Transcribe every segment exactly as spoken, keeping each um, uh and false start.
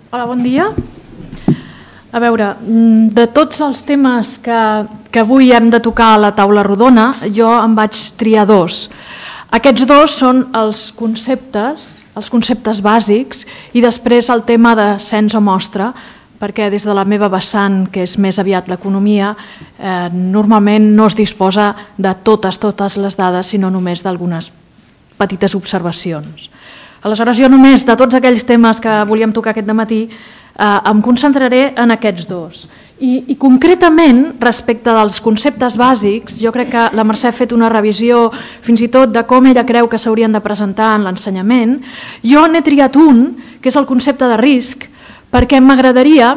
Hola, bon dia. A veure, de tots els temes que, que avui hem de tocar a la taula rodona, jo en vaig triar dos. Aquests dos són els conceptes, els conceptes bàsics, i després el tema de cens o mostra, perquè des de la meva vessant, que és més aviat l'economia, eh, normalment no es disposa de totes, totes les dades, sinó només d'algunes petites observacions. Aleshores, jo només de tots aquells temes que volíem tocar aquest dematí eh, em concentraré en aquests dos. I, I concretament, respecte dels conceptes bàsics, jo crec que la Mercè ha fet una revisió fins i tot de com ella creu que s'haurien de presentar en l'ensenyament. Jo n'he triat un, que és el concepte de risc, perquè m'agradaria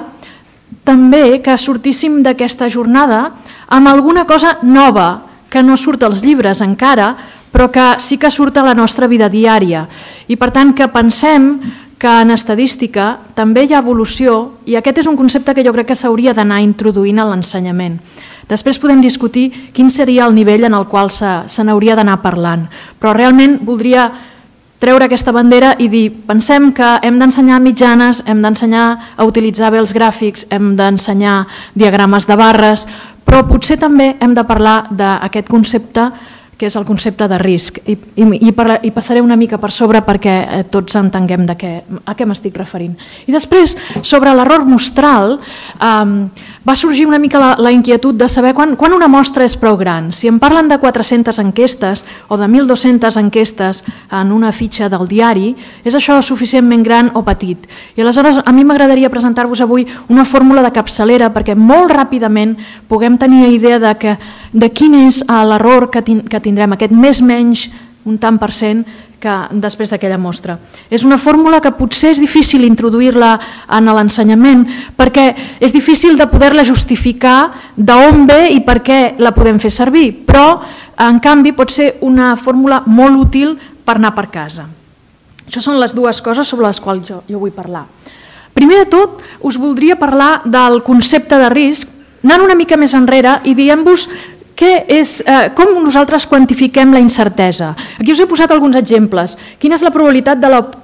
també que sortíssim d'aquesta jornada amb alguna cosa nova, que no surt als llibres encara, però que sí que surt a la nostra vida diària. I per tant que pensem que en estadística també hi ha evolució i aquest és un concepte que jo crec que s'hauria d'anar introduint a l'ensenyament. Després podem discutir quin seria el nivell en el qual se, se n'hauria d'anar parlant, però realment voldria treure aquesta bandera i dir, pensem que hem d'ensenyar mitjanes, hem d'ensenyar a utilitzar bé els gràfics, hem d'ensenyar diagrames de barres, però potser també hem de parlar d'aquest concepte que és el concepte de risc, i, i, i, parla, i passaré una mica per sobre perquè eh, tots entenguem de què, a què m'estic referint. I després, sobre l'error mostral, eh, va sorgir una mica la, la inquietud de saber quan, quan una mostra és prou gran. Si em parlen de quatre-centes enquestes o de mil dues-centes enquestes en una fitxa del diari, és això suficientment gran o petit? I aleshores a mi m'agradaria presentar-vos avui una fórmula de capçalera perquè molt ràpidament puguem tenir idea de, que, de quin és l'error que, tin, que tindrem, aquest més menys un tant per cent que després d'aquella mostra. És una fórmula que potser és difícil introduir-la en l'ensenyament perquè és difícil de poder-la justificar d'on ve i per què la podem fer servir, però en canvi pot ser una fórmula molt útil per anar per casa. Això són les dues coses sobre les quals jo, jo vull parlar. Primer de tot, us voldria parlar del concepte de risc, anant una mica més enrere i dient-vos Què és, eh, com nosaltres quantifiquem la incertesa. Aquí us he posat alguns exemples. Quina és la probabilitat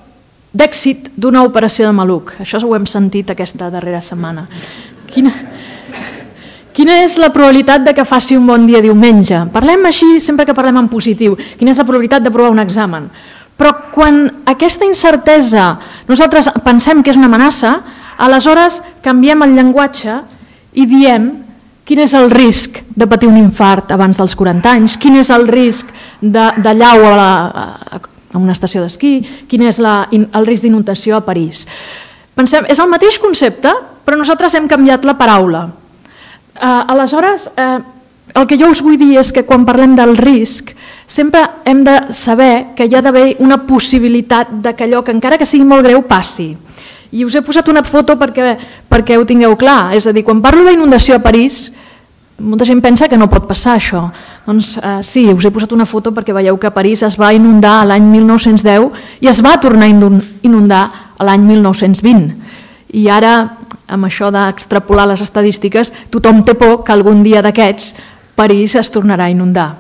d'èxit d'una operació de maluc? Això ho hem sentit aquesta darrera setmana. Quina, quina és la probabilitat de que faci un bon dia diumenge? Parlem així sempre que parlem en positiu. Quina és la probabilitat d'aprovar un examen? Però quan aquesta incertesa nosaltres pensem que és una amenaça, aleshores canviem el llenguatge i diem quin és el risc de patir un infart abans dels quaranta anys, quin és el risc de, de llau a, la, a una estació d'esquí, quin és la, el risc d'inundació a París. Pensem, és el mateix concepte, però nosaltres hem canviat la paraula. Eh, aleshores, eh, el que jo us vull dir és que quan parlem del risc, sempre hem de saber que hi ha d'haver una possibilitat de que allò que encara que sigui molt greu passi. I us he posat una foto perquè, perquè ho tingueu clar, és a dir, quan parlo d'inundació a París, molta gent pensa que no pot passar això. Doncs eh, sí, us he posat una foto perquè veieu que París es va inundar l'any mil nou-cents deu i es va tornar a inundar l'any mil nou-cents vint. I ara, amb això d'extrapolar les estadístiques, tothom té por que algun dia d'aquests París es tornarà a inundar.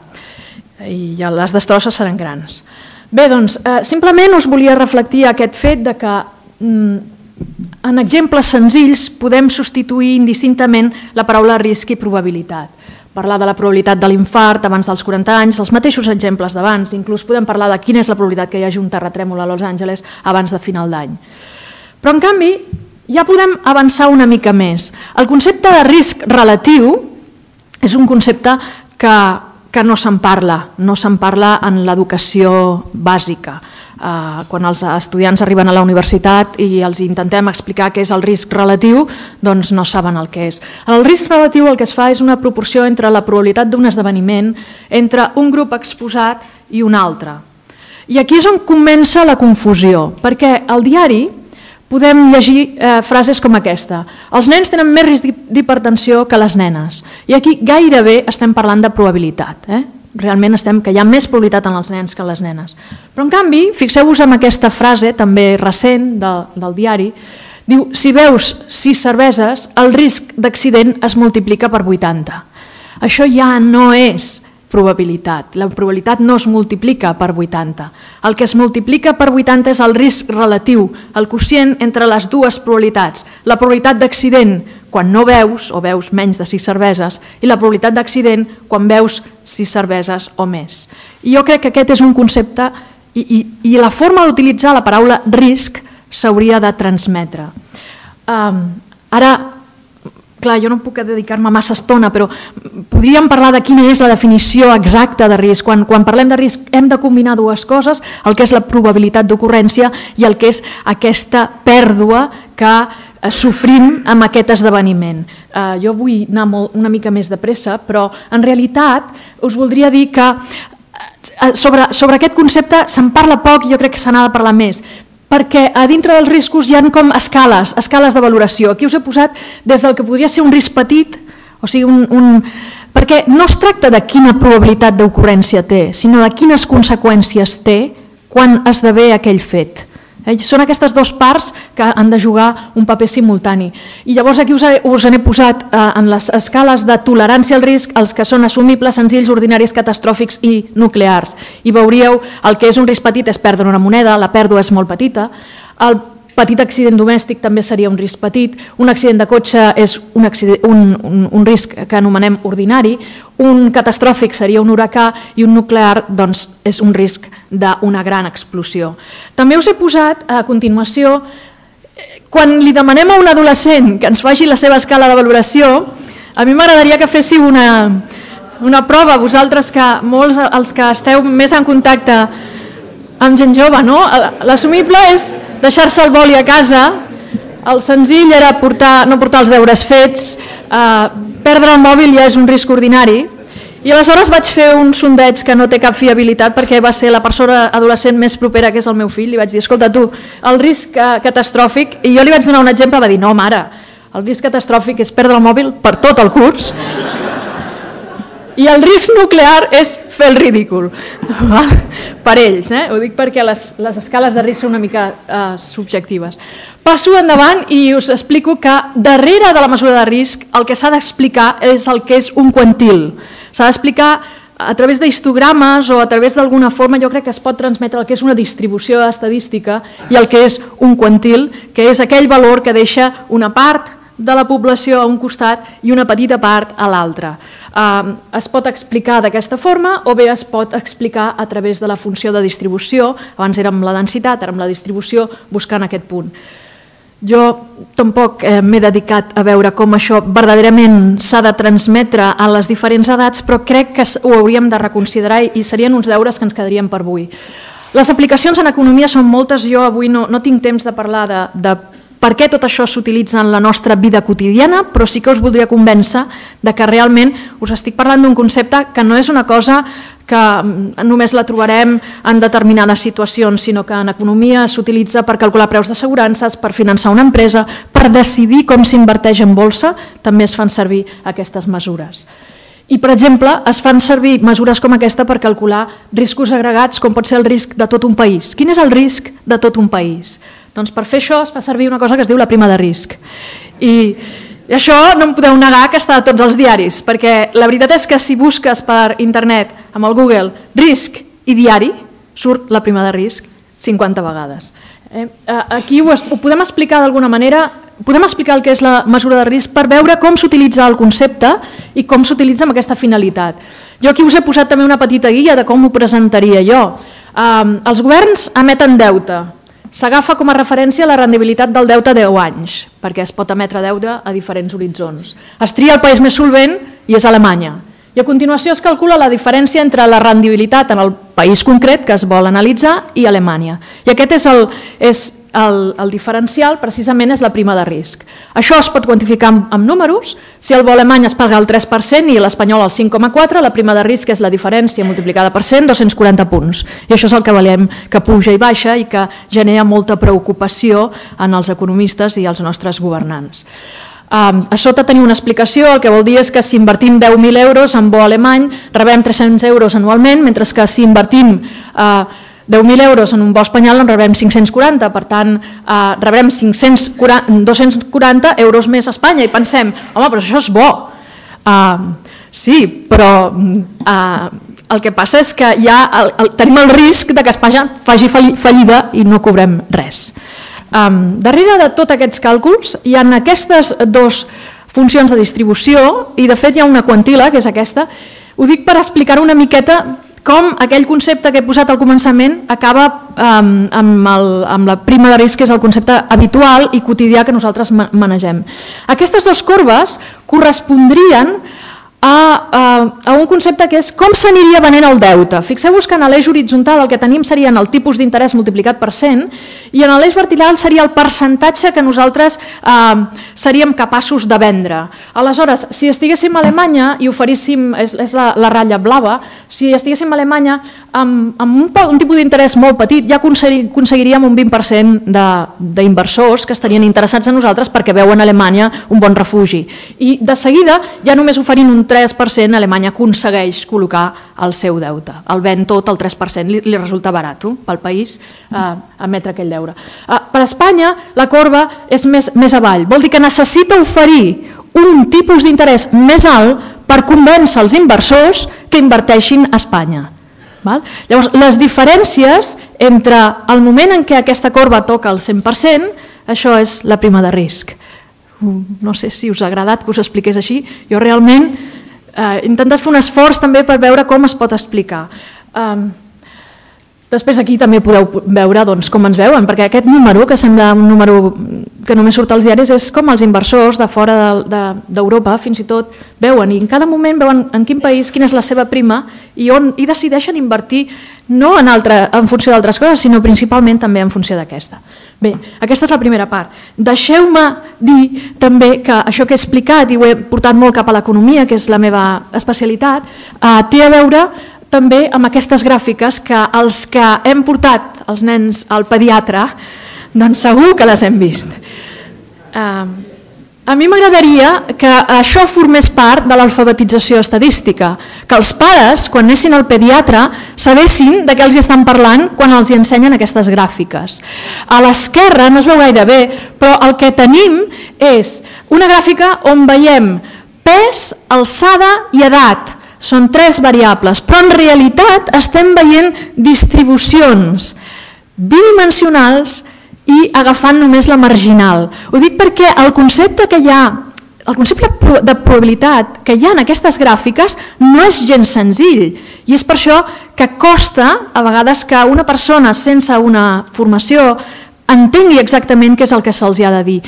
I ja les destrosses seran grans. Bé, doncs, eh, simplement us volia reflectir aquest fet de que mm, en exemples senzills podem substituir indistintament la paraula risc i probabilitat. Parlar de la probabilitat de l'infart abans dels quaranta anys, els mateixos exemples d'abans, inclús podem parlar de quina és la probabilitat que hi hagi un terratrèmol a Los Angeles abans de final d'any. Però en canvi ja podem avançar una mica més. El concepte de risc relatiu és un concepte que, que no se'n parla, no se'n parla en l'educació bàsica. Uh, quan els estudiants arriben a la universitat i els intentem explicar què és el risc relatiu, doncs no saben el que és. El risc relatiu el que es fa és una proporció entre la probabilitat d'un esdeveniment entre un grup exposat i un altre. I aquí és on comença la confusió, perquè al diari podem llegir eh, frases com aquesta. Els nens tenen més risc d'hipertensió que les nenes. I aquí gairebé estem parlant de probabilitat, eh? Realment estem que hi ha més probabilitat en els nens que en les nenes. Però en canvi, fixeu-vos en aquesta frase també recent de, del diari, diu, si beus sis cerveses, el risc d'accident es multiplica per vuitanta. Això ja no és probabilitat. La probabilitat no es multiplica per vuitanta. El que es multiplica per vuitanta és el risc relatiu, el quocient entre les dues probabilitats. La probabilitat d'accident quan no beus o beus menys de sis cerveses i la probabilitat d'accident quan beus sis cerveses o més. I jo crec que aquest és un concepte i, i, i la forma d'utilitzar la paraula risc s'hauria de transmetre. Um, ara, clar, jo no puc dedicar-me massa estona, però podríem parlar de quina és la definició exacta de risc. Quan, quan parlem de risc hem de combinar dues coses, el que és la probabilitat d'ocurrència i el que és aquesta pèrdua que sofrim amb aquest esdeveniment. Uh, jo vull anar molt, una mica més de pressa, però en realitat us voldria dir que uh, sobre, sobre aquest concepte se'n parla poc i jo crec que se n'ha de parlar més, perquè a dintre dels riscos hi ha com escales, escales de valoració. Aquí us he posat des del que podria ser un risc petit, o sigui, un, un... perquè no es tracta de quina probabilitat d'ocurrència té, sinó de quines conseqüències té quan esdevé aquell fet. Eh? Són aquestes dues parts que han de jugar un paper simultani. I llavors aquí us he, us he posat eh, en les escales de tolerància al risc els que són assumibles, senzills, ordinaris, catastròfics i nuclears. I veuríeu el que és un risc petit és perdre una moneda, la pèrdua és molt petita, el petit accident domèstic també seria un risc petit, un accident de cotxe és un, accident, un, un, un risc que anomenem ordinari, un catastròfic seria un huracà i un nuclear doncs, és un risc d'una gran explosió. També us he posat a continuació, quan li demanem a un adolescent que ens faci la seva escala de valoració, a mi m'agradaria que féssiu una, una prova, vosaltres que molts els que esteu més en contacte amb gent jove, no? L'assumible és deixar-se el boli a casa, el senzill era portar, no portar els deures fets, eh, perdre el mòbil ja és un risc ordinari, i aleshores vaig fer un sondeig que no té cap fiabilitat perquè va ser la persona adolescent més propera, que és el meu fill, li vaig dir, escolta tu, el risc catastròfic, i jo li vaig donar un exemple, va dir, no mare, el risc catastròfic és perdre el mòbil per tot el curs, i el risc nuclear és fer el ridícul, per ells, eh? Ho dic perquè les, les escales de risc són una mica eh, subjectives. Passo endavant i us explico que darrere de la mesura de risc el que s'ha d'explicar és el que és un quantil. S'ha d'explicar a través d'histogrames o a través d'alguna forma, jo crec que es pot transmetre el que és una distribució estadística i el que és un quantil, que és aquell valor que deixa una part de la població a un costat i una petita part a l'altra. Uh, es pot explicar d'aquesta forma o bé es pot explicar a través de la funció de distribució, abans era amb la densitat, ara amb la distribució, buscant aquest punt. Jo tampoc eh, m'he dedicat a veure com això verdaderament s'ha de transmetre a les diferents edats, però crec que ho hauríem de reconsiderar i serien uns deures que ens quedarien per avui. Les aplicacions en economia són moltes, jo avui no, no tinc temps de parlar de, de per què tot això s'utilitza en la nostra vida quotidiana, però sí que us voldria convèncer de que realment us estic parlant d'un concepte que no és una cosa que només la trobarem en determinades situacions, sinó que en economia s'utilitza per calcular preus d'assegurances, per finançar una empresa, per decidir com s'inverteix en bolsa, també es fan servir aquestes mesures. I, per exemple, es fan servir mesures com aquesta per calcular riscos agregats, com pot ser el risc de tot un país. Quin és el risc de tot un país? Doncs per fer això es fa servir una cosa que es diu la prima de risc. I això no em podeu negar que està a tots els diaris, perquè la veritat és que si busques per internet amb el Google risc i diari, surt la prima de risc cinquanta vegades. Aquí ho podem explicar d'alguna manera, podem explicar el que és la mesura de risc per veure com s'utilitza el concepte i com s'utilitza amb aquesta finalitat. Jo aquí us he posat també una petita guia de com ho presentaria jo. Els governs emeten deute. S'agafa com a referència la rendibilitat del deute a deu anys, perquè es pot emetre deute a diferents horitzons. Es tria el país més solvent i és Alemanya. I a continuació es calcula la diferència entre la rendibilitat en el país concret que es vol analitzar i Alemanya. I aquest és el, és el, el diferencial, precisament és la prima de risc. Això es pot quantificar amb, amb números. Si el bo alemany es paga el tres per cent i l'espanyol el cinc coma quatre, la prima de risc és la diferència multiplicada per cent, dos-cents quaranta punts. I això és el que valem, que puja i baixa i que genera molta preocupació en els economistes i els nostres governants. Um, a sota tenim una explicació, el que vol dir és que si invertim deu mil euros en bo alemany rebem tres-cents euros anualment, mentre que si invertim uh, deu mil euros en un bo espanyol en rebem cinc-cents quaranta, per tant uh, rebrem cinc-cents quaranta, dos-cents quaranta euros més a Espanya i pensem, home, però això és bo. Uh, Sí, però eh, el que passa és que ja el, el, tenim el risc de que Espanya faci fallida i no cobrem res. Um, darrere de tots aquests càlculs hi ha aquestes dues funcions de distribució i de fet hi ha una quantila, que és aquesta. Ho dic per explicar una miqueta com aquell concepte que he posat al començament acaba um, amb, el, amb la prima de risc, que és el concepte habitual i quotidià que nosaltres manegem. Aquestes dues corbes correspondrien A, a, a un concepte que és com s'aniria venent el deute. Fixeu-vos que en l'eix horitzontal el que tenim serien el tipus d'interès multiplicat per cent i en l'eix vertical seria el percentatge que nosaltres eh, seríem capaços de vendre. Aleshores, si estiguéssim a Alemanya i oferíssim, és, és la, la ratlla blava, si estiguéssim a Alemanya amb, amb un, un tipus d'interès molt petit ja aconseguiríem un vint per cent d'inversors que estarien interessats en nosaltres perquè veuen a Alemanya un bon refugi. I de seguida, ja només oferint un tres per cent, Alemanya aconsegueix col·locar el seu deute. El ven tot, el tres per cent, li, li resulta barat pel país eh, emetre aquell deure. Eh, per Espanya, la corba és més, més avall. Vol dir que necessita oferir un tipus d'interès més alt per convèncer els inversors que inverteixin a Espanya. Val? Llavors, les diferències entre el moment en què aquesta corba toca el cent per cent, això és la prima de risc. No sé si us ha agradat que us expliqués així. Jo realment he intentat fer un esforç també per veure com es pot explicar. Després aquí també podeu veure doncs, com ens veuen, perquè aquest número, que sembla un número que només surt als diaris, és com els inversors de fora d'Europa fins i tot veuen, i en cada moment veuen en quin país, quina és la seva prima i on i decideixen invertir no en, altre, en funció d'altres coses, sinó principalment també en funció d'aquesta. Bé, aquesta és la primera part. Deixeu-me dir també que això que he explicat i ho he portat molt cap a l'economia, que és la meva especialitat, eh, té a veure també amb aquestes gràfiques que els que hem portat els nens al pediatre, doncs segur que les hem vist. Eh, a mi m'agradaria que això formés part de l'alfabetització estadística, que els pares, quan anessin al pediatre, sabessin de què els estan parlant quan els ensenyen aquestes gràfiques. A l'esquerra no es veu gaire bé, però el que tenim és una gràfica on veiem pes, alçada i edat. Són tres variables, però en realitat estem veient distribucions bidimensionals i agafant només la marginal. Ho dic perquè el concepte que hi ha, el concepte de probabilitat que hi ha en aquestes gràfiques no és gens senzill i és per això que costa a vegades que una persona sense una formació entengui exactament què és el que se'ls ha de dir.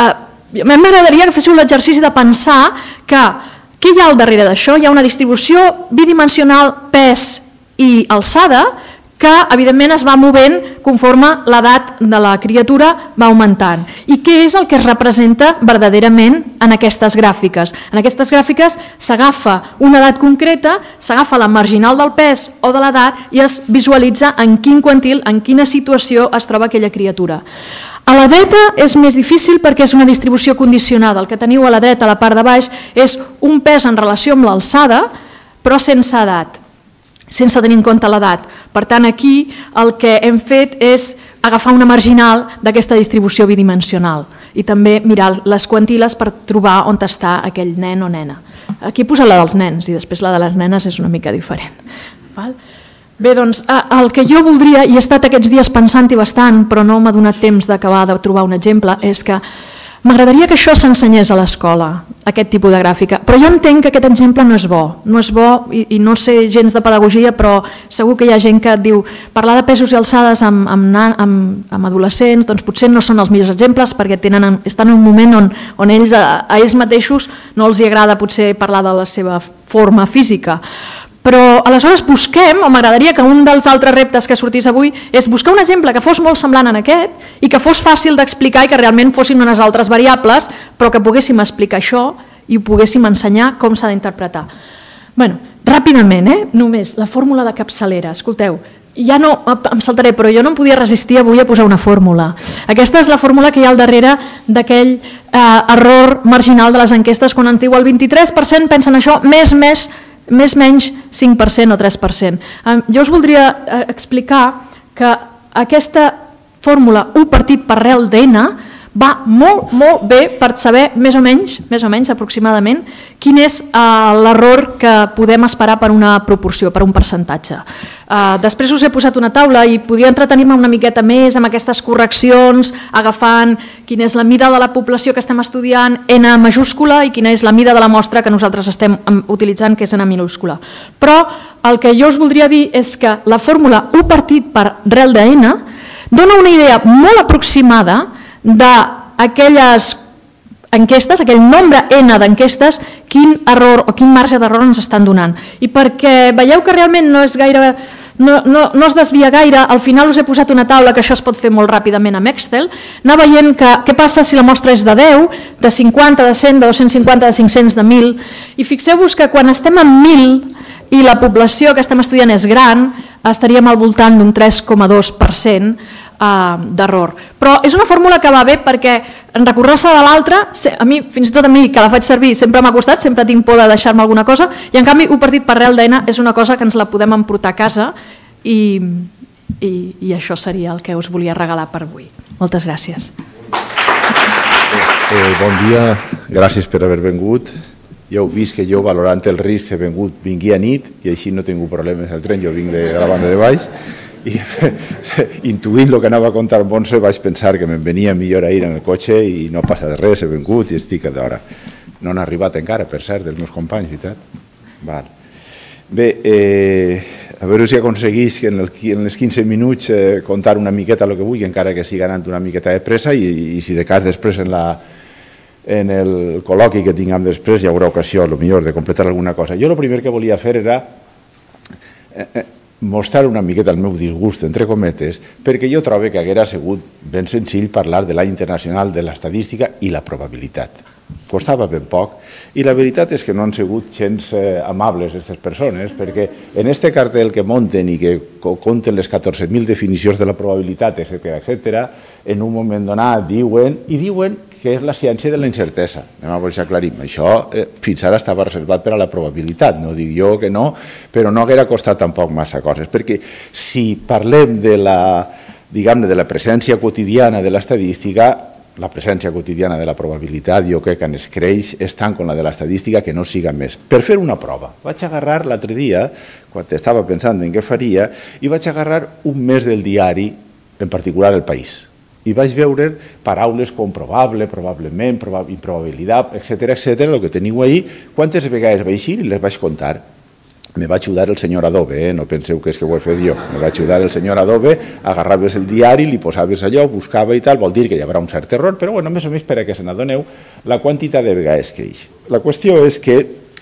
Eh, M'agradaria que féssiu l'exercici de pensar que què hi ha al darrere d'això? Hi ha una distribució bidimensional pes i alçada que evidentment es va movent conforme l'edat de la criatura va augmentant. I què és el que es representa verdaderament en aquestes gràfiques? En aquestes gràfiques s'agafa una edat concreta, s'agafa la marginal del pes o de l'edat i es visualitza en quin quantil, en quina situació es troba aquella criatura. A la dreta és més difícil perquè és una distribució condicionada. El que teniu a la dreta, a la part de baix, és un pes en relació amb l'alçada, però sense edat, sense tenir en compte l'edat. Per tant, aquí el que hem fet és agafar una marginal d'aquesta distribució bidimensional i també mirar les quantiles per trobar on està aquell nen o nena. Aquí he posat la dels nens i després la de les nenes és una mica diferent. Val? Bé, doncs, el que jo voldria, i he estat aquests dies pensant-hi bastant, però no m'ha donat temps d'acabar de trobar un exemple, és que m'agradaria que això s'ensenyés a l'escola, aquest tipus de gràfica, però jo entenc que aquest exemple no és bo, no és bo i, i no sé gens de pedagogia, però segur que hi ha gent que et diu parlar de pesos i alçades amb, amb, amb, amb adolescents, doncs potser no són els millors exemples perquè tenen, estan en un moment on, on ells a, a ells mateixos no els hi agrada potser parlar de la seva forma física. Però aleshores busquem, o m'agradaria que un dels altres reptes que sortís avui és buscar un exemple que fos molt semblant en aquest i que fos fàcil d'explicar i que realment fossin unes altres variables, però que poguéssim explicar això i ho poguéssim ensenyar com s'ha d'interpretar. Bé, ràpidament, eh? Només la fórmula de capçalera, escolteu, ja no em saltaré, però jo no em podia resistir avui a posar una fórmula. Aquesta és la fórmula que hi ha al darrere d'aquell eh, error marginal de les enquestes quan ens diu el vint-i-tres per cent pensen això, més, més, més menys cinc per cent o tres per cent. Jo us voldria explicar que aquesta fórmula u partit per arrel d'N va molt, molt bé per saber més o menys, més o menys aproximadament, quin és uh, l'error que podem esperar per una proporció, per un percentatge. Uh, després us he posat una taula i podria entretenir-me una miqueta més amb aquestes correccions, agafant quina és la mida de la població que estem estudiant, N majúscula, i quina és la mida de la mostra que nosaltres estem utilitzant, que és N minúscula. Però el que jo us voldria dir és que la fórmula u partit per rel de N dona una idea molt aproximada d'aquelles enquestes, aquell nombre N d'enquestes, quin error o quin marge d'error ens estan donant. I perquè veieu que realment no és gaire, no, no, no es desvia gaire, al final us he posat una taula que això es pot fer molt ràpidament amb Excel, anar veient que, què passa si la mostra és de deu, de cinquanta, de cent, de dos-cents cinquanta, de cinc-cents, de mil, i fixeu-vos que quan estem en mil i la població que estem estudiant és gran, estaríem al voltant d'un tres coma dos per cent d'error. Però és una fórmula que va bé perquè en recordar-se de l'altra, a mi, fins i tot a mi, que la faig servir, sempre m'ha costat, sempre tinc por de deixar-me alguna cosa, i en canvi, u partit per rel d'N és una cosa que ens la podem emportar a casa i, i, i això seria el que us volia regalar per avui. Moltes gràcies. Eh, bon dia, gràcies per haver vingut. Ja heu vist que jo, valorant el risc, he vingut, vingui a nit i així no he tingut problemes al tren, jo vinc de la banda de baix. I intuint el que anava a contar en Montse vaig pensar que me'n venia millor a ir en el cotxe i no passa de res, he vingut i estic a d'hora. No han arribat encara, per cert, els meus companys, veritat? Val. Bé, eh, a veure si aconseguís que en, el, en els quinze minuts eh, contar una miqueta el que vull, encara que siga anant una miqueta de pressa i, i si de cas després en, la, en el col·loqui que tinguem després hi haurà ocasió, potser, de completar alguna cosa. Jo el primer que volia fer era eh, eh, mostrar una miqueta el meu disgust, entre cometes, perquè jo trobo que haguera sigut ben senzill parlar de l'any internacional de l'estadística i la probabilitat. Costava ben poc i la veritat és que no han sigut gens eh, amables aquestes persones, perquè en este cartel que munten i que compten les catorze mil definicions de la probabilitat, etcètera, etcètera, en un moment donat diuen, i diuen que és la ciència de la incertesa. Anem a veure si aclarim. Això eh, fins ara estava reservat per a la probabilitat, no dic jo que no, però no haguera costat tampoc massa coses, perquè si parlem de la, diguem-ne, de la presència quotidiana de l'estadística, la presència quotidiana de la probabilitat, jo crec que en es creix, és tant com la de l'estadística que no siga més. Per fer una prova, vaig agarrar l'altre dia, quan estava pensant en què faria, i vaig agarrar un mes del diari, en particular El País, i vaig veure paraules com probable, probablement, improbabilitat, etcètera, etcètera, el que teniu ahí, quantes vegades vaig ir i les vaig contar. Me va ajudar el senyor Adobe, eh? No penseu que és que ho he fet jo. Me va ajudar el senyor Adobe, agarraves el diari, li posaves allò, buscava i tal, vol dir que hi haurà un cert error, però bueno, més o menys per a que se n'adoneu la quantitat de vegades que eix. La qüestió és que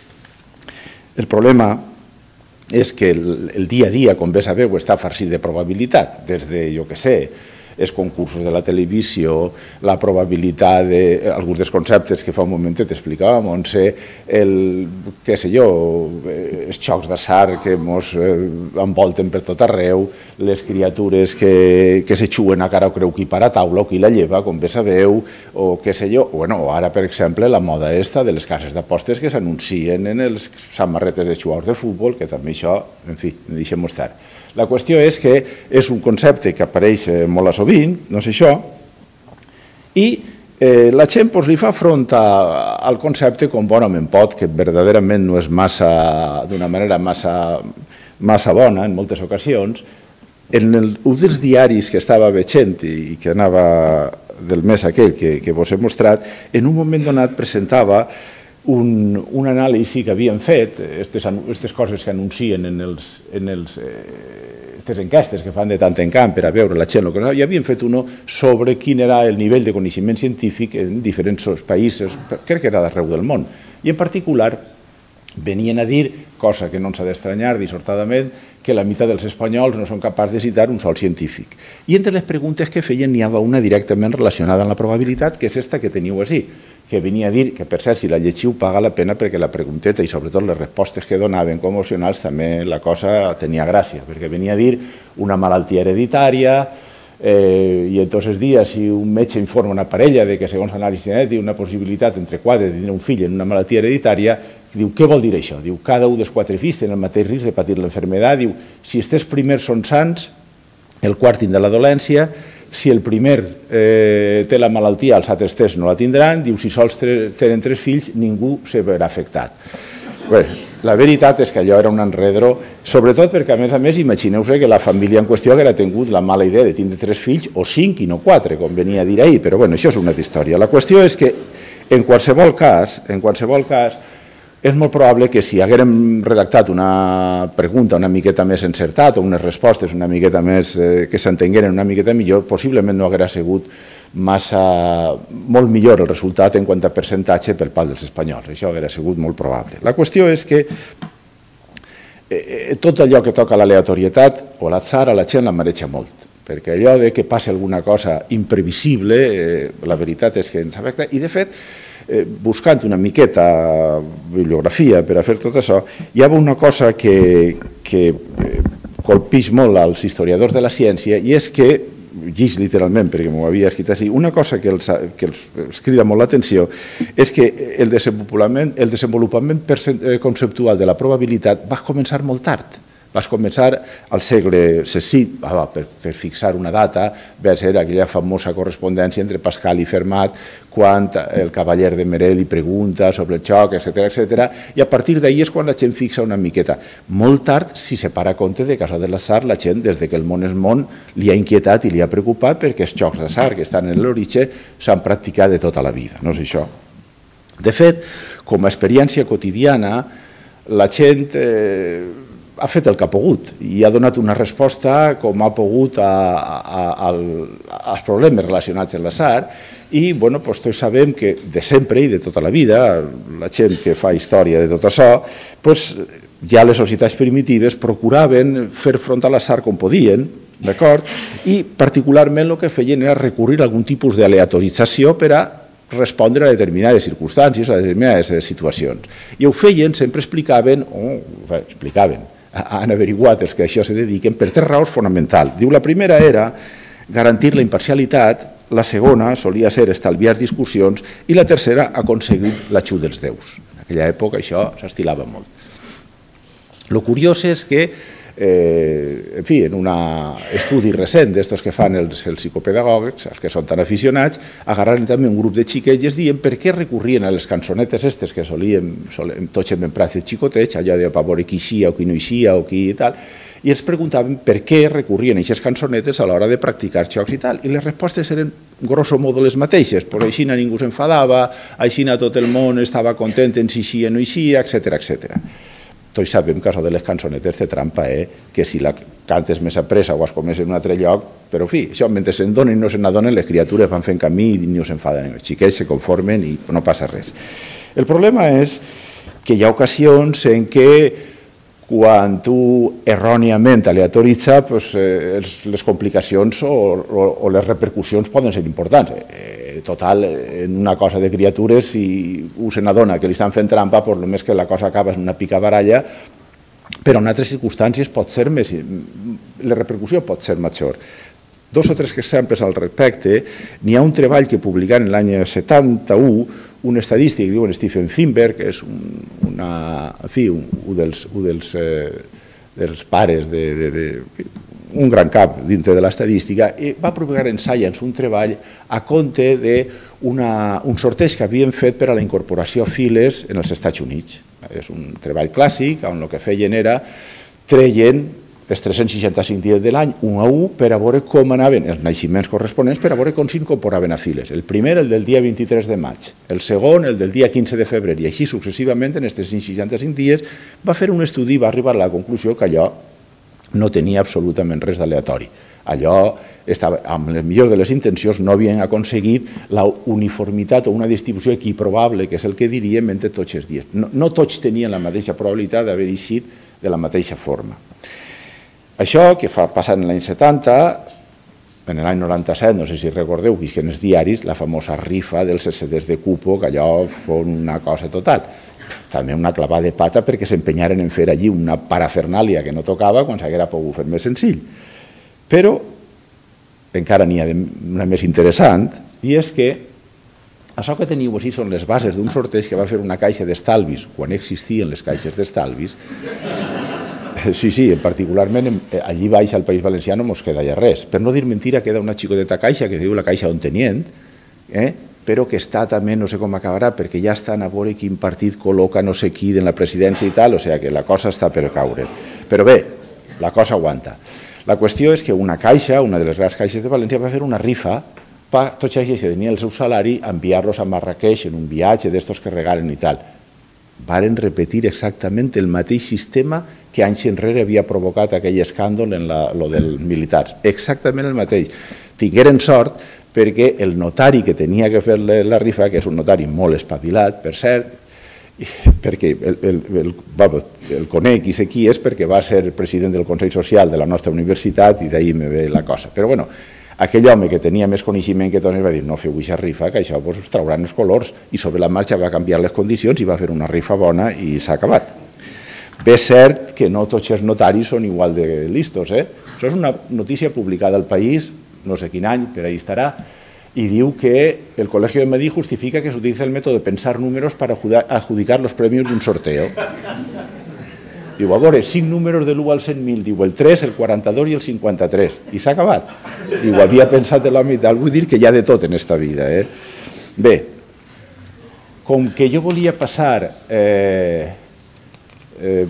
el problema és que el, el dia a dia, com bé sabeu, està farcit de probabilitat, des de, jo què sé, els concursos de la televisió, la probabilitat d'alguns dels conceptes que fa un momentet explicava Montse, el, què sé jo, els xocs d'atzar que ens envolten per tot arreu, les criatures que, que se xuen a cara o creu qui para a taula o qui la lleva, com bé sabeu, o què sé jo, bueno, ara, per exemple, la moda esta de les cases d'apostes que s'anuncien en els samarretes de jugadors de futbol, que també això, en fi, me deixem mostrar. La qüestió és que és un concepte que apareix molt a sovint, no sé això, i eh, la gent pues, li fa front a, al concepte com bonament pot, que verdaderament no és massa, d'una manera massa, massa bona en moltes ocasions. En el, un dels diaris que estava veient i que anava del mes aquell que, que vos he mostrat, en un moment donat presentava Un, un anàlisi que havien fet, aquestes coses que anuncien en els, en els, eh, aquestes enquestes que fan de tant en camp per a veure la gent, que i havien fet uno sobre quin era el nivell de coneixement científic en diferents països, crec que era d'arreu del món, i en particular venien a dir, cosa que no ens ha d'estranyar dissortadament, que la meitat dels espanyols no són capaços de citar un sol científic. I entre les preguntes que feien n'hi havia una directament relacionada amb la probabilitat, que és esta que teniu així, que venia a dir que, per cert, si la llegiu paga la pena perquè la pregunteta i sobretot les respostes que donaven comocionals també la cosa tenia gràcia, perquè venia a dir una malaltia hereditària eh, i en tots els dies si un metge informa una parella de que segons l'anàlisi genètic una possibilitat entre quatre de tenir un fill en una malaltia hereditària, diu, què vol dir això? Diu, cada un dels quatre fills tenen el mateix risc de patir l'enfermedad, diu, si els tres primers són sants, el quart tindrà la dolència, si el primer eh, té la malaltia, els altres tres no la tindran. Diu, si sols tenen tres fills, ningú se verà afectat. Bé, la veritat és que allò era un enredro, sobretot perquè, a més a més, imagineu-vos que la família en qüestió haguera tingut la mala idea de tindre tres fills, o cinc i no quatre, com venia a dir ahir, però bueno, això és una altra història. La qüestió és que, en qualsevol cas, en qualsevol cas, és molt probable que si haguérem redactat una pregunta una miqueta més encertat o unes respostes una miqueta més eh, que s'entengueren una miqueta millor, possiblement no haguera sigut massa, molt millor el resultat en quant a percentatge per part dels espanyols. Això haguera sigut molt probable. La qüestió és que eh, tot allò que toca l'aleatorietat o l'atzar a la gent la mareja molt, perquè allò de que passi alguna cosa imprevisible, eh, la veritat és que ens afecta, i de fet, Eh, buscant una miqueta bibliografia per a fer tot això, hi ha una cosa que, que colpeix molt als historiadors de la ciència, i és que, llig literalment perquè m'ho havia escrit així, una cosa que els, que els crida molt l'atenció és que el desenvolupament, el desenvolupament conceptual de la probabilitat va començar molt tard. Va començar al segle setze, per, per fixar una data, va ser aquella famosa correspondència entre Pascal i Fermat, quan el cavaller de Merel li pregunta sobre el xoc, etcètera, etcètera, i a partir d'ahir és quan la gent fixa una miqueta. Molt tard, si se para compte de que això de l'atzar, la gent, des que el món és món, li ha inquietat i li ha preocupat perquè els xocs d'atzar que estan en l'origen s'han practicat de tota la vida, no és això. De fet, com a experiència quotidiana, la gent eh, ha fet el que ha pogut i ha donat una resposta com ha pogut a, a, a, als problemes relacionats amb l'atzar i bueno, doncs tots sabem que de sempre i de tota la vida, la gent que fa història de tot això, doncs ja les societats primitives procuraven fer front a l'atzar com podien, d'acord? I particularment el que feien era recurrir a algun tipus d'aleatorització per a respondre a determinades circumstàncies, a determinades situacions. I ho feien, sempre explicaven, o explicaven, han averiguat els que a això se dediquen per tres raons fonamentals. Diu, la primera era garantir la imparcialitat, la segona solia ser estalviar discussions i la tercera aconseguir l'ajut dels déus. En aquella època això s'estilava molt. El curiós és que, eh, en fi, en un estudi recent d'estos que fan els, els psicopedagogs, els que són tan aficionats, agarraren també un grup de xiquets i es diuen per què recorrien a les cançonetes estes que solíem, solíem tots hem emprat de xicotets, allò de per veure qui eixia o qui no eixia o qui i tal, i els preguntaven per què recorrien a aquestes cançonetes a l'hora de practicar xocs i tal, i les respostes eren grosso modo les mateixes, però així ningú s'enfadava, així tot el món estava content en si eixia o no eixia, etcètera, etcètera. Tots sabem que això de les cançonetes té trampa, eh? Que si la cantes més a pressa o es comença en un altre lloc, però en fi, això mentre se'n donen i no se n'adonen, les criatures van fent camí i no s'enfaden, els xiquets se conformen i no passa res. El problema és que hi ha ocasions en què quan tu erròniament aleatoritza, pues, eh, les complicacions o, o, o les repercussions poden ser importants. Eh, total, en una cosa de criatures, si un se n'adona que li estan fent trampa, per només que la cosa acaba en una picabaralla, però en altres circumstàncies pot ser més, la repercussió pot ser major. Dos o tres exemples al respecte. N'hi ha un treball que publicaren l'any setanta-u, un estadístic que diuen Stephen Finberg, que és un, una, en fi, un, un dels, un dels, eh, dels pares de, de, de, un gran cap dintre de l'estadística, i va publicar en Science un treball a compte d'un sorteig que havien fet per a la incorporació a files en els Estats Units. És un treball clàssic on el que feien era treien els tres-cents seixanta-cinc dies de l'any, un a un, per a veure com anaven els naixements corresponents, per a veure com s'incorporaven a files. El primer, el del dia vint-i-tres de maig, el segon, el del dia quinze de febrer, i així successivament, en els tres-cents seixanta-cinc dies, va fer un estudi i va arribar a la conclusió que allò no tenia absolutament res d'aleatori. Allò, estava, amb les millors de les intencions, no havien aconseguit la uniformitat o una distribució equiprobable, que és el que diríem, entre tots els dies. No, no tots tenien la mateixa probabilitat d'haver eixit de la mateixa forma. Això, que fa passar en l'any setanta, en l'any noranta-set, no sé si recordeu, que en els diaris, la famosa rifa dels C Ds de cupo, que allò fos una cosa total. També una clavada de pata perquè s'empenyaren en fer allí una parafernàlia que no tocava quan s'haguera pogut fer més senzill. Però encara n'hi ha una més interessant, i és que això que teniu així són les bases d'un sorteig que va fer una caixa d'estalvis, quan existien les caixes d'estalvis, Sí, sí, particularment allí baix al País Valencià no mos queda ja res. Per no dir mentira, queda una xicoteta caixa que diu la Caixa Ontenient, eh? però que està també, no sé com acabarà, perquè ja estan a veure quin partit col·loca no sé qui en la presidència i tal, o sigui que la cosa està per caure. Però bé, la cosa aguanta. La qüestió és que una caixa, una de les grans caixes de València, va fer una rifa per tots aquells que tenien el seu salari enviar-los a Marrakeix en un viatge d'estos que regalen i tal. Varen repetir exactament el mateix sistema que anys enrere havia provocat aquell escàndol en lo dels militars. Exactament el mateix. Tingueren sort perquè el notari que tenia que fer la rifa, que és un notari molt espavilat, per cert, perquè el, el, el, el conec i sé qui és perquè va ser president del Consell Social de la nostra universitat i d'ahir me ve la cosa. Però bueno, aquell home que tenia més coneixement que tots va dir no feu aquesta rifa, que això us trauran els colors, i sobre la marxa va canviar les condicions i va fer una rifa bona i s'ha acabat. Bé és cert que no tots els notaris són igual de listos. Eh? Això és una notícia publicada al País, no sé quin any, per ahí estarà, y diu que el Colegio de Madrid justifica que se utiliza el método de pensar números para adjudicar los premios de un sorteo. Diu, a veure, cinc números de l'u al cent mil, diu el tres, el quaranta-dos i el cinquanta-tres, i s'ha acabat. Diu, havia pensat en la meitat, vull dir que hi ha de tot en esta vida. Eh? Bé, com que jo volia passar, eh, eh,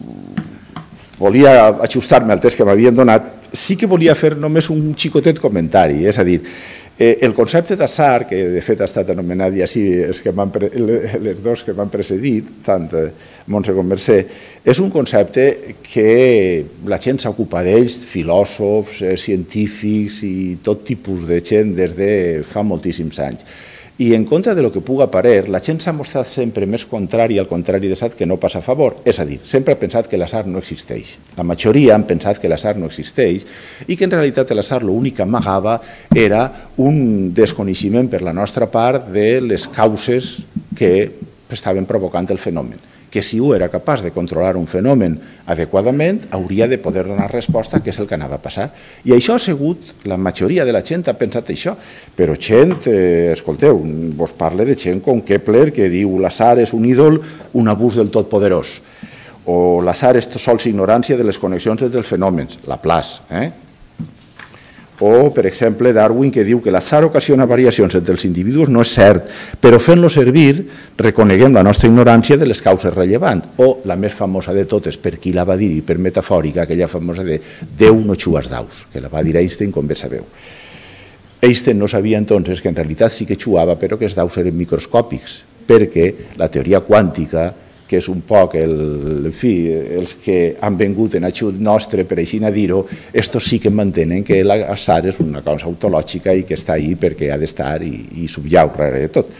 volia ajustar-me al test que m'havien donat, sí que volia fer només un xicotet comentari, és a dir, eh, el concepte d'atzar, que de fet ha estat anomenat ja així, els, que els dos que m'han precedit, tant Montse com Mercè, és un concepte que la gent s'ocupa d'ells, filòsofs, eh, científics i tot tipus de gent des de fa moltíssims anys. I en contra de lo que puga parer, la gent s'ha mostrat sempre més contrari al contrari d'atzar que no pas a favor. És a dir, sempre ha pensat que l'atzar no existeix. La majoria han pensat que l'atzar no existeix i que en realitat l'atzar l'únic que amagava era un desconeixement per la nostra part de les causes que estaven provocant el fenomen. Que si un era capaç de controlar un fenomen adequadament, hauria de poder donar resposta a què és el que anava a passar. I això ha sigut, la majoria de la gent ha pensat això, però gent, eh, escolteu, vos parle de gent com Kepler, que diu l'atzar és un ídol, un abús del totpoderós, o l'atzar és sols ignorància de les connexions entre els fenòmens, Laplace, eh? O, per exemple, Darwin, que diu que l'atzar ocasiona variacions entre els individus no és cert, però fent-lo servir reconeguem la nostra ignorància de les causes rellevants. O la més famosa de totes, per qui la va dir i per metafòrica, aquella famosa de Déu no xues daus, que la va dir Einstein, com bé sabeu. Einstein no sabia entonces que en realitat sí que xuava, però que els daus eren microscòpics, perquè la teoria quàntica, que és un poc el, en fi, els que han vengut en ajut nostre, per així a dir-ho, estos sí que mantenen que l'atzar és una cosa autològica i que està ahí perquè ha d'estar i, i subyau darrere de tot.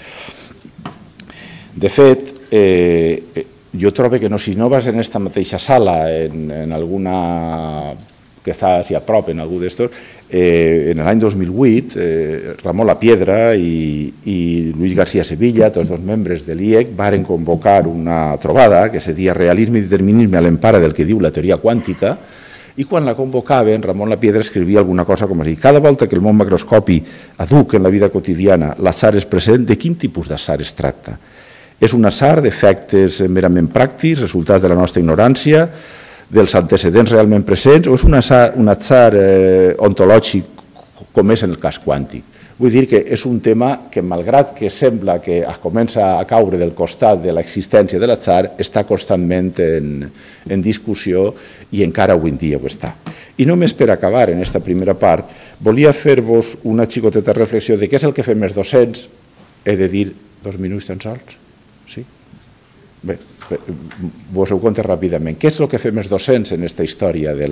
De fet, eh, jo trobo que no, si no vas en aquesta mateixa sala, en, en alguna que està a prop, en algú d'estos, eh, en l'any dos mil vuit, eh, Ramon Lapiedra i, i Luis García Sevilla, tots dos membres de l'I E C, varen convocar una trobada que se deia Realisme i determinisme a l'empara del que diu la teoria quàntica, i quan la convocaven, Ramon Lapiedra escrivia alguna cosa com a dir, cada volta que el món macroscopi aduc en la vida quotidiana l'atzar és present, de quin tipus d'atzar es tracta? És un atzar d'efectes merament pràctics, resultats de la nostra ignorància, dels antecedents realment presents, o és un atzar, un atzar eh, ontològic com és en el cas quàntic. Vull dir que és un tema que, malgrat que sembla que es comença a caure del costat de l'existència de l'atzar, està constantment en, en discussió i encara avui en dia ho està. I només per acabar en aquesta primera part, volia fer-vos una xicoteta reflexió de què és el que fem els docents. He de dir dos minuts tan sols? Sí? Bé, vos ho conto ràpidament. Què és el que fem els docents en aquesta història de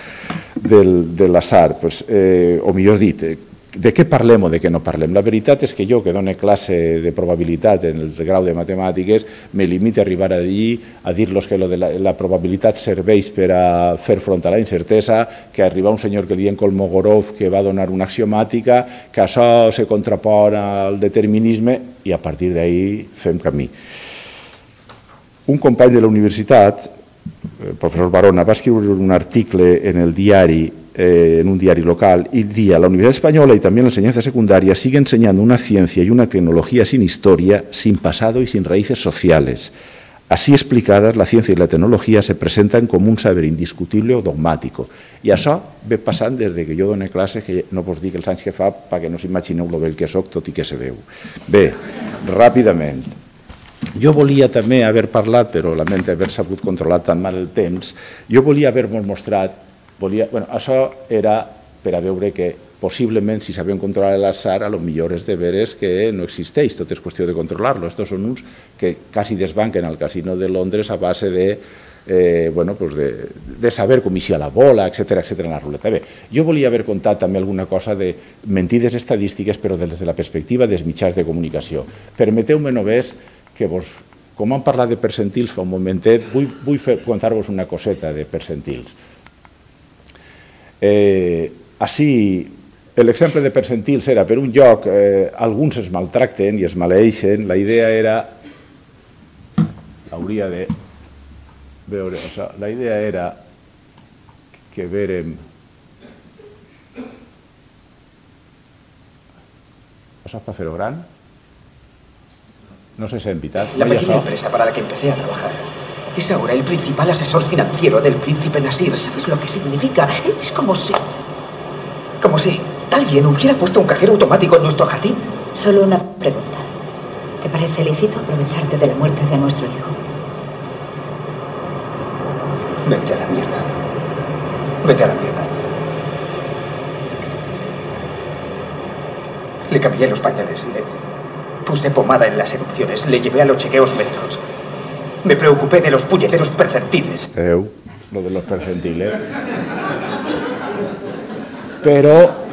l'atzar? Pues, eh, o millor dit, de què parlem o de què no parlem? La veritat és que jo, que dono classe de probabilitat en el grau de matemàtiques, me limito a arribar allí a dir-los que lo de la, la probabilitat serveix per a fer front a la incertesa, que arriba un senyor que li diuen Kolmogorov que va donar una axiomàtica, que això se contrapon al determinisme i a partir d'ahí fem camí. Un company de la universitat, el professor Barona, va escriure un article en el diari, eh, en un diari local, y decía, la Universidad Española y también la enseñanza secundaria sigue enseñando una ciencia y una tecnología sin historia, sin pasado y sin raíces sociales. Así explicadas, la ciencia y la tecnología se presentan como un saber indiscutible o dogmático. I això ve passant des que jo dono classe, que no vos dic els anys que fa perquè no s'imagineu lo bé que soc, tot i que se veu. Bé, ràpidament. Jo volia també haver parlat, però lamento haver sabut controlar tan mal el temps, jo volia haver-vos mostrat, volia, bueno, això era per a veure que possiblement, si sabem controlar l'atzar, a lo millor és de veres que no existeix, tot és qüestió de controlar-lo. Estos són uns que quasi desbanquen al casino de Londres a base de, eh, bueno, pues de, de saber com ixia la bola, etcètera, etcètera, en la ruleta. Bé, jo volia haver contat també alguna cosa de mentides estadístiques, però des de la perspectiva dels mitjans de comunicació. Permeteu-me només que vos, com hem parlat de percentils fa un momentet, vull, vull contar-vos una coseta de percentils. Eh, així, l'exemple de percentils era per un lloc, eh, alguns es maltracten i es maleeixen, la idea era, hauria de veure, o sigui, la idea era que verem, això per fer-ho gran, no sé si és veritat. La pequeña empresa para la que empecé a trabajar es ahora el principal asesor financiero del príncipe Nasir. ¿Sabes lo que significa? Es como si... como si... alguien hubiera puesto un cajero automático en nuestro jardín. Solo una pregunta. ¿Te parece lícito aprovecharte de la muerte de nuestro hijo? Vete a la mierda. Vete a la mierda. Le cambié los pañales, le puse pomada en las erupciones, le llevé a los chequeos médicos. Me preocupé de los puñeteros percentiles. Veu, lo de los percentiles. Però...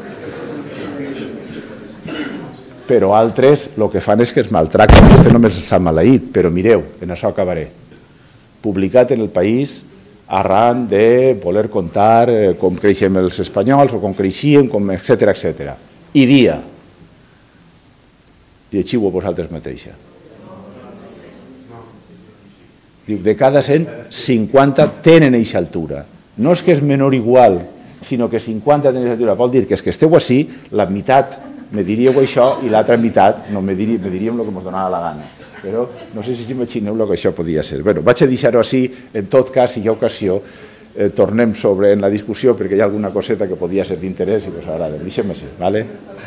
però altres el que fan és que es maltracten. Este només s'ha maleït, però mireu, en això acabaré. Publicat en El País arran de voler contar com creixem els espanyols o com creixíem, etcètera, etcètera. I dia, llegiu-ho vosaltres mateixa. Diu, de cada cent, cinquanta tenen eixa altura. No és que és menor igual, sinó que cinquanta tenen eixa altura. Vol dir que és que esteu així, la meitat me diríeu això i l'altra meitat no me diríem el que ens donava la gana. Però no sé si imagineu el que això podia ser. Bé, vaig a deixar-ho així, en tot cas, si hi ha ocasió, tornem sobre en la discussió perquè hi ha alguna coseta que podia ser d'interès i us agrada. Deixem així, d'acord?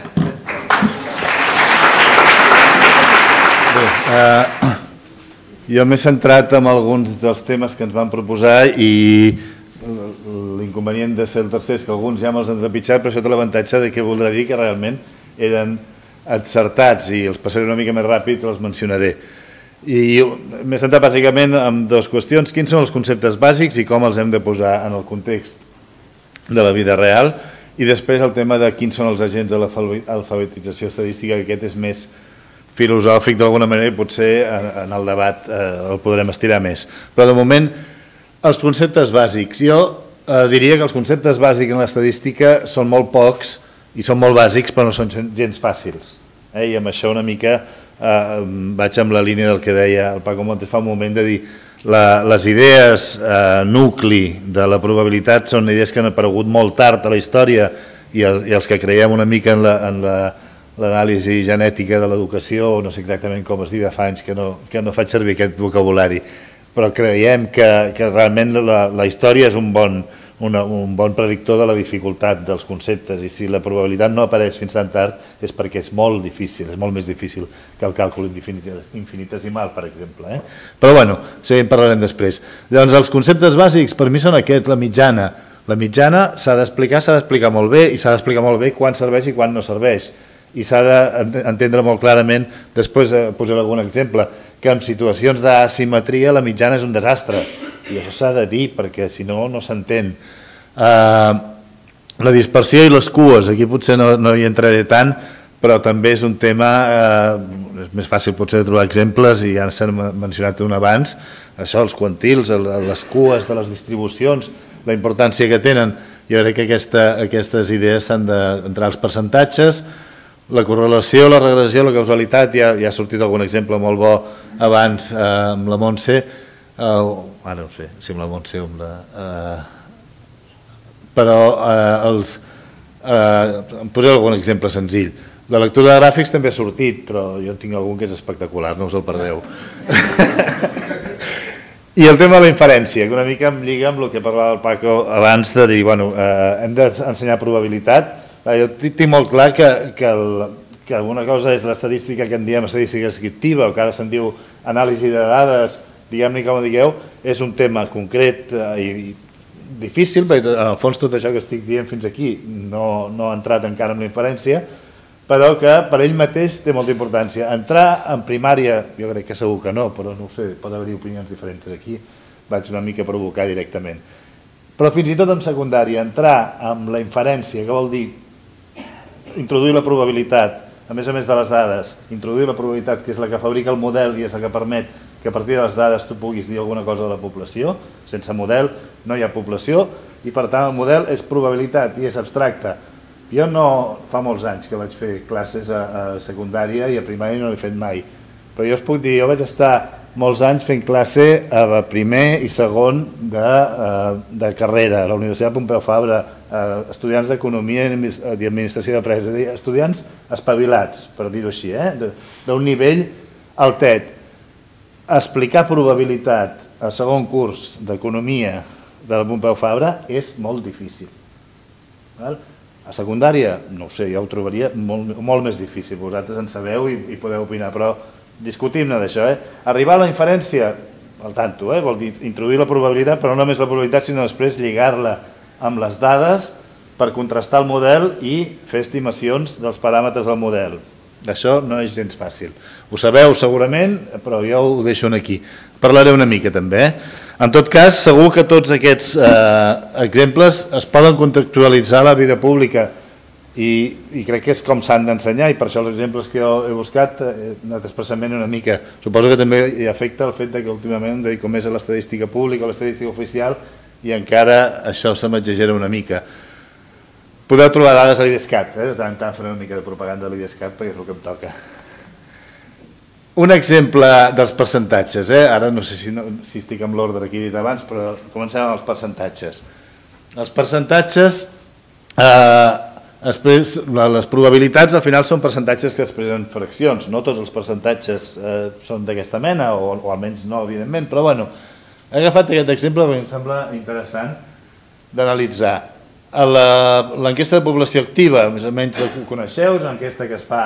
Bé, jo m'he centrat en alguns dels temes que ens van proposar i l'inconvenient de ser el tercer és que alguns ja me'ls han trepitjat, però això té l'avantatge que voldrà dir que realment eren encertats i els passaré una mica més ràpid i els mencionaré. I m'he centrat bàsicament en dues qüestions: quins són els conceptes bàsics i com els hem de posar en el context de la vida real, i després el tema de quins són els agents de l'alfabetització estadística, que aquest és més filosòfic d'alguna manera i potser en el debat el podrem estirar més. Però de moment, els conceptes bàsics. Jo diria que els conceptes bàsics en l'estadística són molt pocs i són molt bàsics, però no són gens fàcils. I amb això una mica vaig amb la línia del que deia el Paco Montes fa un moment, de dir les idees nucli de la probabilitat són idees que han aparegut molt tard a la història i els que creiem una mica en l'anàlisi genètica de l'educació, no sé exactament com es diu, fa anys que no faig servir aquest vocabulari, però creiem que realment la història és un bon un bon predictor de la dificultat dels conceptes, i si la probabilitat no apareix fins tan tard és perquè és molt difícil, és molt més difícil que el càlcul infinitesimal, per exemple. Però bueno, això ja en parlarem després. Llavors, els conceptes bàsics per mi són aquests: la mitjana. La mitjana s'ha d'explicar, s'ha d'explicar molt bé, i s'ha d'explicar molt bé quan serveix i quan no serveix. I s'ha d'entendre molt clarament, després posaré algun exemple, que en situacions d'asimetria la mitjana és un desastre. I això s'ha de dir, perquè si no, no s'entén. La dispersió i les cues, aquí potser no hi entraré tant, però també és un tema, és més fàcil potser de trobar exemples, i ja s'han mencionat un abans, això, els quantils, les cues de les distribucions, la importància que tenen. Jo crec que aquestes idees s'han d'entrar als percentatges, la correlació, la regressió, la causalitat, ja ha sortit algun exemple molt bo abans amb la Montse, ara no sé si amb la Montse o amb la... però em posaré algun exemple senzill. La lectura de gràfics també ha sortit, però jo en tinc algun que és espectacular, no us el perdeu. I el tema de la inferència, que una mica em lliga amb el que parlava el Paco abans de dir, bueno, eh, hem d'ensenyar probabilitat. Jo tinc molt clar que, que, el, que alguna cosa és l'estadística que en diem estadística descriptiva, o que ara se'n diu anàlisi de dades, diguem-ne com ho digueu, és un tema concret i, i difícil, perquè en el fons tot això que estic dient fins aquí no, no ha entrat encara en la inferència, però que per ell mateix té molta importància. Entrar en primària, jo crec que segur que no, però no ho sé, pot haver-hi opinions diferents aquí, vaig una mica provocar directament. Però fins i tot en secundària, entrar en la inferència, que vol dir introduir la probabilitat, a més a més de les dades, introduir la probabilitat, que és la que fabrica el model i és la que permet que a partir de les dades tu puguis dir alguna cosa de la població. Sense model no hi ha població i per tant el model és probabilitat i és abstracte. Jo no, fa molts anys que vaig fer classes a, a secundària i a primària no l'he fet mai, però jo us puc dir, jo vaig estar molts anys fent classe a primer i segon de, de carrera a la Universitat Pompeu Fabra, estudiants d'economia i administració d'empreses, estudiants espavilats, per dir-ho així, eh? d'un nivell altet. Explicar probabilitat a segon curs d'economia de la Pompeu Fabra és molt difícil. Val? A secundària, no ho sé, jo ho trobaria molt, molt més difícil, vosaltres en sabeu i, i podeu opinar, però discutim-ne d'això. Eh? Arribar a la inferència, al tanto, eh? vol dir introduir la probabilitat, però no només la probabilitat, sinó després lligar-la amb les dades per contrastar el model i fer estimacions dels paràmetres del model. Això no és gens fàcil. Ho sabeu segurament, però jo ho deixo aquí. Parlaré una mica també. Eh? En tot cas, segur que tots aquests eh, exemples es poden contextualitzar a la vida pública i, i crec que és com s'han d'ensenyar i per això els exemples que jo he buscat he anat expressament una mica. Suposo que també hi afecta el fet que últimament em dedico més a l'estadística pública o a l'estadística oficial i encara això se m'exagera una mica. Podeu trobar dades a l'IDESCAT, eh? de tant en tant faré una mica de propaganda a l'IDESCAT perquè és el que em toca. Un exemple dels percentatges, eh? ara no sé si, no, si estic amb l'ordre aquí dit abans, però comencem amb els percentatges. Els percentatges, eh, després, les probabilitats al final són percentatges que expressen fraccions, no tots els percentatges eh, són d'aquesta mena, o, o almenys no, evidentment, però bueno, he agafat aquest exemple perquè em sembla interessant d'analitzar. L'enquesta de població activa, més o menys ho coneixeu, és una enquesta que es fa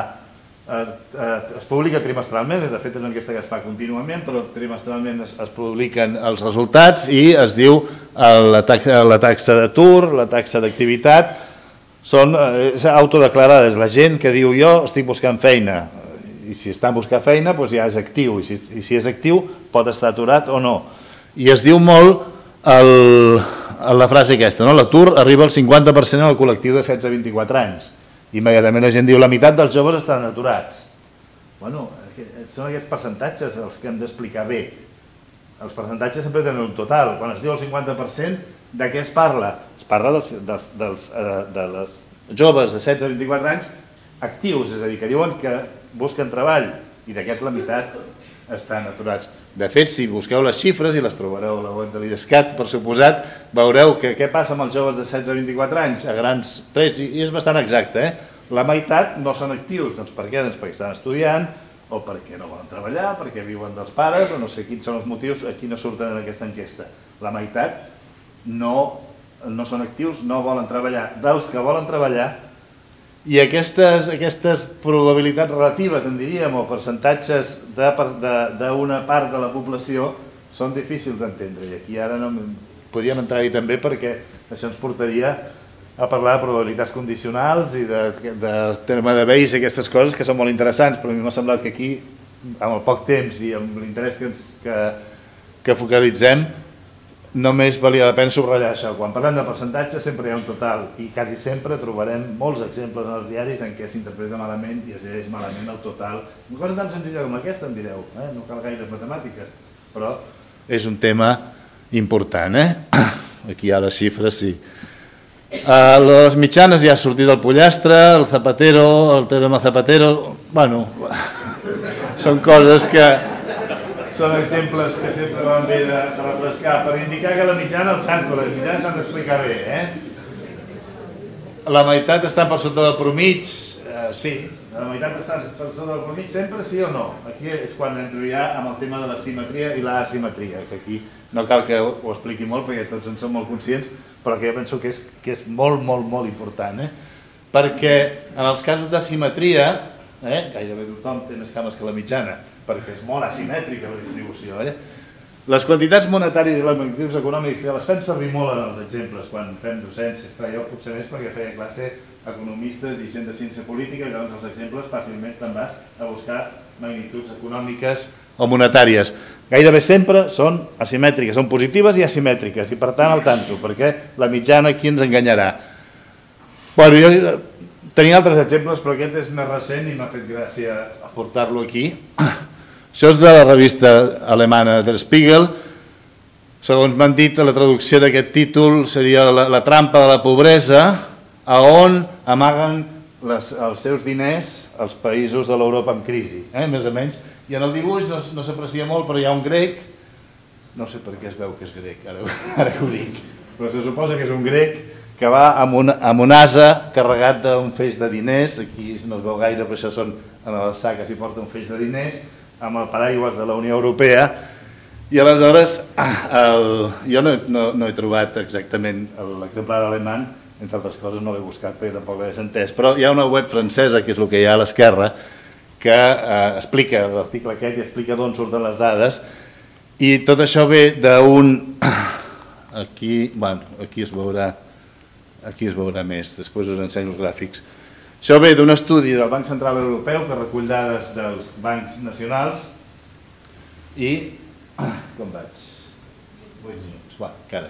es publica trimestralment, de fet és una enquesta que es fa contínuament, però trimestralment es, es publiquen els resultats i es diu la taxa, la taxa d'atur, la taxa d'activitat, són és autodeclarades, la gent que diu jo estic buscant feina, i si està buscant feina doncs ja és actiu, i si, i si és actiu pot estar aturat o no. I es diu molt el, la frase aquesta, no? L'atur arriba al cinquanta per cent al col·lectiu de setze a vint-i-quatre anys. Immediatament la gent diu la meitat dels joves estan aturats. Bueno, són aquests percentatges els que hem d'explicar bé. Els percentatges sempre tenen un total. Quan es diu el cinquanta per cent, de què es parla? Es parla dels, dels, dels, de les joves de setze a vint-i-quatre anys actius, és a dir, que diuen que busquen treball i d'aquests la meitat estan aturats. De fet, si busqueu les xifres, i les trobareu a la web de l'IDESCAT, per suposat, veureu que què passa amb els joves de setze a vint-i-quatre anys a grans trets, i és bastant exacte, eh? La meitat no són actius, doncs per què? Doncs perquè estan estudiant, o perquè no volen treballar, perquè viuen dels pares, o no sé quins són els motius, aquí no surten en aquesta enquesta. La meitat no, no són actius, no volen treballar. Dels que volen treballar, i aquestes, aquestes probabilitats relatives, en diríem, o percentatges d'una part de la població són difícils d'entendre. I aquí ara no, podríem entrar-hi també perquè això ens portaria a parlar de probabilitats condicionals i de, de terme de Bayes i aquestes coses que són molt interessants, però a mi m'ha semblat que aquí, amb el poc temps i amb l'interès que, que, que focalitzem, només valia la pena subratllar això. Quan parlem de percentatge sempre hi ha un total i quasi sempre trobarem molts exemples en els diaris en què s'interpreta malament i es llegeix malament el total. Una cosa tan senzilla com aquesta, em direu, eh? No cal gaires matemàtiques, però és un tema important. Eh? Aquí hi ha les xifres, sí. Uh, les mitjanes ja ha sortit el pollastre, el Zapatero, el teorema Zapatero, bueno, són coses que són exemples que sempre van bé de, de refrescar per indicar que la mitjana, el tanto, les mitjanes s'han d'explicar bé. Eh? La meitat està per sota del promig, eh, sí, La meitat està per sota del mig sempre, sí o no? Aquí és quan entro ja amb el tema de la simetria i l'asimetria, que aquí no cal que ho expliqui molt perquè tots en som molt conscients, però que jo penso que és, que és molt, molt, molt important. Eh? Perquè en els casos d'asimetria, eh, gairebé tothom té més cames que la mitjana, perquè és molt asimètrica la distribució. Eh? Les quantitats monetàries i les magnituds econòmiques ja les fem servir molt en els exemples quan fem docència, però jo potser més perquè feia classe economistes i gent de ciència política, i llavors els exemples fàcilment te'n vas a buscar magnituds econòmiques o monetàries. Gairebé sempre són asimètriques, són positives i asimètriques, i per tant al tanto, perquè la mitjana aquí ens enganyarà. Bueno, jo tenia altres exemples, però aquest és més recent i m'ha fet gràcia aportar-lo aquí. Això és de la revista alemana Der Spiegel. Segons m'han dit, la traducció d'aquest títol seria la, la trampa de la pobresa, a on amaguen les, els seus diners als països de l'Europa en crisi, eh? Més o menys. I en el dibuix no, no s'aprecia molt, però hi ha un grec, no sé per què es veu que és grec, ara, ara que ho dic, però se suposa que és un grec que va amb un, amb un asa carregat d'un feix de diners, aquí no es veu gaire, però això són en el sac que s'hi porta un feix de diners, amb el paraigües de la Unió Europea, i aleshores el, jo no, no, no he trobat exactament l'exemplar alemany, entre altres coses no l'he buscat perquè tampoc l'he entès, però hi ha una web francesa, que és el que hi ha a l'esquerra, que eh, explica l'article aquest i explica d'on surten les dades, i tot això ve d'un... Aquí, bueno, aquí es veurà, aquí es veurà més, després us ensenyo els gràfics. Això ve d'un estudi del Banc Central Europeu que recull dades dels bancs nacionals i... Com vaig? vuit minuts, va, encara.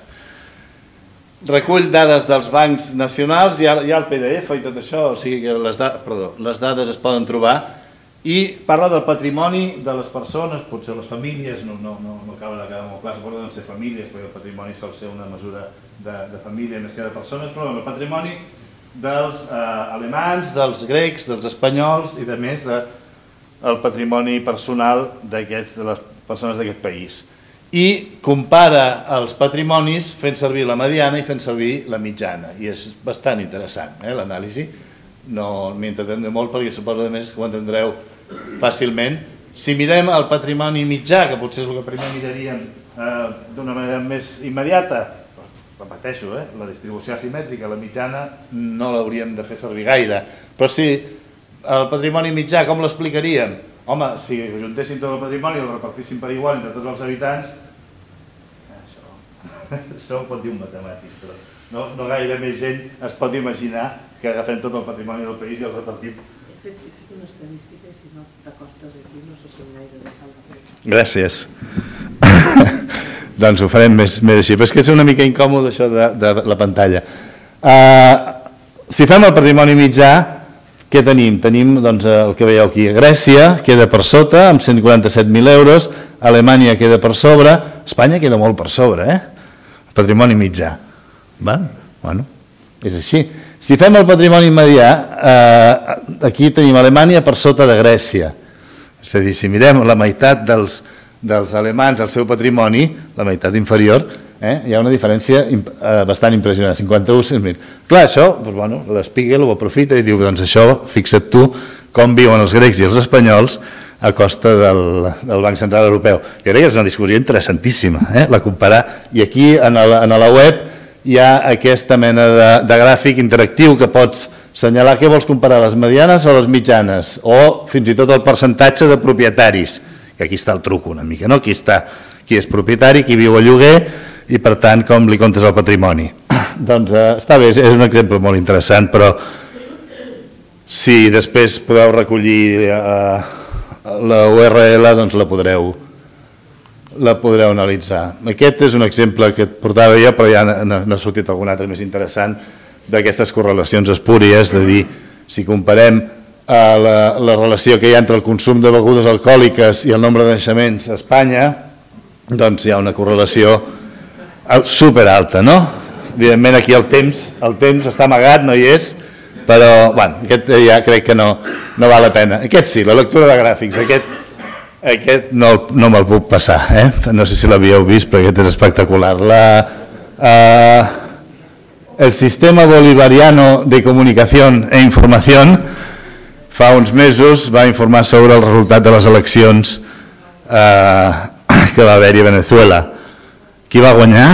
Recull dades dels bancs nacionals, hi ha, hi ha el P D F i tot això, o sigui que les, da perdó, les dades es poden trobar, i parla del patrimoni de les persones, potser les famílies, no, no, no, no acaba de quedar molt clar, suposo que no ser famílies, perquè el patrimoni sol ser una mesura de, de família més que de persones, però el patrimoni dels eh, alemans, dels grecs, dels espanyols i de més del patrimoni personal d'aquests, de les persones d'aquest país. I compara els patrimonis fent servir la mediana i fent servir la mitjana, i és bastant interessant, eh, l'anàlisi. No m'hi entendré molt perquè suposo que més que ho entendreu fàcilment. Si mirem el patrimoni mitjà, que potser és el que primer miraríem eh, d'una manera més immediata, repeteixo, eh, la distribució asimètrica, la mitjana no l'hauríem de fer servir gaire, però sí, el patrimoni mitjà com l'explicaríem? Home, si juntéssim tot el patrimoni i el repartíssim per igual entre tots els habitants, això, això ho pot dir un matemàtic, però no, no gaire més gent es pot imaginar que agafem tot el patrimoni del país i el repartim. He fet, he fet una estadística i si no t'acostes aquí no sé si gaire de salva. Gràcies. Doncs ho farem més, més així, però és que és una mica incòmode això de, de la pantalla. Uh, si fem el patrimoni mitjà, què tenim? Tenim doncs, el que veieu aquí. Grècia queda per sota amb cent quaranta-set mil euros, Alemanya queda per sobre, Espanya queda molt per sobre, eh? El patrimoni mitjà. Val? Bueno, és així. Si fem el patrimoni immedià, eh, aquí tenim Alemanya per sota de Grècia. És a dir, si mirem la meitat dels, dels alemans al seu patrimoni, la meitat inferior, eh, hi ha una diferència eh, bastant impressionant, cinquanta-u mil. Clar, això, doncs, bueno, l'Spiegel ho aprofita i diu, doncs això, fixa't tu com viuen els grecs i els espanyols a costa del, del Banc Central Europeu. Jo crec que és una discussió interessantíssima, eh, la comparar. I aquí, en la, en la web, hi ha aquesta mena de, de gràfic interactiu que pots assenyalar què vols comparar, les medianes o les mitjanes, o fins i tot el percentatge de propietaris, que aquí està el truc una mica, no? Aquí està qui és propietari, qui viu a lloguer, i per tant com li comptes el patrimoni. Doncs eh, està bé, és un exemple molt interessant, però si després podeu recollir eh, la U R L, doncs la podreu la podreu analitzar. Aquest és un exemple que et portava jo, però ja n'ha sortit algun altre més interessant, d'aquestes correlacions espúries, de dir, si comparem eh, la, la relació que hi ha entre el consum de begudes alcohòliques i el nombre de naixements a Espanya, doncs hi ha una correlació superalta, no? Evidentment aquí el temps, el temps està amagat, no hi és, però bueno, aquest ja crec que no, no val la pena. Aquest sí, la lectura de gràfics, aquest, aquest no, no me'l puc passar, eh? No sé si l'havíeu vist, però aquest és espectacular. La, eh, el sistema bolivariano de comunicación e información fa uns mesos va informar sobre el resultat de les eleccions eh, que va haver-hi a Venezuela. Qui va guanyar?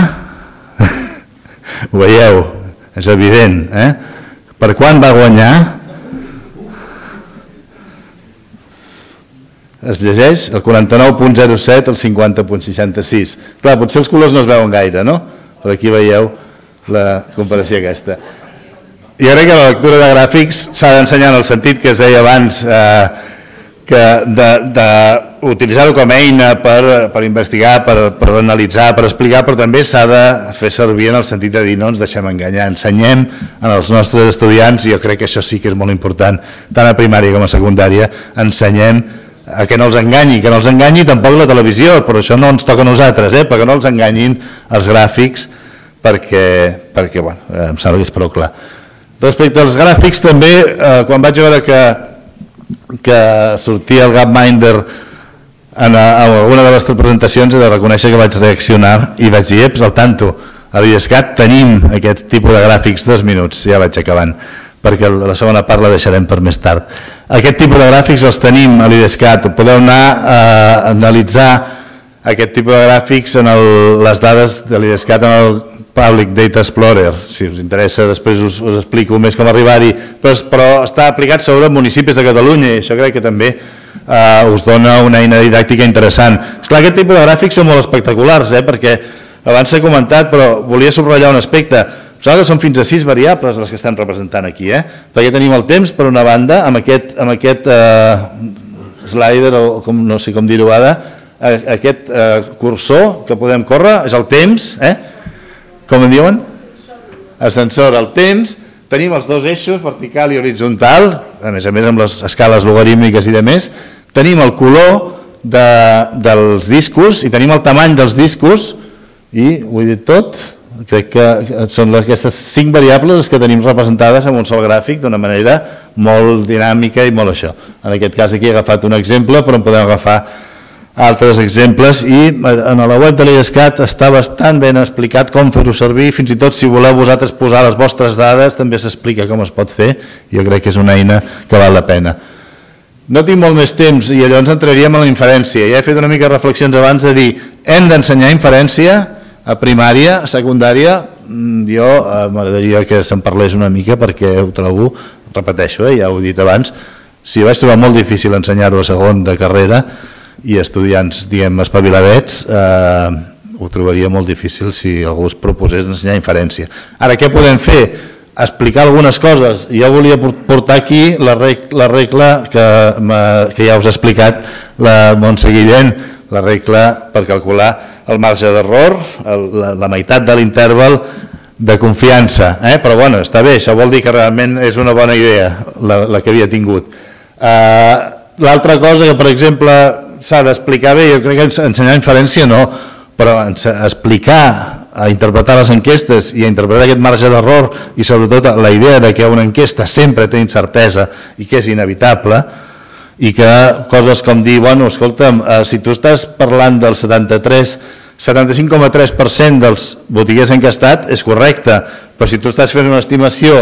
Ho veieu, és evident. Eh? Per quan va guanyar? Es llegeix el quaranta-nou coma zero set al cinquanta coma seixanta-sis. Clar, potser els colors no es veuen gaire, no? Però aquí veieu la comparació aquesta. Jo crec que la lectura de gràfics s'ha d'ensenyar en el sentit que es deia abans, eh, que d'utilitzar-ho com a eina per, per investigar, per, per analitzar, per explicar, però també s'ha de fer servir en el sentit de dir no ens deixem enganyar, ensenyem als nostres estudiants, i jo crec que això sí que és molt important, tant a primària com a secundària, ensenyem a que no els enganyi, que no els enganyi tampoc la televisió, però això no ens toca a nosaltres, eh? perquè no els enganyin els gràfics, perquè, perquè bueno, em sembla que és prou clar. Respecte als gràfics també, eh, quan vaig veure que que sortia el Gapminder en, en alguna de les presentacions, he de reconèixer que vaig reaccionar i vaig dir, eps, al tanto, a l'IDESCAT tenim aquest tipus de gràfics, dos minuts, ja vaig acabant, perquè la segona part la deixarem per més tard. Aquest tipus de gràfics els tenim a l'IDESCAT, podeu anar a analitzar aquest tipus de gràfics en el, les dades de l'IDESCAT en el Public Data Explorer, si us interessa després us, us explico més com arribar-hi, però, però està aplicat sobre municipis de Catalunya i això crec que també eh, us dona una eina didàctica interessant. Esclar, aquest tipus de gràfics són molt espectaculars, eh, perquè abans s'ha comentat, però volia subratllar un aspecte. Nosaltres són fins a sis variables les que estem representant aquí, eh? perquè tenim el temps per una banda, amb aquest, amb aquest eh, slider, o com, no sé com dir-ho ara, eh, aquest eh, cursor que podem córrer, és el temps, eh? com en diuen? Ascensor, el temps, tenim els dos eixos, vertical i horitzontal, a més a més amb les escales logarítmiques i demés, tenim el color de, dels discos i tenim el tamany dels discos i ho he dit tot, crec que són aquestes cinc variables que tenim representades en un sol gràfic d'una manera molt dinàmica i molt això. En aquest cas aquí he agafat un exemple, però en podem agafar altres exemples i en la web de l'IDESCAT està bastant ben explicat com fer-ho servir, fins i tot si voleu vosaltres posar les vostres dades també s'explica com es pot fer, jo crec que és una eina que val la pena. No tinc molt més temps i llavors entraríem a la inferència. Ja he fet una mica de reflexions abans de dir hem d'ensenyar inferència a primària, a secundària, jo eh, m'agradaria que se'n parlés una mica perquè ho trobo, repeteixo, eh, ja ho he dit abans, si vaig trobar molt difícil ensenyar-ho a segon de carrera i estudiants, diguem, espaviladets, eh, ho trobaria molt difícil si algú es proposés ensenyar inferència. Ara, què podem fer? Explicar algunes coses. Jo volia portar aquí la regla, la regla que, que ja us ha explicat la Montse Guillén, la regla per calcular el marge d'error, la, la meitat de l'interval de confiança. Eh? Però bueno, està bé, això vol dir que realment és una bona idea la, la que havia tingut. Eh, L'altra cosa que, per exemple, s'ha d'explicar bé, jo crec que ensenyar inferència no, però explicar, a interpretar les enquestes i a interpretar aquest marge d'error i sobretot la idea de que una enquesta sempre té incertesa i que és inevitable i que coses com dir, bueno, escolta'm, si tu estàs parlant del setanta-tres, setanta-cinc coma tres per cent dels botiguers enquestats és correcte, però si tu estàs fent una estimació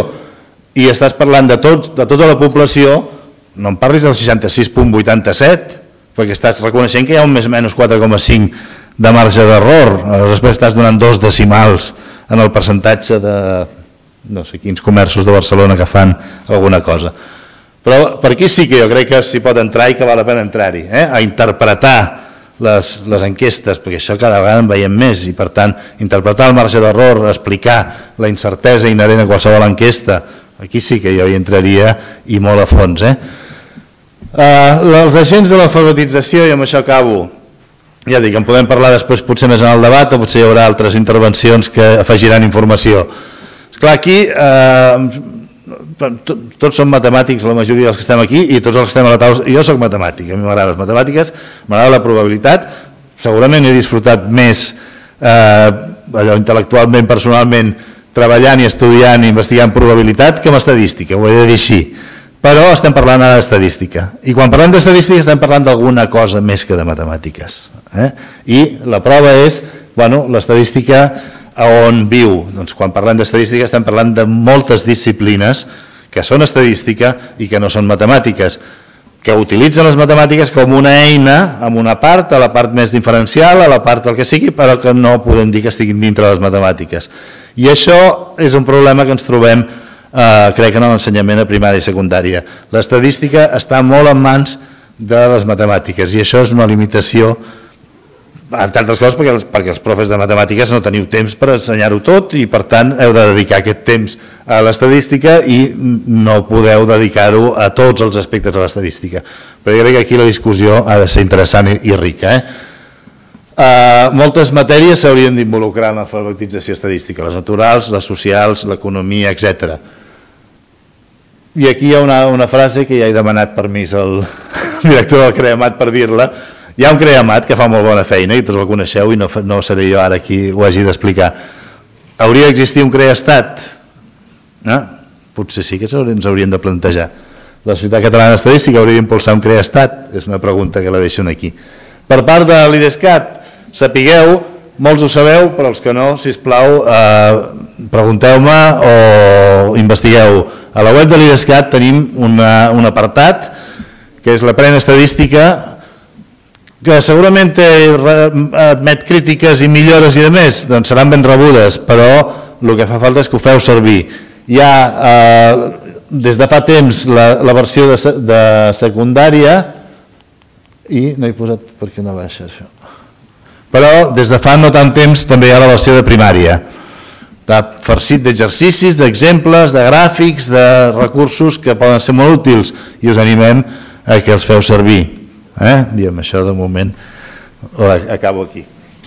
i estàs parlant de, tots, de tota la població, no em parlis del seixanta-sis coma vuitanta-set, perquè estàs reconeixent que hi ha un més o menys quatre coma cinc de marge d'error, després estàs donant dos decimals en el percentatge de no sé quins comerços de Barcelona que fan alguna cosa. Però per aquí sí que jo crec que s'hi pot entrar i que val la pena entrar-hi, eh? a interpretar les, les enquestes, perquè això cada vegada en veiem més i per tant interpretar el marge d'error, explicar la incertesa inherent a qualsevol enquesta, aquí sí que jo hi entraria i molt a fons. Eh? Uh, els agents de l'alfabetització, i amb això acabo, ja dic, en podem parlar després potser més en el debat o potser hi haurà altres intervencions que afegiran informació. Esclar, aquí eh, tots som matemàtics, la majoria dels que estem aquí i tots els que estem a la taula, jo soc matemàtic, a mi m'agraden les matemàtiques, m'agrada la probabilitat, segurament he disfrutat més eh, allò intel·lectualment, personalment, treballant i estudiant i investigant probabilitat que amb estadística, ho he de dir així. Però estem parlant ara d'estadística. I quan parlem d'estadística estem parlant d'alguna cosa més que de matemàtiques. Eh? I la prova és, bueno, l'estadística a on viu. Doncs quan parlem d'estadística estem parlant de moltes disciplines que són estadística i que no són matemàtiques, que utilitzen les matemàtiques com una eina amb una part, a la part més diferencial, a la part del que sigui, però que no podem dir que estiguin dintre de les matemàtiques. I això és un problema que ens trobem, eh, crec, en l'ensenyament a primària i secundària. L'estadística està molt en mans de les matemàtiques i això és una limitació, entre altres coses perquè els, perquè els profes de matemàtiques no teniu temps per ensenyar-ho tot i per tant heu de dedicar aquest temps a l'estadística i no podeu dedicar-ho a tots els aspectes de l'estadística. Però jo crec que aquí la discussió ha de ser interessant i, i rica. Eh? Uh, moltes matèries s'haurien d'involucrar en l'alfabetització estadística, les naturals, les socials, l'economia, etcètera. I aquí hi ha una, una frase que ja he demanat permís al director del CREAMAT per dir-la. Hi ha un CREAMAT que fa molt bona feina i tots el coneixeu i no, no seré jo ara qui ho hagi d'explicar. Hauria d'existir un CREAStat? Eh? Potser sí que ens hauríem de plantejar. La Societat Catalana d'Estadística hauria d'impulsar un CREAStat? És una pregunta que la deixo aquí. Per part de l'IDESCAT, sapigueu, molts ho sabeu, però els que no, sisplau, eh, pregunteu-me o investigueu. A la web de l'IDESCAT tenim una, un apartat que és l'Aprèn Estadística, que segurament admet crítiques i millores i demés, doncs seran ben rebudes, però el que fa falta és que ho feu servir. Hi ha, eh, des de fa temps, la, la versió de, de secundària, i no he posat per què no baixa això, però des de fa no tant temps també hi ha la versió de primària, farcit d'exercicis, d'exemples, de gràfics, de recursos que poden ser molt útils i us animem a que els feu servir. Eh? I amb això de moment acabo aquí.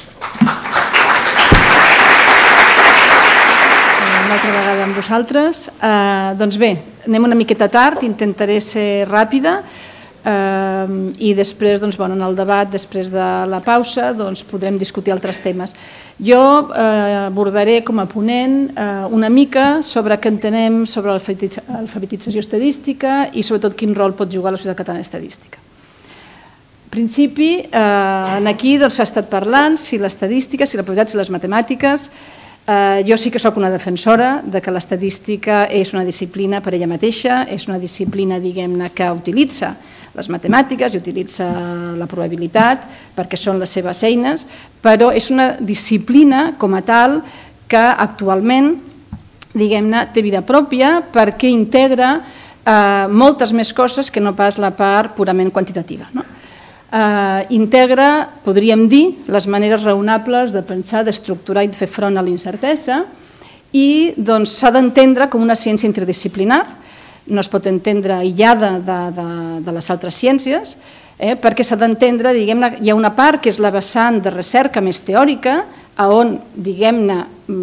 Una altra vegada amb vosaltres. Eh, doncs bé, anem una miqueta tard, intentaré ser ràpida eh, i després, doncs, bueno, en el debat, després de la pausa, doncs, podrem discutir altres temes. Jo eh, abordaré com a ponent eh, una mica sobre què entenem sobre l'alfabetització estadística i sobretot quin rol pot jugar la Societat Catalana d'Estadística. En principi, eh, aquí s'ha doncs, estat parlant si l'estadística, si la probabilitat, si les matemàtiques. Eh, jo sí que sóc una defensora de que l'estadística és una disciplina per ella mateixa, és una disciplina, diguem-ne, que utilitza les matemàtiques i utilitza la probabilitat perquè són les seves eines, però és una disciplina com a tal que actualment, diguem-ne, té vida pròpia perquè integra eh, moltes més coses que no pas la part purament quantitativa, no? Uh, integra, podríem dir, les maneres raonables de pensar, d'estructurar i de fer front a l'incertesa i doncs, s'ha d'entendre com una ciència interdisciplinar, no es pot entendre aïllada de, de, de les altres ciències, eh, perquè s'ha d'entendre, diguem-ne, hi ha una part que és la vessant de recerca més teòrica, on, diguem-ne,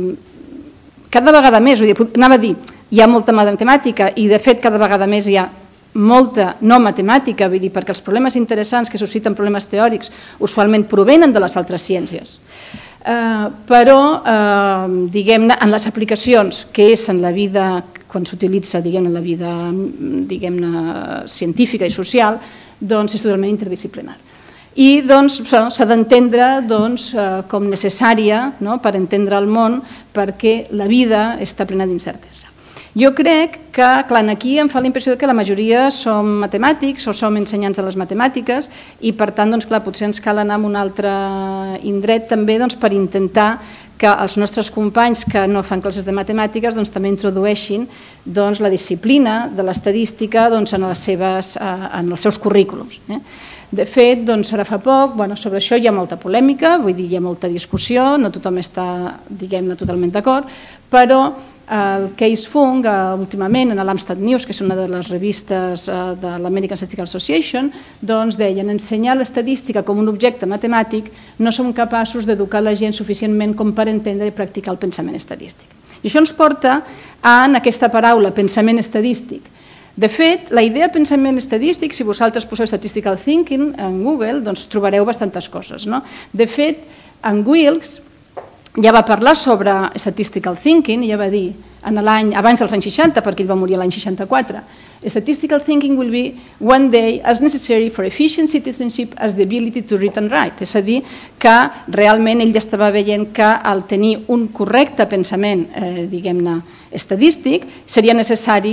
cada vegada més, vull dir, anava a dir, hi ha molta matemàtica i de fet cada vegada més hi ha molta no matemàtica, vull dir, perquè els problemes interessants que susciten problemes teòrics usualment provenen de les altres ciències. Eh, però, eh, diguem-ne, en les aplicacions que és en la vida, quan s'utilitza, diguem-ne, en la vida, diguem-ne, científica i social, doncs és totalment interdisciplinar. I doncs s'ha d'entendre doncs, com necessària, no?, per entendre el món, perquè la vida està plena d'incertesa. Jo crec que, clar, aquí em fa la impressió que la majoria som matemàtics o som ensenyants de les matemàtiques i, per tant, doncs, clar, potser ens cal anar a un altre indret també doncs, per intentar que els nostres companys que no fan classes de matemàtiques doncs, també introdueixin doncs, la disciplina de l'estadística doncs, en, les seves, en els seus currículums. Eh? De fet, doncs, ara fa poc, bueno, sobre això hi ha molta polèmica, vull dir, hi ha molta discussió, no tothom està, diguem-ne, totalment d'acord, però el Case Funk, últimament, en l'Amstrad News, que és una de les revistes de l'American Statistical Association, doncs deien, ensenyar l'estadística com un objecte matemàtic no som capaços d'educar la gent suficientment com per entendre i practicar el pensament estadístic. I això ens porta a aquesta paraula, pensament estadístic. De fet, la idea pensament estadístic, si vosaltres poseu statistical thinking en Google, doncs trobareu bastantes coses. No? De fet, en Wilks ja va parlar sobre statistical thinking i ja va dir, en l'any abans dels anys seixanta, perquè ell va morir l'any seixanta-quatre, statistical thinking will be one day as necessary for efficient citizenship as the ability to read and write. És a dir, que realment ell ja estava veient que al tenir un correcte pensament, eh, diguem-ne, estadístic, seria necessari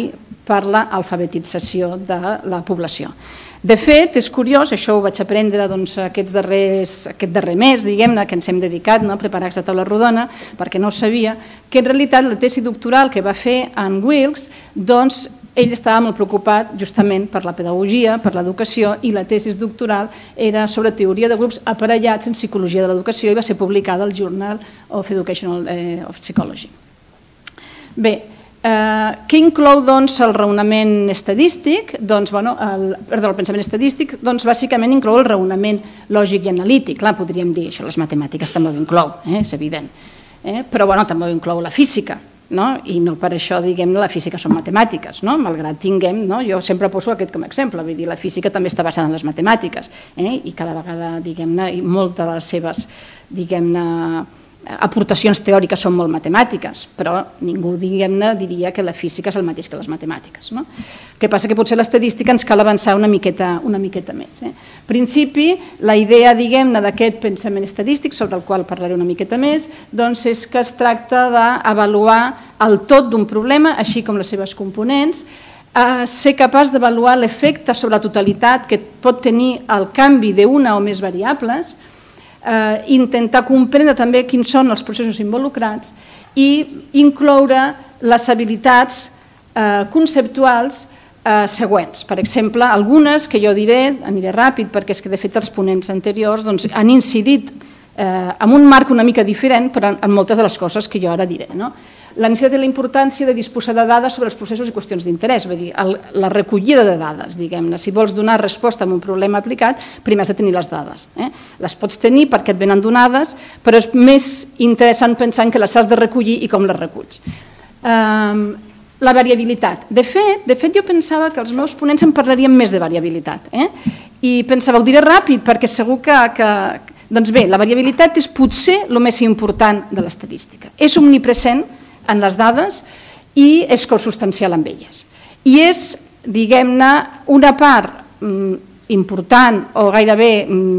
per l'alfabetització de la població. De fet, és curiós, això ho vaig aprendre aquest darrer mes, diguem-ne, que ens hem dedicat a preparar aquesta taula rodona, perquè no ho sabia, que en realitat la tesi doctoral que va fer en Wilkes, doncs ell estava molt preocupat justament per la pedagogia, per l'educació, i la tesi doctoral era sobre teoria de grups aparellats en psicologia de l'educació i va ser publicada al Journal of Educational of Psychology. Bé, què inclou doncs el raonament estadístic? Doncs, bueno, perdó, el pensament estadístic, doncs bàsicament inclou el raonament lògic i analític. Clar, podríem dir, això les matemàtiques també ho inclou, és evident, però bueno, també ho inclou la física, i no per això, diguem-ne, la física són matemàtiques, malgrat tinguem, jo sempre poso aquest com a exemple, vull dir, la física també està basada en les matemàtiques i cada vegada, diguem-ne, i moltes de les seves, diguem-ne, aportacions teòriques són molt matemàtiques, però ningú, diguem-ne, diria que la física és el mateix que les matemàtiques. El que passa que potser l'estadística ens cal avançar una miqueta més. En principi, la idea, diguem-ne, d'aquest pensament estadístic, sobre el qual parlaré una miqueta més, doncs és que es tracta d'avaluar el tot d'un problema, així com les seves components, ser capaç d'avaluar l'efecte sobre la totalitat que pot tenir el canvi d'una o més variables, intentar comprendre també quins són els processos involucrats i incloure les habilitats conceptuals següents. Per exemple, algunes que jo diré, aniré ràpid perquè és que de fet els ponents anteriors han incidit en un marc una mica diferent però en moltes de les coses que jo ara diré. La necessitat i la importància de disposar de dades sobre els processos i qüestions d'interès, vull dir, la recollida de dades, diguem-ne. Si vols donar resposta a un problema aplicat, primer has de tenir les dades. Les pots tenir perquè et venen donades, però és més interessant pensar que les has de recollir i com les reculls. La variabilitat. De fet, de fet jo pensava que els meus ponents en parlarien més de variabilitat. I pensava, ho diré ràpid, perquè segur que... Doncs bé, la variabilitat és potser el més important de l'estadística. És omnipresent en les dades i és consubstancial amb elles. I és, diguem-ne, una part important o gairebé,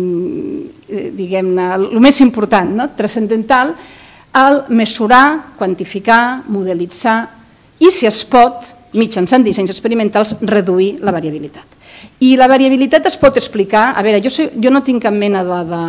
diguem-ne, el més important, transcendental, el mesurar, quantificar, modelitzar i, si es pot, mitjançant dissenys experimentals, reduir la variabilitat. I la variabilitat es pot explicar... A veure, jo no tinc cap mena de...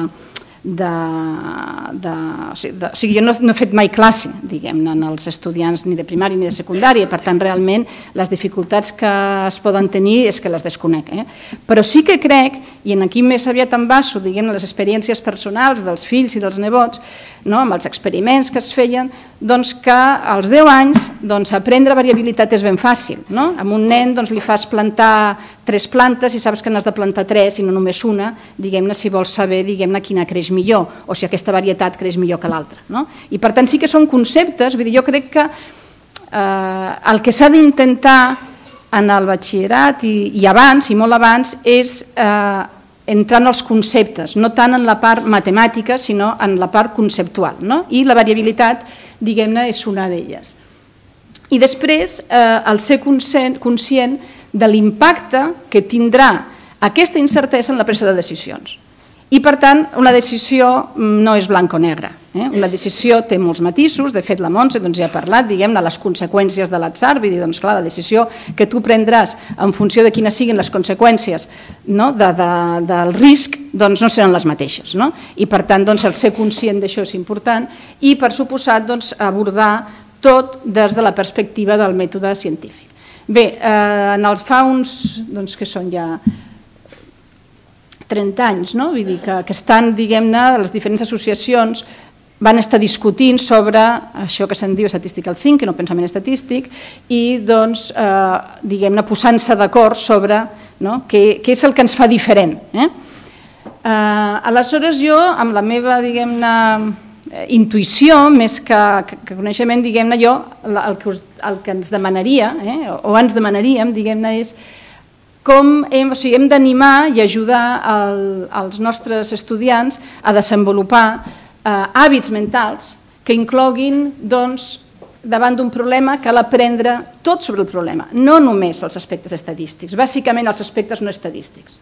o sigui, jo no he fet mai classe, diguem-ne, en els estudiants ni de primària ni de secundària, per tant, realment, les dificultats que es poden tenir és que les desconec. Però sí que crec, i aquí més aviat em baso, diguem-ne, les experiències personals dels fills i dels nebots, amb els experiments que es feien, doncs que als deu anys aprendre variabilitat és ben fàcil. A un nen li fas plantar tres plantes i saps que n'has de plantar tres i no només una, diguem-ne, si vols saber quina creix millor o si aquesta varietat creix millor que l'altra. I per tant sí que són conceptes, vull dir, jo crec que el que s'ha d'intentar en el batxillerat i abans, i molt abans, és entrar en els conceptes, no tant en la part matemàtica, sinó en la part conceptual. I la variabilitat, diguem-ne, és una d'elles. I després, el ser conscient de l'impacte que tindrà aquesta incertesa en la presa de decisions. I, per tant, una decisió no és blanc o negre. Una decisió té molts matisos, de fet la Montse ja ha parlat, diguem-ne, de les conseqüències de l'atzar, vull dir, doncs clar, la decisió que tu prendràs en funció de quines siguin les conseqüències del risc, doncs no seran les mateixes. I, per tant, el ser conscient d'això és important i, per suposat, abordar tot des de la perspectiva del mètode científic. Bé, fa uns, que són ja trenta anys, vull dir que estan, diguem-ne, les diferents associacions van estar discutint sobre això que se'n diu statistical thinking o pensament estadístic i, doncs, diguem-ne, posant-se d'acord sobre què és el que ens fa diferent. Aleshores, jo, amb la meva, diguem-ne, intuïció, més que coneixement, diguem-ne, jo, el que ens demanaria, o ens demanaríem, diguem-ne, és com hem d'animar i ajudar els nostres estudiants a desenvolupar hàbits mentals que incloguin, doncs, davant d'un problema, cal aprendre tot sobre el problema, no només els aspectes estadístics, bàsicament els aspectes no estadístics.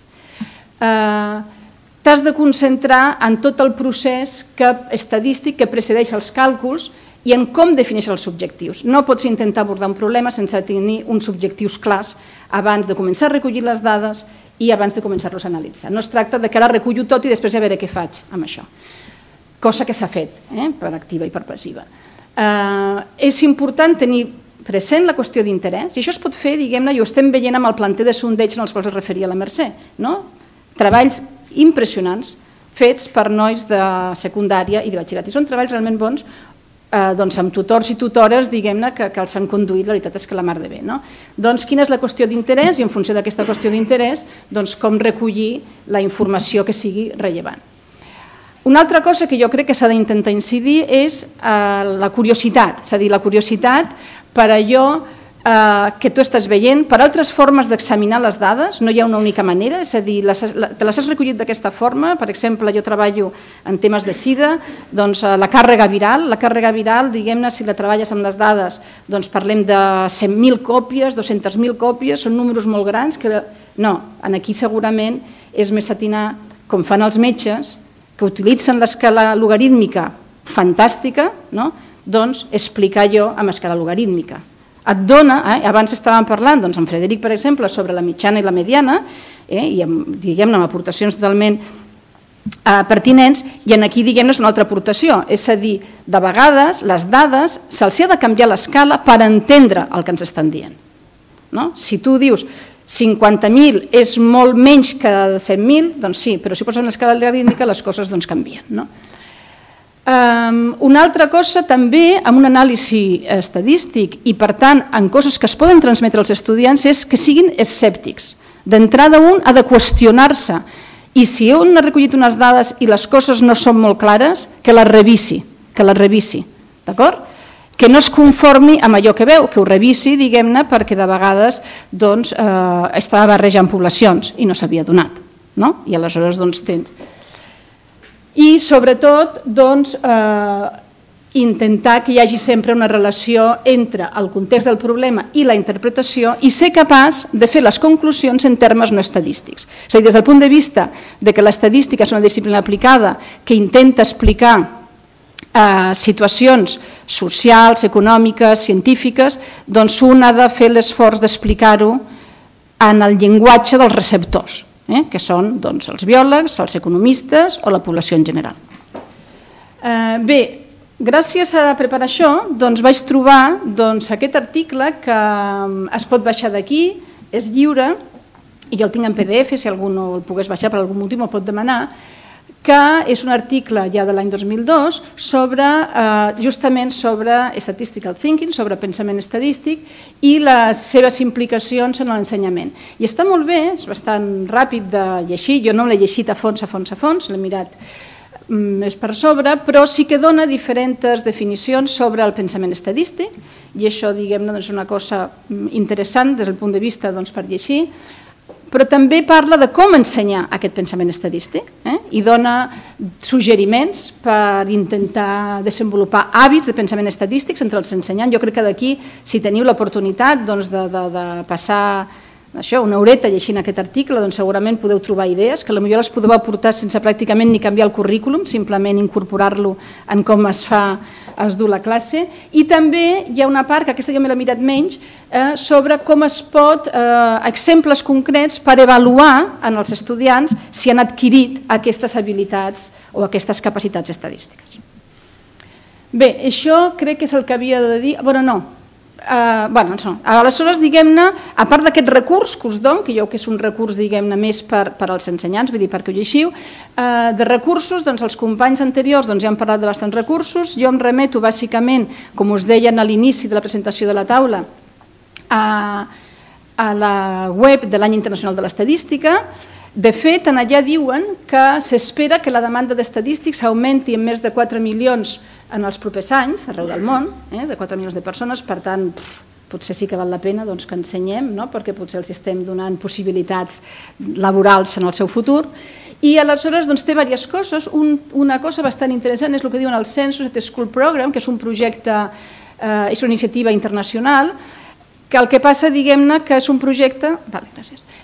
T'has de concentrar en tot el procés estadístic que precedeix els càlculs i en com defineixes els objectius. No pots intentar abordar un problema sense tenir uns objectius clars abans de començar a recollir les dades i abans de començar-los a analitzar. No es tracta de que ara recullo tot i després ja veuré què faig amb això. Cosa que s'ha fet, eh, per activa i per passiva. Eh, és important tenir present la qüestió d'interès i això es pot fer, diguem-ne, i ho estem veient amb el planter de sondeig en els quals es referia la Mercè. No? Treballs impressionants fets per nois de secundària i de batxillerat. I són treballs realment bons eh, doncs amb tutors i tutores, diguem-ne, que, que els han conduït, la veritat és que la mar de bé. No? Doncs quina és la qüestió d'interès i en funció d'aquesta qüestió d'interès, doncs com recollir la informació que sigui rellevant. Una altra cosa que jo crec que s'ha d'intentar incidir és eh, la curiositat, és a dir, la curiositat per allò eh, que tu estàs veient, per altres formes d'examinar les dades, no hi ha una única manera, és a dir, les, te les has recollit d'aquesta forma, per exemple, jo treballo en temes de sida, doncs la càrrega viral, la càrrega viral, diguem-ne, si la treballes amb les dades, doncs parlem de cent mil còpies, dues-centes mil còpies, són números molt grans, que no, aquí segurament és més atinar, com fan els metges, que utilitzen l'escala logarítmica fantàstica, no? Doncs explicar jo amb escala logarítmica. Et dona, eh? Abans estàvem parlant doncs, amb Frederic, per exemple, sobre la mitjana i la mediana, eh? i amb, diguem-ne, amb aportacions totalment eh, pertinents, i en aquí, diguem-ne, és una altra aportació, és a dir, de vegades les dades se'ls ha de canviar l'escala per entendre el que ens estan dient. No? Si tu dius cinquanta mil és molt menys que cent mil, doncs sí, però si poses en l'escala logarítmica les coses doncs, canvien. No? Um, una altra cosa també amb un anàlisi estadístic i per tant en coses que es poden transmetre als estudiants és que siguin escèptics. D'entrada un ha de qüestionar-se i si un ha recollit unes dades i les coses no són molt clares, que les revisi, que les revisi, d'acord? Que no es conformi amb allò que veu, que ho revisi, diguem-ne, perquè de vegades doncs, eh, estava barrejant poblacions i no s'havia donat. No? I aleshores doncs, tens... I sobretot doncs, eh, intentar que hi hagi sempre una relació entre el context del problema i la interpretació i ser capaç de fer les conclusions en termes no estadístics. És a dir, des del punt de vista de que l'estadística és una disciplina aplicada que intenta explicar eh, situacions socials, econòmiques, científiques, doncs un ha de fer l'esforç d'explicar-ho en el llenguatge dels receptors. Eh, que són doncs, els biòlegs, els economistes o la població en general. Eh, bé, gràcies a preparar això doncs, vaig trobar doncs, aquest article que es pot baixar d'aquí, és lliure, i jo el tinc en P D F, si algú no el pogués baixar per algun motiu m'ho pot demanar, que és un article ja de l'any dos mil dos sobre, eh, justament sobre statistical thinking, sobre pensament estadístic i les seves implicacions en l'ensenyament. I està molt bé, és bastant ràpid de llegir, jo no l'he llegit a fons, a fons, a fons, l'he mirat més per sobre, però sí que dona diferents definicions sobre el pensament estadístic i això, diguem-ne, és una cosa interessant des del punt de vista doncs, per llegir, però també parla de com ensenyar aquest pensament estadístic eh? i dona suggeriments per intentar desenvolupar hàbits de pensament estadístics entre els ensenyants. Jo crec que d'aquí, si teniu l'oportunitat doncs, de, de, de passar això, una horeta llegint aquest article, doncs segurament podeu trobar idees que potser les podeu aportar sense pràcticament ni canviar el currículum, simplement incorporar-lo en com es fa, es du la classe. I també hi ha una part, que aquesta jo me l'he mirat menys, eh, sobre com es pot, eh, exemples concrets per avaluar en els estudiants si han adquirit aquestes habilitats o aquestes capacitats estadístiques. Bé, això crec que és el que havia de dir... Bueno, no. Uh, bueno, no. Aleshores, diguem-ne, a part d'aquest recurs que us dono, que jo que és un recurs, diguem-ne, més per, per als ensenyants, vull dir, perquè ho llegiu, uh, de recursos, doncs els companys anteriors doncs, ja han parlat de bastants recursos, jo em remeto bàsicament, com us deien a l'inici de la presentació de la taula, a, a la web de l'Any Internacional de l'Estadística. De fet, en allà diuen que s'espera que la demanda d'estadístics augmenti en més de quatre milions en els propers anys, arreu del món, eh, de quatre milions de persones, per tant, pff, potser sí que val la pena doncs, que ensenyem, no? Perquè potser els estem donant possibilitats laborals en el seu futur. I aleshores doncs, té diverses coses. Un, una cosa bastant interessant és el que diuen el Census at School Program, que és un projecte, eh, és una iniciativa internacional, que el que passa, diguem-ne, que és un projecte... Vale, gràcies.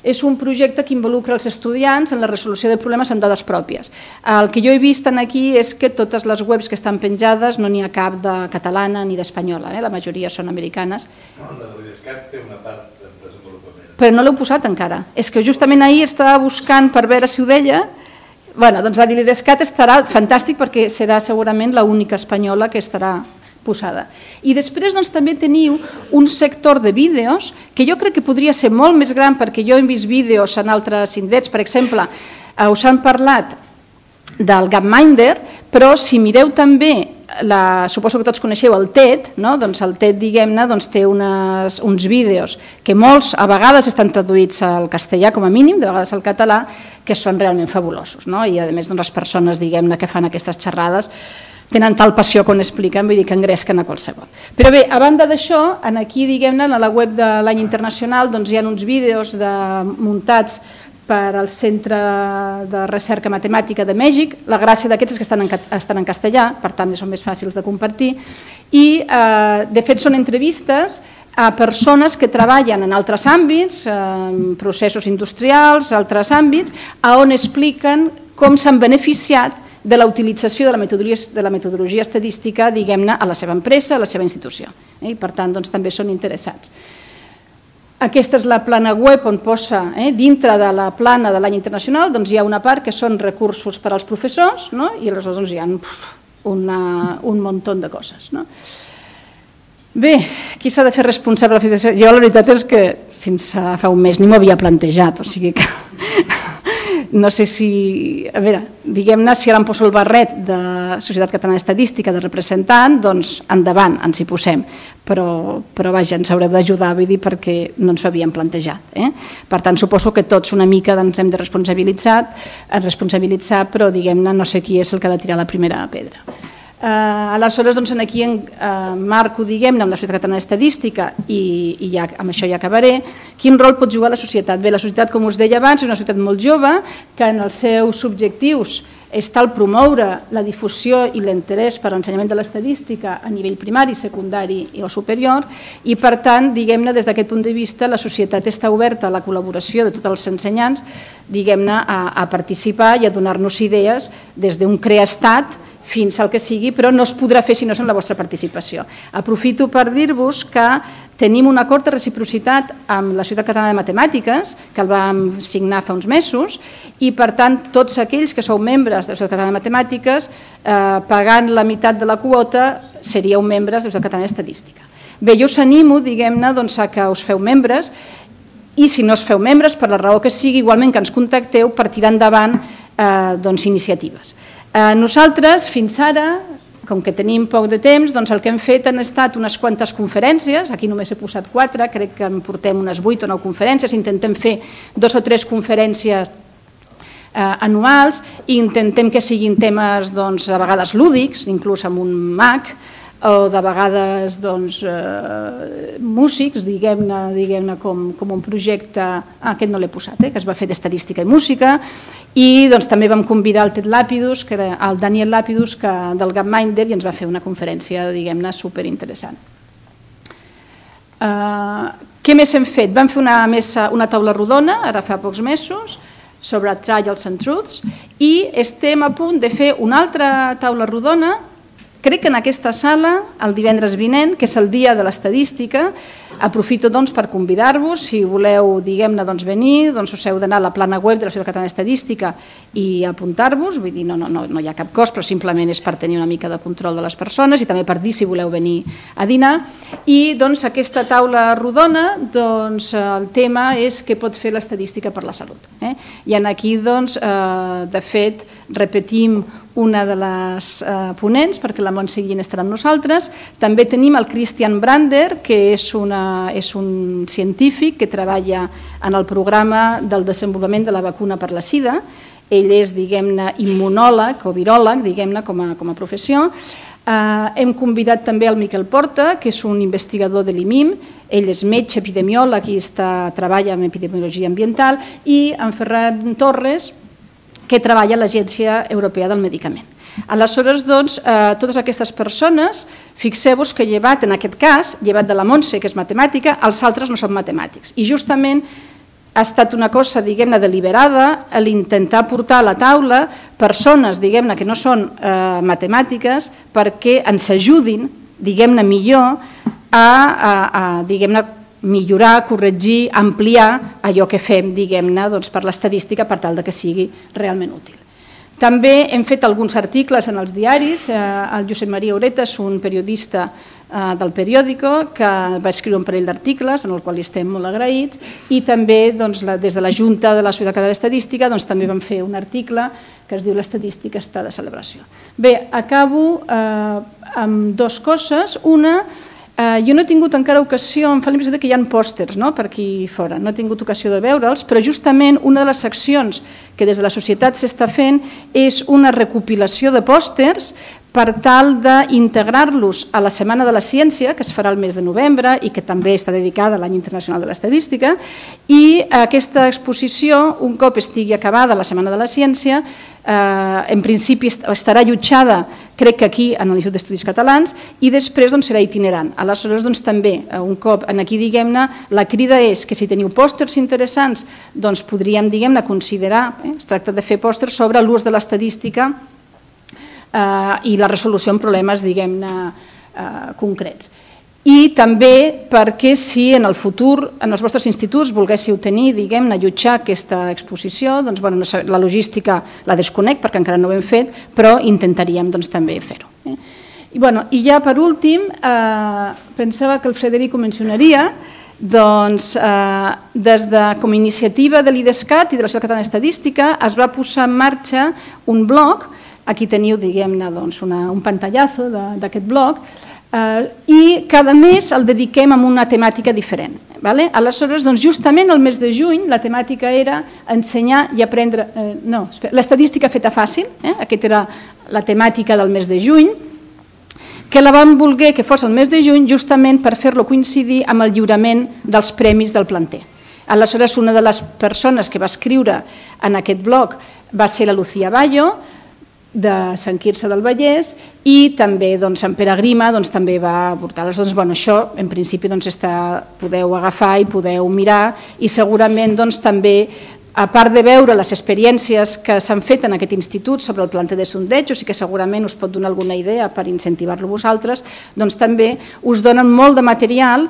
és un projecte que involucra els estudiants en la resolució de problemes amb dades pròpies. El que jo he vist aquí és que totes les webs que estan penjades no n'hi ha cap de catalana ni d'espanyola, la majoria són americanes. No, la de l'IDESCAT té una part de desenvolupament. Però no l'heu posat encara. És que justament ahir estava buscant per veure si ho deia. Bueno, doncs la de l'IDESCAT estarà fantàstic perquè serà segurament l'única espanyola que estarà posada. I després doncs, també teniu un sector de vídeos que jo crec que podria ser molt més gran perquè jo he vist vídeos en altres indrets, per exemple, us han parlat del Gapminder, però si mireu també, la, suposo que tots coneixeu el TED, no? Doncs el TED diguem-ne doncs, té unes, uns vídeos que molts a vegades estan traduïts al castellà com a mínim, de vegades al català, que són realment fabulosos, no? I a més doncs, les persones diguem-ne que fan aquestes xerrades tenen tal passió quan expliquen, vull dir que engresquen a qualsevol. Però bé, a banda d'això, aquí, diguem-ne, a la web de l'Any Internacional doncs, hi ha uns vídeos de, muntats per al Centre de Recerca Matemàtica de Mèxic. La gràcia d'aquests és que estan en, estan en castellà, per tant, són més fàcils de compartir. I, eh, de fet, són entrevistes a persones que treballen en altres àmbits, eh, processos industrials, altres àmbits, a on expliquen com s'han beneficiat de la utilització de la metodologia, de la metodologia estadística, diguem-ne, a la seva empresa, a la seva institució. I, per tant, doncs, també són interessants. Aquesta és la plana web on posa, eh, dintre de la plana de l'Any Internacional, doncs hi ha una part que són recursos per als professors, no? I aleshores doncs, hi ha una, un munt de coses. No? Bé, qui s'ha de fer responsable de la fixació? Jo la veritat és que fins a fa un mes ni m'ho havia plantejat, o sigui que no sé si, a veure, diguem-ne, si ara em poso el barret de Societat Catalana d'Estadística de representant, doncs endavant, ens hi posem, però, però vaja, ens haureu d'ajudar, vull dir, perquè no ens ho havíem plantejat. Eh? Per tant, suposo que tots una mica ens hem de responsabilitzar, responsabilitzar però diguem-ne, no sé qui és el que ha de tirar la primera pedra. Uh, aleshores, doncs, aquí en, uh, marco, diguem-ne, amb la Societat Catalana d'Estadística i, i ja, amb això ja acabaré, quin rol pot jugar la societat? Bé, la societat, com us deia abans, és una societat molt jove que en els seus objectius està el promoure la difusió i l'interès per l'ensenyament de l'estadística a nivell primari, secundari o superior i, per tant, diguem-ne, des d'aquest punt de vista, la societat està oberta a la col·laboració de tots els ensenyants, diguem-ne, a, a participar i a donar-nos idees des d'un creestat fins al que sigui, però no es podrà fer si no és amb la vostra participació. Aprofito per dir-vos que tenim un acord de reciprocitat amb la Societat Catalana de Matemàtiques, que el vam signar fa uns mesos, i per tant tots aquells que sou membres de la Societat Catalana de Matemàtiques, eh, pagant la meitat de la quota, seríeu membres de la Societat Catalana d'Estadística. Bé, jo us animo, diguem-ne, doncs, a que us feu membres, i si no us feu membres, per la raó que sigui, igualment que ens contacteu per tirar endavant eh, doncs, iniciatives. Nosaltres, fins ara, com que tenim poc de temps, doncs el que hem fet han estat unes quantes conferències, aquí només he posat quatre, crec que en portem unes vuit o nou conferències, intentem fer dos o tres conferències eh, anuals i intentem que siguin temes doncs, a vegades lúdics, inclús amb un Mac, o de vegades doncs, eh, músics, diguem-ne diguem com, com un projecte, ah, aquest no l'he posat, eh, que es va fer d'estadística i música, i doncs, també vam convidar el Ted Lapidus, que era el Daniel Lapidus, que, del Gapminder, i ens va fer una conferència, diguem-ne, superinteressant. Uh, què més hem fet? Vam fer una, mesa, una taula rodona, ara fa pocs mesos, sobre Trials and Truths, i estem a punt de fer una altra taula rodona, crec que en aquesta sala, el divendres vinent, que és el dia de l'estadística, aprofito doncs, per convidar-vos, si voleu diguem-ne doncs, venir, doncs us heu d'anar a la plana web de la Societat Catalana d'Estadística i apuntar-vos, vull dir, no, no, no, no hi ha cap cost, però simplement és per tenir una mica de control de les persones i també per dir si voleu venir a dinar. I doncs, aquesta taula rodona, doncs, el tema és què pot fer l'estadística per la salut. Eh? I aquí, doncs, eh, de fet, repetim una de les eh, ponents, perquè la Montse Guillén estarà amb nosaltres. També tenim el Christian Brander, que és, una, és un científic que treballa en el programa del desenvolupament de la vacuna per la sida. Ell és, diguem-ne, immunòleg o viròleg, diguem-ne, com, a, com a professió. Eh, hem convidat també el Miquel Porta, que és un investigador de l'I M I M, ell és metge epidemiòleg i està, treballa en epidemiologia ambiental, i en Ferran Torres, que treballa a l'Agència Europea del Medicament. Aleshores, doncs, eh, totes aquestes persones, fixeu-vos que llevat, en aquest cas, llevat de la Montse, que és matemàtica, els altres no són matemàtics. I justament ha estat una cosa, diguem-ne, deliberada, l'intentar portar a la taula persones, diguem-ne, que no són eh, matemàtiques, perquè ens ajudin, diguem-ne, millor a, a, a diguem-ne, millorar, corregir, ampliar allò que fem, diguem-ne, doncs, per l'estadística per tal de que sigui realment útil. També hem fet alguns articles en els diaris. El Josep Maria Ureta és un periodista del periòdico que va escriure un parell d'articles en el qual estem molt agraïts, i també des de la Junta de la Societat Catalana d'Estadística també vam fer un article que es diu "L'estadística està de celebració". Bé, acabo amb dues coses. Una, jo no he tingut encara ocasió, em fa la impressió que hi ha pòsters per aquí fora, no he tingut ocasió de veure'ls, però justament una de les accions que des de la societat s'està fent és una recopilació de pòsters per tal d'integrar-los a la Setmana de la Ciència, que es farà el mes de novembre i que també està dedicada a l'Any Internacional de l'Estadística, i aquesta exposició, un cop estigui acabada la Setmana de la Ciència, en principi estarà allotjada, crec que aquí, en l'Institut d'Estudis Catalans, i després serà itinerant. Aleshores, també, un cop aquí, diguem-ne, la crida és que si teniu pòsters interessants, doncs podríem, diguem-ne, considerar, es tracta de fer pòsters sobre l'ús de l'estadística i la resolució en problemes, diguem-ne, concrets. I també perquè si en el futur en els vostres instituts volguéssiu tenir, diguem-ne, allotjar aquesta exposició, doncs la logística la desconec perquè encara no ho hem fet, però intentaríem també fer-ho. I ja per últim, pensava que el Frederic ho mencionaria, doncs des de com a iniciativa de l'IDESCAT i de la Societat Catalana d'Estadística es va posar en marxa un blog. Aquí teniu, diguem-ne, un pantallazo d'aquest blog, i cada mes el dediquem a una temàtica diferent. Aleshores, justament el mes de juny la temàtica era ensenyar i aprendre... No, l'estadística feta fàcil, aquesta era la temàtica del mes de juny, que la vam voler que fos el mes de juny justament per fer-lo coincidir amb el lliurament dels premis del planter. Aleshores, una de les persones que va escriure en aquest blog va ser la Lucía Bayo, de Sant Quirze del Vallès, i també en Pere Grima també va aportar. Això, en principi, podeu agafar i podeu mirar, i segurament també, a part de veure les experiències que s'han fet en aquest institut sobre el planter de sondeig, o sigui que segurament us pot donar alguna idea per incentivar-lo vosaltres, doncs també us donen molt de material.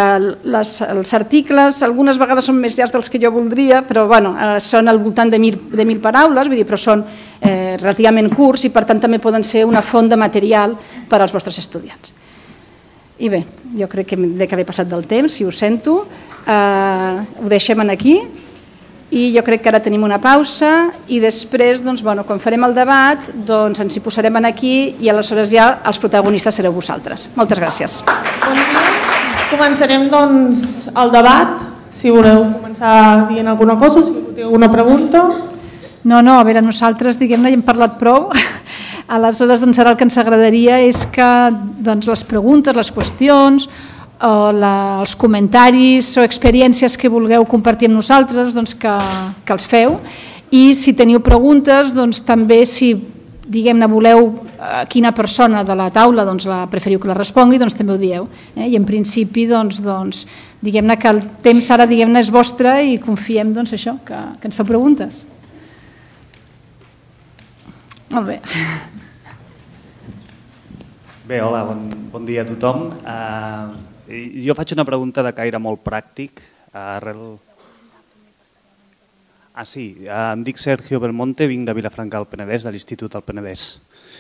Els articles algunes vegades són més llargs dels que jo voldria, però són al voltant de mil paraules, vull dir, però són relativament curts i per tant també poden ser una font de material per als vostres estudiants. I bé, jo crec que he d'haver passat del temps, si ho sento, ho deixem aquí. I jo crec que ara tenim una pausa i després, quan farem el debat, ens hi posarem aquí i aleshores ja els protagonistes sereu vosaltres. Moltes gràcies. Bon dia. Començarem el debat. Si voleu començar dient alguna cosa, si teniu alguna pregunta. No, no, a veure, nosaltres, diguem-ne, ja hem parlat prou. Aleshores, ara el que ens agradaria és que les preguntes, les qüestions, o els comentaris o experiències que vulgueu compartir amb nosaltres, que els feu. I si teniu preguntes, també si voleu quina persona de la taula preferiu que la respongui, també ho dieu. I en principi, diguem-ne que el temps ara és vostre i confiem que ens fa preguntes. Molt bé. Bé, hola, bon dia a tothom. Jo faig una pregunta de caire molt pràctic. Arrel... Ah, sí, em dic Sergio Belmonte, vinc de Vilafranca del Penedès, de l'Institut del Penedès.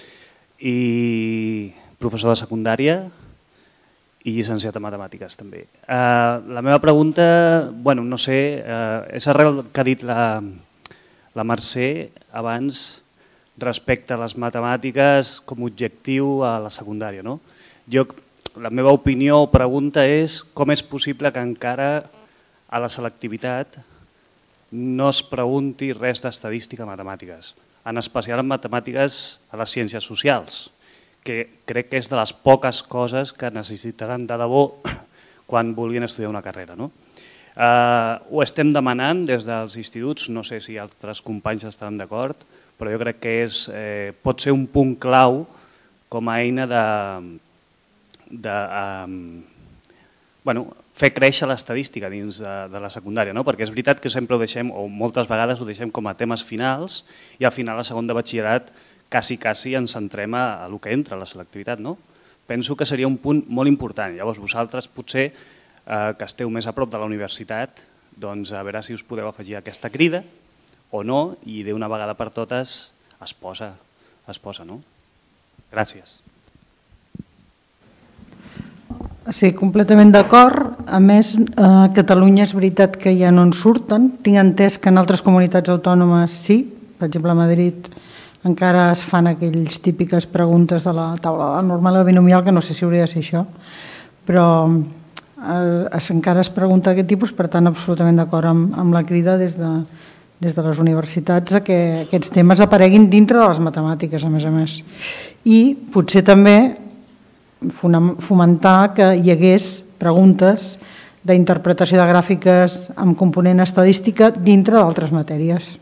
I professor de secundària i llicenciat en matemàtiques també. La meva pregunta, bueno, no sé, és arrel que ha dit la Mercè abans respecte a les matemàtiques com a objectiu a la secundària, no? Jo... La meva opinió o pregunta és com és possible que encara a la selectivitat no es pregunti res d'estadística a matemàtiques, en especial en matemàtiques a les ciències socials, que crec que és de les poques coses que necessitaran de debò quan vulguin estudiar una carrera. Ho estem demanant des dels instituts, no sé si altres companys estaran d'acord, però jo crec que pot ser un punt clau com a eina de... de fer créixer l'estadística dins de, de la secundària, no? Perquè és veritat que sempre ho deixem, o moltes vegades ho deixem com a temes finals, i al final a segon de batxillerat quasi, quasi ens centrem a, a el que entra, a la selectivitat, no? Penso que seria un punt molt important. Llavors vosaltres potser, eh, que esteu més a prop de la universitat, doncs a veure si us podeu afegir aquesta crida o no, i d'una vegada per totes es posa, es posa, no? Gràcies. Sí, completament d'acord. A més, a Catalunya és veritat que ja no en surten. Tinc entès que en altres comunitats autònomes sí. Per exemple, a Madrid encara es fan aquells típiques preguntes de la taula normal o binomial, que no sé si hauria de ser això, però eh, encara es pregunta aquest tipus, per tant, absolutament d'acord amb, amb la crida des de, des de les universitats a que aquests temes apareguin dintre de les matemàtiques, a més a més. I potser també fomentar que hi hagués preguntes d'interpretació de gràfiques amb component estadística dintre d'altres matèries.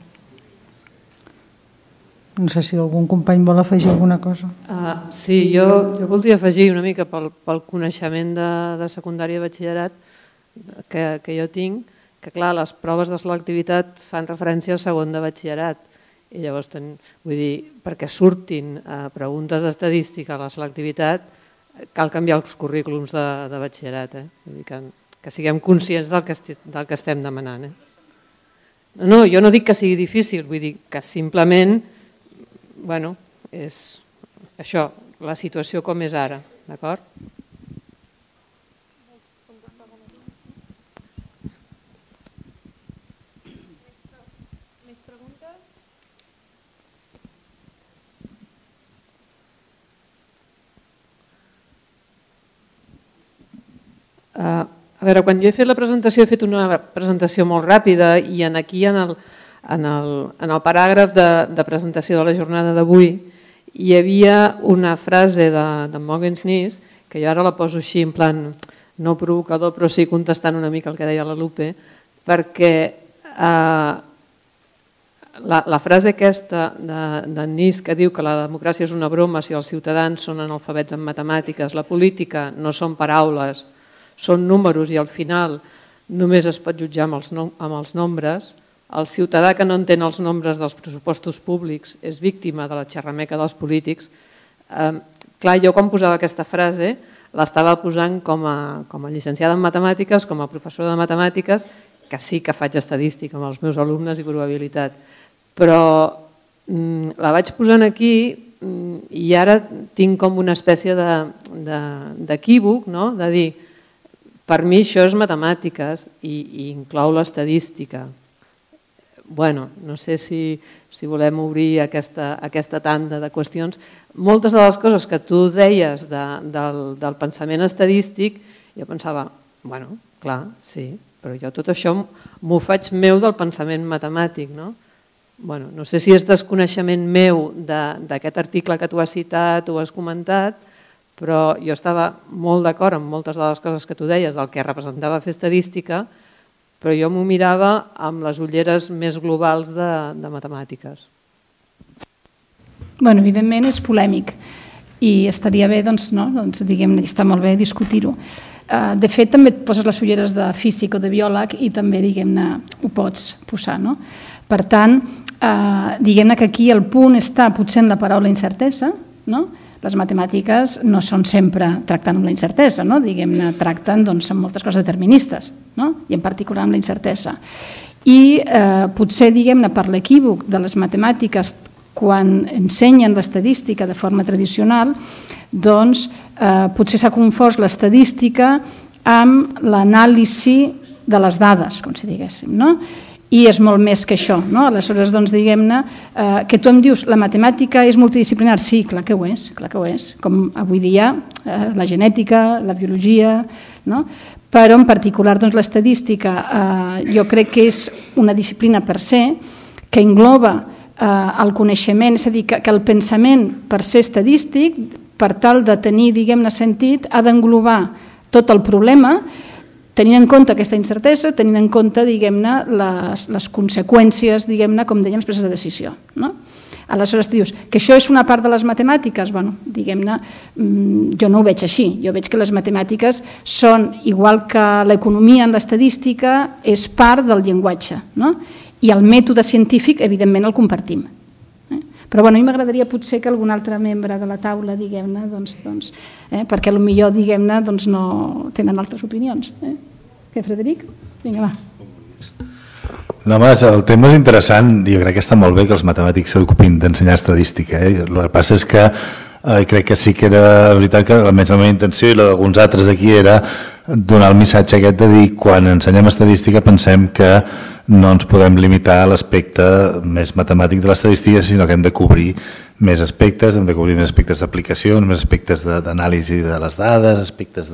No sé si algun company vol afegir alguna cosa. Uh, sí, jo, jo voldria afegir una mica pel, pel coneixement de, de secundària i batxillerat que, que jo tinc, que clar, les proves de selectivitat fan referència al segon de batxillerat. I llavors, ten, vull dir, perquè surtin uh, preguntes d'estadística a la selectivitat, cal canviar els currículums de, de batxillerat, eh? Vull dir que, que siguem conscients del que, esti, del que estem demanant. Eh? No, jo no dic que sigui difícil, vull dir que simplement bueno, és això, la situació com és ara, d'acord? Més preguntes? Uh, a veure, quan jo he fet la presentació, he fet una presentació molt ràpida i en aquí en el En el, en el paràgraf de, de presentació de la jornada d'avui hi havia una frase de, de Mogens Nis, que jo ara la poso així en plan no provocador, però sí contestant una mica el que deia la Lupe, perquè eh, la, la frase aquesta de, de Nis que diu que la democràcia és una broma si els ciutadans són analfabets en matemàtiques, la política no són paraules, són números i al final només es pot jutjar amb els, nom amb els nombres. El ciutadà que no entén els nombres dels pressupostos públics és víctima de la xerrameca dels polítics. Eh, clar, jo quan posava aquesta frase l'estava posant com a, com a llicenciada en matemàtiques, com a professora de matemàtiques, que sí que faig estadística amb els meus alumnes i probabilitat. Però mm, la vaig posant aquí mm, i ara tinc com una espècie d'equívoc, de, de, no? De dir, per mi això és matemàtiques i, i inclou l'estadística. Bueno, no sé si, si volem obrir aquesta, aquesta tanda de qüestions. Moltes de les coses que tu deies de, del, del pensament estadístic, jo pensava, bueno, clar, sí, però jo tot això m'ho faig meu del pensament matemàtic, no? Bueno, no sé si és desconeixement meu d'aquest article que tu has citat o has comentat, però jo estava molt d'acord amb moltes de les coses que tu deies del que representava fer estadística, però jo m'ho mirava amb les ulleres més globals de, de matemàtiques. Bueno, evidentment és polèmic i estaria bé, doncs, no? doncs, diguem-ne, està molt bé discutir-ho. De fet, també et poses les ulleres de físic o de biòleg i també, diguem-ne, ho pots posar, no? Per tant, diguem-ne que aquí el punt està potser en la paraula incertesa, no? Les matemàtiques no són sempre tractant amb la incertesa, no? Diguem-ne, tracten doncs, amb moltes coses deterministes, no? I en particular amb la incertesa. I eh, potser, diguem-ne, per l'equívoc de les matemàtiques quan ensenyen l'estadística de forma tradicional, doncs eh, potser s'ha confós l'estadística amb l'anàlisi de les dades, com si diguéssim, no? I és molt més que això, no? Aleshores, doncs, diguem-ne, eh, que tu em dius, la matemàtica és multidisciplinar? Sí, clar que ho és, clar que ho és, com avui dia eh, la genètica, la biologia, no? Però en particular doncs, l'estadística eh, jo crec que és una disciplina per se que engloba eh, el coneixement, és a dir, que, que el pensament per ser estadístic, per tal de tenir, diguem-ne, sentit, ha d'englobar tot el problema, tenint en compte aquesta incertesa, tenint en compte, diguem-ne, les, les conseqüències, diguem-ne, com deien, les preses de decisió, no? Aleshores dius que això és una part de les matemàtiques, bueno, diguem-ne, jo no ho veig així, jo veig que les matemàtiques són, igual que l'economia en l'estadística, és part del llenguatge, no? I el mètode científic, evidentment, el compartim. Però bueno, a mi m'agradaria potser que algun altre membre de la taula, diguem-ne, doncs, doncs, eh, perquè potser, diguem-ne, doncs no tenen altres opinions. Eh? Què, Frederic? Vinga, va. No, home, el tema és interessant, jo crec que està molt bé que els matemàtics s'ocupin d'ensenyar estadística. Eh? El que passa és que eh, crec que sí que era veritat que almenys la meva intenció i la d'alguns altres d'aquí era donar el missatge aquest de dir quan ensenyem estadística pensem que no ens podem limitar a l'aspecte més matemàtic de l'estadística, sinó que hem de cobrir més aspectes, hem de cobrir més aspectes d'aplicació, més aspectes d'anàlisi de les dades, aspectes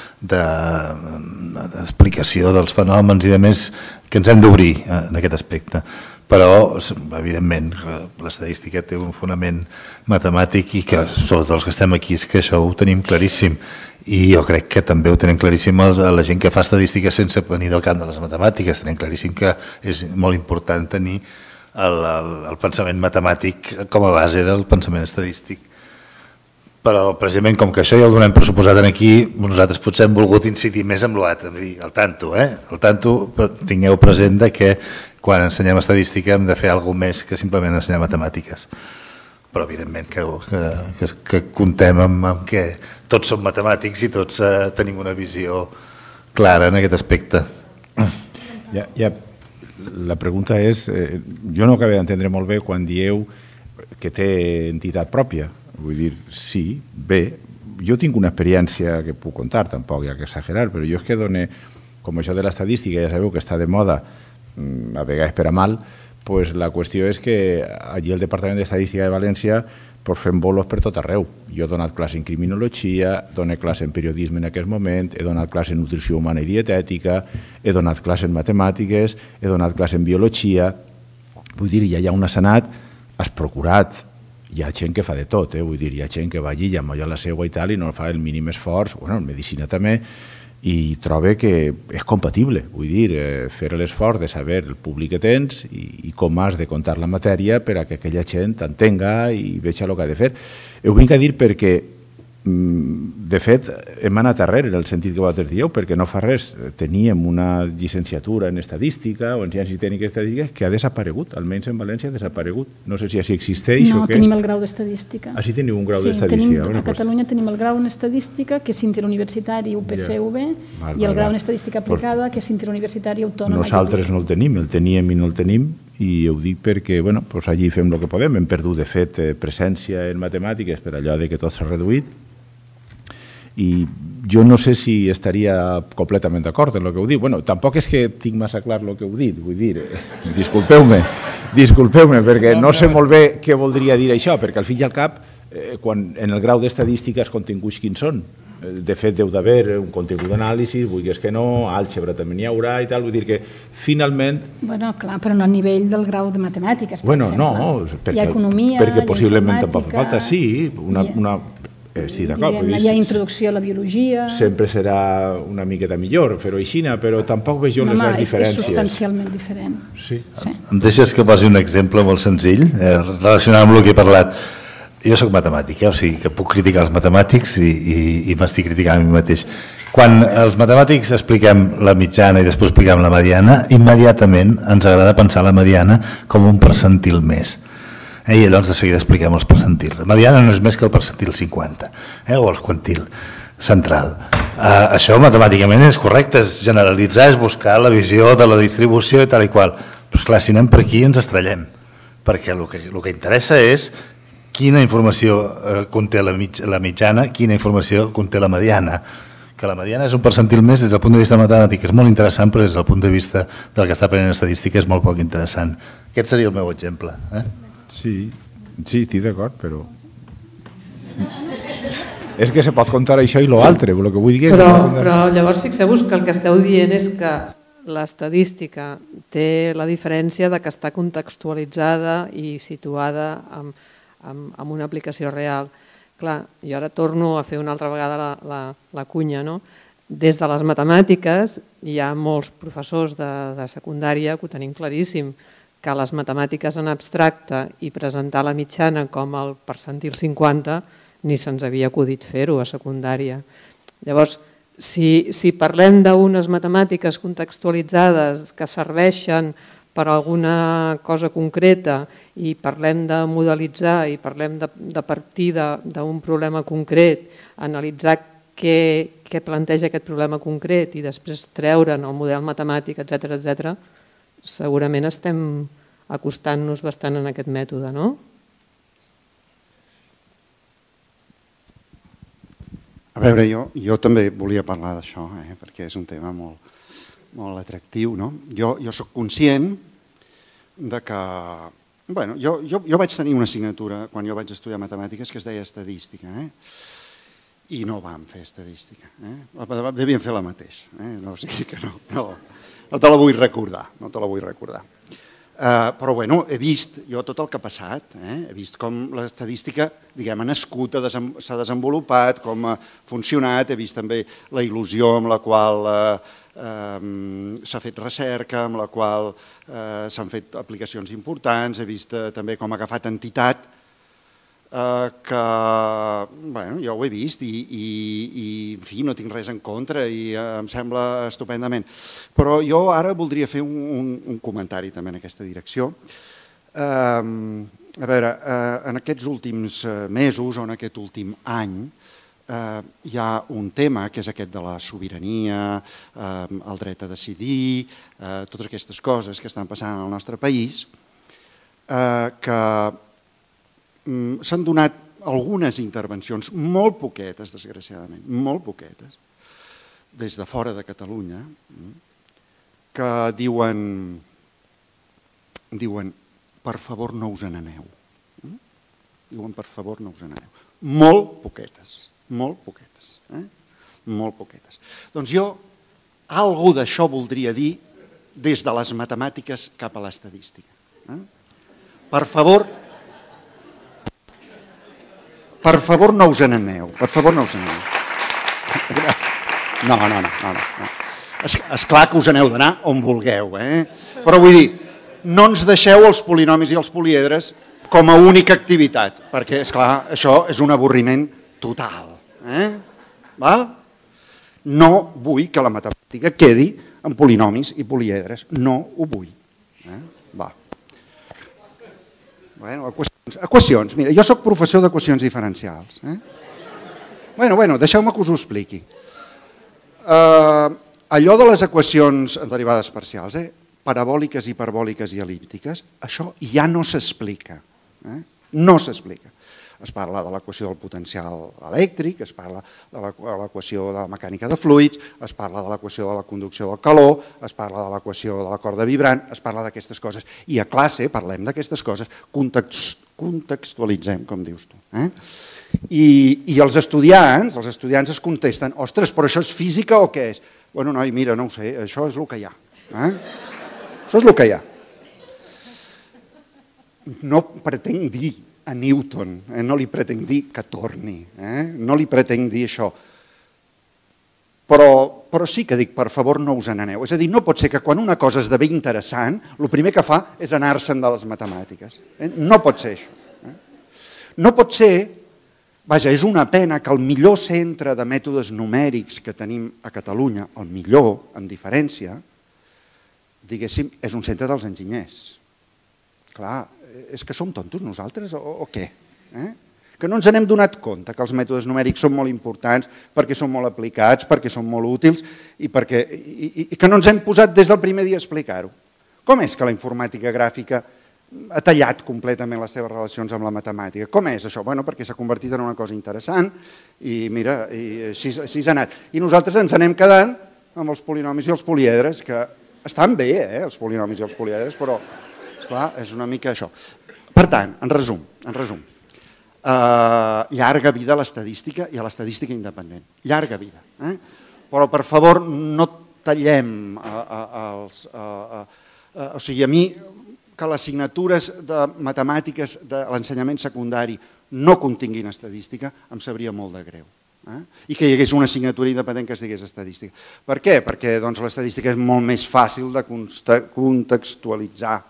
d'explicació dels fenòmens i de més, que ens hem d'obrir en aquest aspecte. Però, evidentment, l'estadística té un fonament matemàtic i que, sobretot els que estem aquí, és que això ho tenim claríssim. I jo crec que també ho tenen claríssim la gent que fa estadística sense venir del camp de les matemàtiques. Tenim claríssim que és molt important tenir el, el, el pensament matemàtic com a base del pensament estadístic. Però precisament com que això ja ho donem per suposat aquí, nosaltres potser hem volgut incidir més en l'altre, el tanto, eh? El tanto, tingueu present de que quan ensenyem estadística hem de fer alguna més que simplement ensenyar matemàtiques. Però evidentment que, que, que comptem amb, amb que tots som matemàtics i tots eh, tenim una visió clara en aquest aspecte. Ja, ja, la pregunta és, eh, jo no acabé d'entendre molt bé quan dieu que té entitat pròpia. Vull dir, sí, bé, jo tinc una experiència que puc contar, tampoc hi ha que exagerar, però jo és que dono, com això de l'estadística, ja sabeu que està de moda, a vegades per a mal, pues la qüestió és que allí al Departament d'Estadística de València pues fem bolos per tot arreu. Jo he donat classe en criminologia, dono classe en periodisme en aquest moment, he donat classe en nutrició humana i dietètica, he donat classe en matemàtiques, he donat classe en biologia. Vull dir, ja hi ha un assenat, has procurat, hi ha gent que fa de tot, eh? Vull dir, hi ha gent que va allí i amolla la seua i tal i no fa el mínim esforç, bueno, en medicina també, i trobo que és compatible, vull dir, eh, fer l'esforç de saber el públic que tens i, i com has de contar la matèria per a que aquella gent t'entenga i veja el que ha de fer. Ho vinc a dir perquè, de fet, hem anat arrere en el sentit que vosaltres dieu, perquè no fa res, teníem una llicenciatura en estadística o en ciències tècniques estadístiques que ha desaparegut, almenys en València ha desaparegut. No sé si així existeix no, o què. No, tenim el grau d'estadística. Ah, sí, teniu un grau sí, d'estadística. Tenim, a Catalunya tenim el grau en estadística, que és interuniversitari U P C V, ja. I el grau en estadística aplicada, que és interuniversitari autònoma. Nosaltres no el tenim, el teníem i no el tenim, i ho dic perquè bueno, doncs allí fem el que podem. Hem perdut, de fet, presència en matemàtiques per allò de que tot s'ha reduït, i jo no sé si estaria completament d'acord en el que heu dit. Bueno, tampoc és que tinc massa clar el que heu dit, vull dir, disculpeu-me, disculpeu-me, perquè no sé molt bé què voldria dir això, perquè al fi i al cap, eh, quan en el grau d'estadística els continguts quins són? De fet, deu d'haver un contingut d'anàlisi, vulguis que no, àlgebra també n'hi haurà i tal, vull dir que finalment... Bueno, clar, però no a nivell del grau de matemàtiques, per bueno, exemple. No, perquè, hi ha economia, perquè hi ha possiblement informàtica... tampoc fa falta, sí, una... una estic d'acord. Hi ha introducció a la biologia... Sempre serà una miqueta millor fer-ho així, però tampoc veig jo les grans diferències. És substancialment diferent. Sí. Sí. Em deixes que posi un exemple molt senzill, eh, relacionat amb el que he parlat. Jo soc matemàtic, eh? O sigui que puc criticar els matemàtics i, i, i m'estic criticant a mi mateix. Quan els matemàtics expliquem la mitjana i després expliquem la mediana, immediatament ens agrada pensar la mediana com un percentil més. Eh, I llavors de seguida expliquem els percentils. La mediana no és més que el percentil cinquanta, eh, o el quantil central. Eh, això matemàticament és correcte, és generalitzar, és buscar la visió de la distribució i tal i qual. Però esclar, si anem per aquí ens estrellem, perquè el que, el que interessa és quina informació eh, conté la, mig, la mitjana, quina informació conté la mediana. Que la mediana és un percentil més des del punt de vista matemàtic, és molt interessant, però des del punt de vista del que està aprenent estadística és molt poc interessant. Aquest seria el meu exemple. Eh? Sí, sí, estic d'acord, però... És que se pot contar això i l'altre, el que vull dir... Però, però llavors fixeu-vos que el que esteu dient és que l'estadística té la diferència de que està contextualitzada i situada en, en, en una aplicació real. Clar, jo ara torno a fer una altra vegada la, la, la cunya, no? Des de les matemàtiques hi ha molts professors de, de secundària que ho tenim claríssim. que les matemàtiques en abstracte i presentar la mitjana com el percentil cinquanta ni se'ns havia acudit fer-ho a secundària. Llavors, si, si parlem d'unes matemàtiques contextualitzades que serveixen per alguna cosa concreta i parlem de modelitzar i parlem de, de partir d'un problema concret, analitzar què, què planteja aquest problema concret i després treure'n el model matemàtic, etcètera, etcètera, segurament estem acostant-nos bastant en aquest mètode, no? A veure, jo, jo també volia parlar d'això, eh, perquè és un tema molt, molt atractiu, no? Jo, jo soc conscient de que... Bueno, jo, jo, jo vaig tenir una assignatura quan jo vaig estudiar matemàtiques que es deia estadística, eh? I no vam fer estadística. Eh? Devien fer la mateixa. Eh? No, o sigui que no, no, no te la vull recordar, no te la vull recordar. Uh, però bueno, he vist jo tot el que ha passat, eh? He vist com l'estadística, diguem, ha nascut, s'ha desenvolupat, com ha funcionat, he vist també la il·lusió amb la qual uh, um, s'ha fet recerca, amb la qual uh, s'han fet aplicacions importants, he vist uh, també com ha agafat entitat, Uh, que bueno, jo ho he vist i, i, i en fi, no tinc res en contra i uh, em sembla estupendament. Però jo ara voldria fer un, un, un comentari també en aquesta direcció. Uh, a veure, uh, en aquests últims mesos o en aquest últim any uh, hi ha un tema que és aquest de la sobirania, uh, el dret a decidir, uh, totes aquestes coses que estan passant al nostre país, uh, que s'han donat algunes intervencions, molt poquetes, desgraciadament, molt poquetes, des de fora de Catalunya, que diuen, diuen, per favor no us n'aneu. Diuen, per favor no us n'aneu. Molt poquetes, molt poquetes. Eh? Molt poquetes. Doncs jo, algo d'això voldria dir des de les matemàtiques cap a l'estadística. Eh? Per favor... Per favor, no us n'aneu. Per favor, no us n'aneu. No, no, no. no, no. És, és clar que us n'heu d'anar on vulgueu, eh? Però vull dir, no ens deixeu els polinomis i els poliedres com a única activitat, perquè, és clar, això és un avorriment total. Eh? Val? No vull que la matemàtica quedi en polinomis i poliedres. No ho vull. Eh? Va. Bueno, equacions. equacions. Mira, jo soc professor d'equacions diferencials. Eh? Bueno, bueno, deixeu-me que us ho expliqui. Uh, allò de les equacions en derivades parcials, eh? parabòliques, hiperbòliques i el·líptiques, això ja no s'explica. Eh? No s'explica. Es parla de l'equació del potencial elèctric, es parla de l'equació de la mecànica de fluids, es parla de l'equació de la conducció del calor, es parla de l'equació de la corda vibrant, es parla d'aquestes coses. I a classe parlem d'aquestes coses, context, contextualitzem, com dius tu. Eh? I, I els estudiants, els estudiants es contesten, ostres, però això és física o què és? Bueno, noi, mira, no ho sé, això és el que hi ha. Eh? Això és el que hi ha. No pretenc dir a Newton, eh? no li pretenc dir que torni, eh? no li pretenc dir això. Però, però sí que dic, per favor, no us n'aneu. És a dir, no pot ser que quan una cosa esdevé interessant, el primer que fa és anar-se'n de les matemàtiques. Eh? No pot ser això. Eh? No pot ser, vaja, és una pena que el millor centre de mètodes numèrics que tenim a Catalunya, el millor, en diferència, diguéssim, és un centre dels enginyers. Clar, és que som tontos nosaltres o, o què? Eh? Que no ens n'hem donat compte que els mètodes numèrics són molt importants perquè són molt aplicats, perquè són molt útils i, perquè, i, i, i que no ens hem posat des del primer dia a explicar-ho. Com és que la informàtica gràfica ha tallat completament les seves relacions amb la matemàtica? Com és això? Bueno, perquè s'ha convertit en una cosa interessant i mira, i així, així ha anat. I nosaltres ens anem quedant amb els polinomis i els poliedres, que estan bé, eh, els polinomis i els poliedres, però esclar, és una mica això. Per tant, en resum, en resum, uh, llarga vida a l'estadística i a l'estadística independent. Llarga vida. Eh? Però, per favor, no tallem a, a, als... A, a, a, o sigui, a mi, que les assignatures de matemàtiques de l'ensenyament secundari no continguin estadística, em sabria molt de greu. Eh? I que hi hagués una assignatura independent que es digués estadística. Per què? Perquè doncs, l'estadística és molt més fàcil de contextualitzar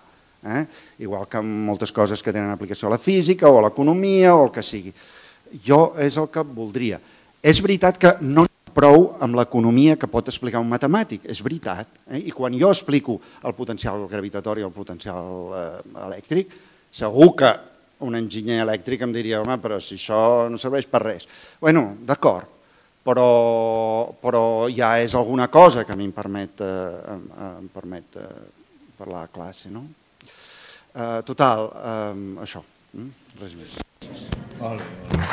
Eh? Igual que moltes coses que tenen aplicació a la física o a l'economia o el que sigui. Jo és el que voldria. És veritat que no n'hi ha prou amb l'economia que pot explicar un matemàtic, és veritat. Eh? I quan jo explico el potencial gravitatori o el potencial eh, elèctric, segur que un enginyer elèctric em diria, home, però si això no serveix per res. Bueno, d'acord, però, però ja és alguna cosa que a mi em permet, eh, em permet eh, parlar a classe, no? Uh, total, um, això, mm? res més. Molt bé.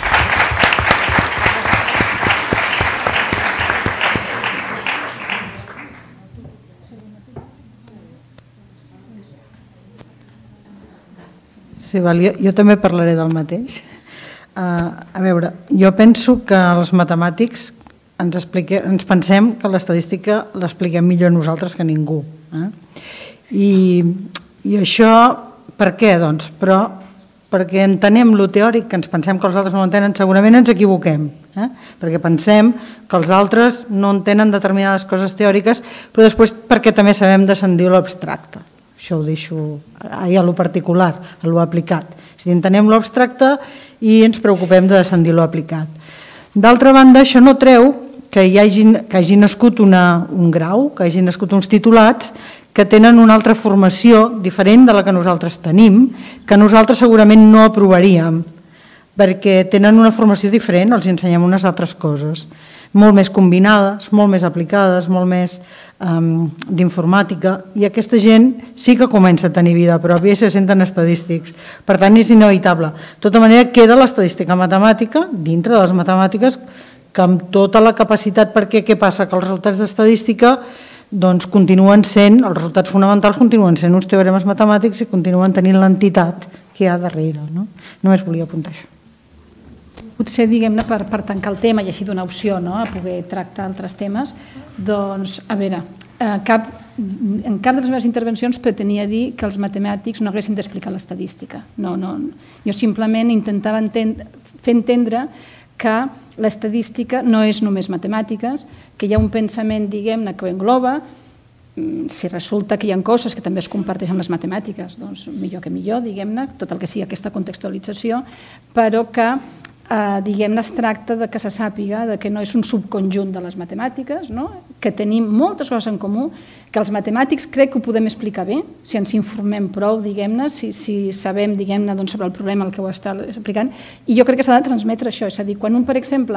Sí, val, jo, jo també parlaré del mateix. Uh, a veure, jo penso que els matemàtics ens, explique, ens pensem que l'estadística l'expliquem millor nosaltres que ningú. Eh? I... I això, per què? Doncs, però perquè entenem lo teòric, que ens pensem que els altres no ho entenen, segurament ens equivoquem, eh? Perquè pensem que els altres no entenen determinades coses teòriques, però després perquè també sabem descendir l'abstracte. Això ho deixo a lo particular, a lo aplicat. És a dir, entenem l'abstracte i ens preocupem de descendir lo aplicat. D'altra banda, això no treu que hi hagi, que hagi nascut una, un grau, que hagi nascut uns titulats que tenen una altra formació diferent de la que nosaltres tenim, que nosaltres segurament no aprovaríem, perquè tenen una formació diferent, els ensenyem unes altres coses, molt més combinades, molt més aplicades, molt més um, d'informàtica, i aquesta gent sí que comença a tenir vida pròpia i se senten estadístics. Per tant, és inevitable. De tota manera, queda l'estadística matemàtica, dintre de les matemàtiques, que amb tota la capacitat, perquè què passa? Que els resultats d'estadística doncs continuen sent, els resultats fonamentals continuen sent uns teoremes matemàtics i continuen tenint l'entitat que hi ha darrere. No? Només volia apuntar això. Potser, diguem-ne, per, per tancar el tema i així donar opció, no?, a poder tractar altres temes, doncs, a veure, eh, cap, en cap de les meves intervencions pretenia dir que els matemàtics no haguessin d'explicar l'estadística. No, no, jo simplement intentava entendre, fer entendre que l'estadística no és només matemàtiques, que hi ha un pensament, diguem-ne, que ho engloba. Si resulta que hi ha coses que també es comparteixen amb les matemàtiques, doncs millor que millor, diguem-ne, tot el que sigui aquesta contextualització, però que, eh, diguem-ne, es tracta de que se sàpiga que no és un subconjunt de les matemàtiques, no? Que tenim moltes coses en comú, que els matemàtics crec que ho podem explicar bé, si ens informem prou, diguem-ne, si, si sabem, diguem-ne, doncs, sobre el problema el que ho està explicant, i jo crec que s'ha de transmetre això, és a dir, quan un, per exemple,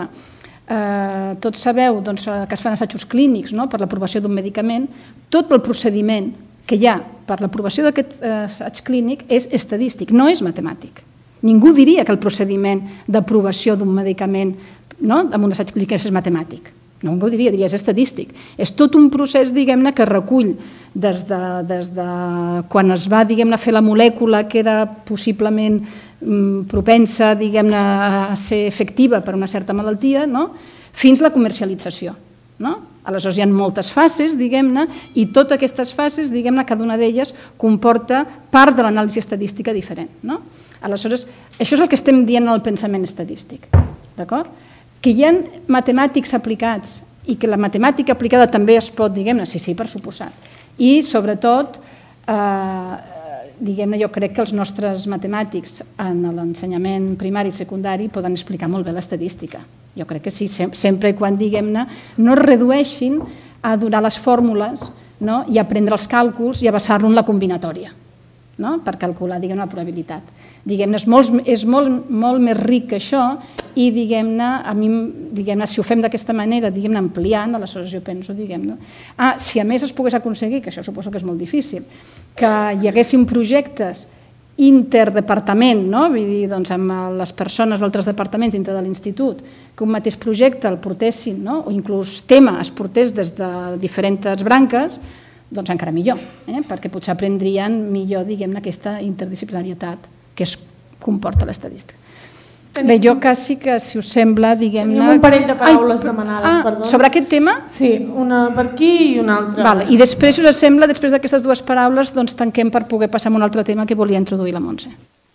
eh, tots sabeu doncs, que es fan assajos clínics, no?, per l'aprovació d'un medicament, tot el procediment que hi ha per l'aprovació d'aquest eh, assaig clínic és estadístic, no és matemàtic. Ningú diria que el procediment d'aprovació d'un medicament, no?, amb un assaig clínic és matemàtic. No ho diria, diria, és estadístic. És tot un procés, diguem-ne, que recull des de, des de quan es va, diguem-ne, fer la molècula que era possiblement mm, propensa, diguem-ne, a ser efectiva per una certa malaltia, no?, fins a la comercialització. No? Aleshores hi ha moltes fases, diguem-ne, i totes aquestes fases, diguem-ne, cada una d'elles comporta parts de l'anàlisi estadística diferent. No? Aleshores, això és el que estem dient en el pensament estadístic. D'acord? Que hi ha matemàtics aplicats i que la matemàtica aplicada també es pot, diguem-ne, sí, sí, per suposat. I, sobretot, eh, diguem-ne, jo crec que els nostres matemàtics en l'ensenyament primari i secundari poden explicar molt bé l'estadística. Jo crec que sí, sempre i quan, diguem-ne, no es redueixin a donar les fórmules, no?, i aprendre els càlculs i a basar-lo en la combinatòria, no?, per calcular, diguem-ne, la probabilitat. Diguem-ne, és, molt, és molt, molt més ric que això i, diguem-ne, a mi, diguem-ne, si ho fem d'aquesta manera, diguem-ne, ampliant, aleshores jo penso, diguem-ne, ah, si a més es pogués aconseguir, que això suposo que és molt difícil, que hi haguessin projectes interdepartament, no?, vull dir, doncs, amb les persones d'altres departaments dintre de l'institut, que un mateix projecte el portessin, no?, o inclús tema es portés des de diferents branques, doncs encara millor, eh? Perquè potser aprendrien millor, diguem-ne, aquesta interdisciplinarietat que es comporta l'estadística. Bé, jo quasi que, si us sembla, diguem-ne... Tenim un parell de paraules Ai, demanades, ah, perdó. Sobre aquest tema? Sí, una per aquí i una altra. Vale, i després, si us sembla, després d'aquestes dues paraules, doncs tanquem per poder passar a un altre tema que volia introduir la Montse.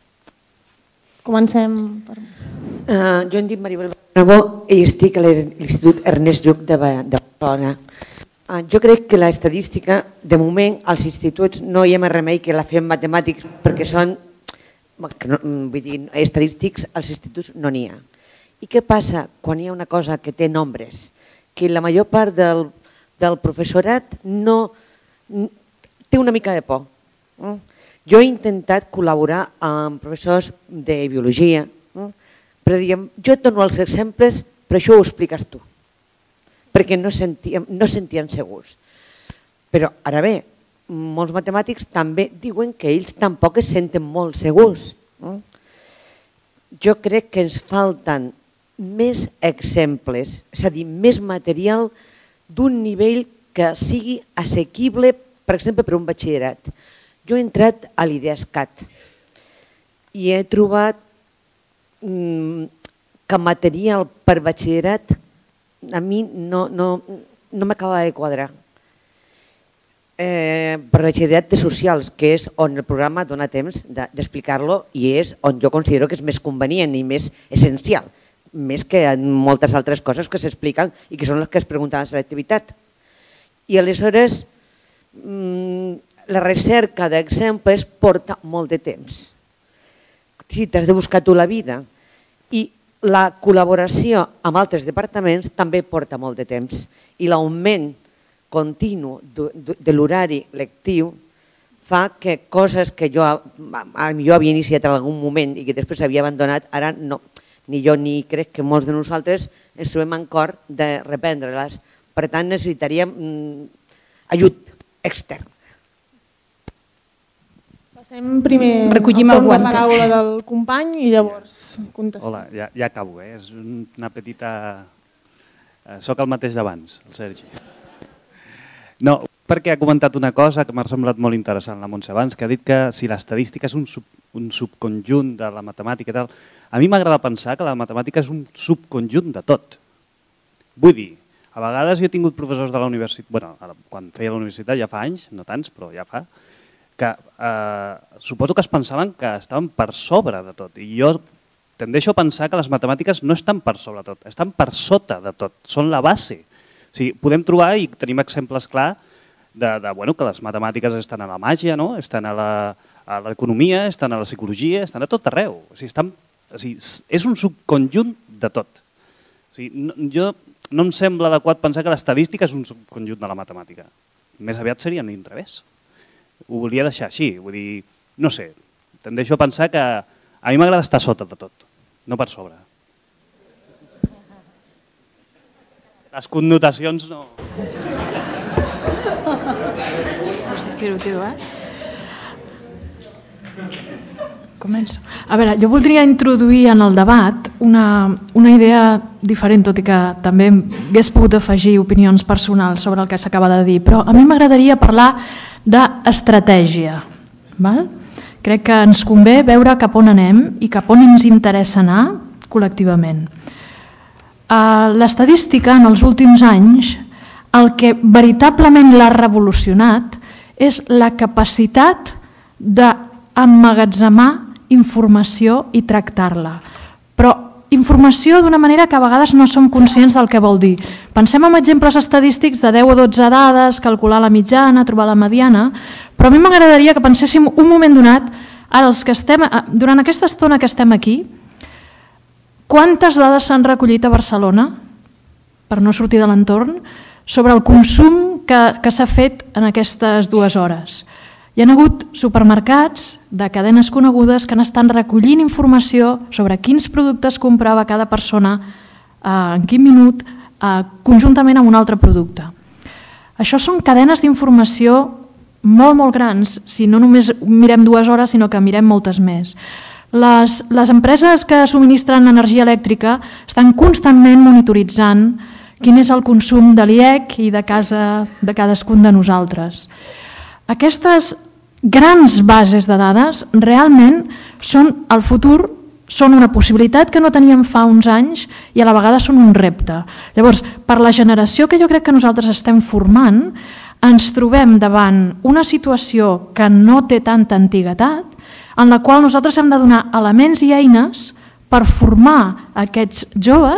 Comencem per... Uh, jo em dic Maribel Bravo i estic a l'Institut Ernest Lluch de Barcelona. Jo crec que l'estadística, de moment, als instituts no hi ha més remei que la fem matemàtics, perquè són, vull dir, estadístics als instituts no n'hi ha. I què passa quan hi ha una cosa que té nombres? Que la major part del, del professorat no té una mica de por. Jo he intentat col·laborar amb professors de biologia, però diguem, jo et dono els exemples, però això ho expliques tu, perquè no sentíem, no sentien segurs. Però ara bé, molts matemàtics també diuen que ells tampoc es senten molt segurs. Jo crec que ens falten més exemples, és a dir, més material d'un nivell que sigui assequible, per exemple, per un batxillerat. Jo he entrat a l'IDEASCAT i he trobat que material per batxillerat a mi no, no, no m'acaba de quadrar. Eh, per batxillerat de socials, que és on el programa dona temps d'explicar-lo i és on jo considero que és més convenient i més essencial, més que en moltes altres coses que s'expliquen i que són les que es pregunten a la selectivitat. I aleshores la recerca d'exemples porta molt de temps. Si t'has de buscar tu la vida. I la col·laboració amb altres departaments també porta molt de temps. I l'augment continu de l'horari lectiu fa que coses que jo, jo havia iniciat en algun moment i que després havia abandonat, ara no, ni jo ni crec que molts de nosaltres ens trobem en cor de reprendre-les. Per tant, necessitaríem ajut extern. Passem primer Recollim el el torn de guante. paraula del company i llavors contestem. Hola, ja, ja acabo, eh? És una petita... Soc el mateix d'abans, el Sergi. No, perquè ha comentat una cosa que m'ha semblat molt interessant, la Montse abans, que ha dit que si l'estadística és un, sub, un subconjunt de la matemàtica i tal, a mi m'agrada pensar que la matemàtica és un subconjunt de tot. Vull dir, a vegades jo he tingut professors de la universitat, bueno, quan feia la universitat ja fa anys, no tants, però ja fa, que eh, suposo que es pensaven que estaven per sobre de tot. I jo tendeixo a pensar que les matemàtiques no estan per sobre de tot, estan per sota de tot, són la base. O sigui, podem trobar i tenim exemples clar de, de bueno, que les matemàtiques estan a la màgia, no? Estan a l'economia, estan a la psicologia, estan a tot arreu. O sigui, estan, o sigui, és un subconjunt de tot. O sigui, no, jo no em sembla adequat pensar que l'estadística és un subconjunt de la matemàtica. Més aviat seria a l'inrevés. Ho volia deixar així, vull dir, no sé, tendeixo a pensar que a mi m'agrada estar sota de tot, no per sobre. Les connotacions no... No sé què ho tiro, eh? Començo. A veure, jo voldria introduir en el debat una, una idea diferent, tot i que també hagués pogut afegir opinions personals sobre el que s'acaba de dir, però a mi m'agradaria parlar d'estratègia. Crec que ens convé veure cap on anem i cap on ens interessa anar col·lectivament. L'estadística en els últims anys el que veritablement l'ha revolucionat és la capacitat d'emmagatzemar informació i tractar-la. Però informació d'una manera que a vegades no som conscients del que vol dir. Pensem en exemples estadístics de deu o dotze dades, calcular la mitjana, trobar la mediana, però a mi m'agradaria que penséssim un moment donat, ara els que estem, durant aquesta estona que estem aquí, quantes dades s'han recollit a Barcelona, per no sortir de l'entorn, sobre el consum que, que s'ha fet en aquestes dues hores. Hi ha hagut supermercats de cadenes conegudes que han estat recollint informació sobre quins productes comprava cada persona, en quin minut, conjuntament amb un altre producte. Això són cadenes d'informació molt, molt grans, si no només mirem dues hores, sinó que mirem moltes més. Les, les empreses que subministren energia elèctrica estan constantment monitoritzant quin és el consum de l'I E C i de casa de cadascun de nosaltres. Aquestes grans bases de dades realment són el futur, són una possibilitat que no teníem fa uns anys i a la vegada són un repte. Llavors, per la generació que jo crec que nosaltres estem formant, ens trobem davant una situació que no té tanta antiguitat, en la qual nosaltres hem de donar elements i eines per formar aquests joves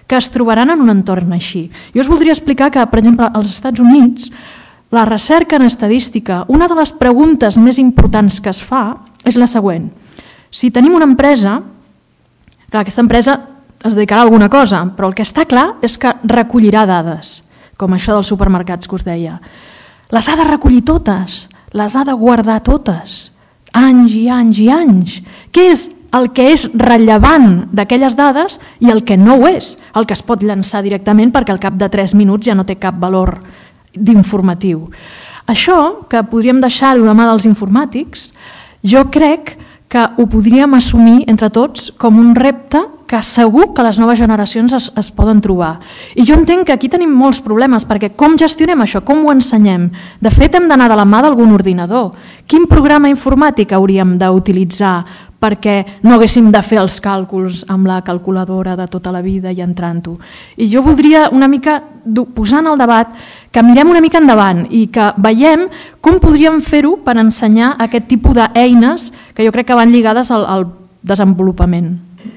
que es trobaran en un entorn així. Jo us voldria explicar que, per exemple, als Estats Units, la recerca en estadística, una de les preguntes més importants que es fa és la següent. Si tenim una empresa, clar, aquesta empresa es dedicarà a alguna cosa, però el que està clar és que recollirà dades, com això dels supermercats que us deia. Les ha de recollir totes, les ha de guardar totes, anys i anys i anys. Què és el que és rellevant d'aquelles dades i el que no ho és? El que es pot llançar directament perquè al cap de tres minuts ja no té cap valor d'informatiu. Això, que podríem deixar-ho de mà dels informàtics, jo crec que ho podríem assumir entre tots com un repte que segur que les noves generacions es, es poden trobar. I jo entenc que aquí tenim molts problemes, perquè com gestionem això, com ho ensenyem? De fet, hem d'anar de la mà d'algun ordinador. Quin programa informàtic hauríem d'utilitzar perquè no haguéssim de fer els càlculs amb la calculadora de tota la vida i entrant-ho? I jo voldria una mica posar en el debat que mirem una mica endavant i que veiem com podríem fer-ho per ensenyar aquest tipus d'eines que jo crec que van lligades al, al desenvolupament.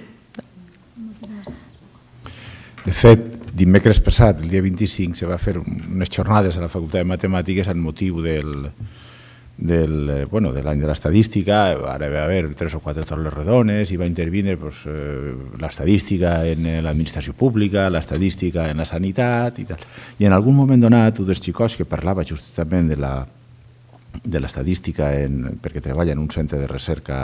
De fet, dimecres passat, el dia vint-i-cinc, se va fer unes jornades a la Facultat de Matemàtiques amb motiu del, del, bueno, de l'any de l'estadística. Ara va haver tres o quatre taules redones i va intervindre pues, eh, l'estadística en l'administració pública, l'estadística en la sanitat i tal. I en algun moment donat, un dels xicots que parlava justament de la de l'estadística perquè treballa en un centre de recerca,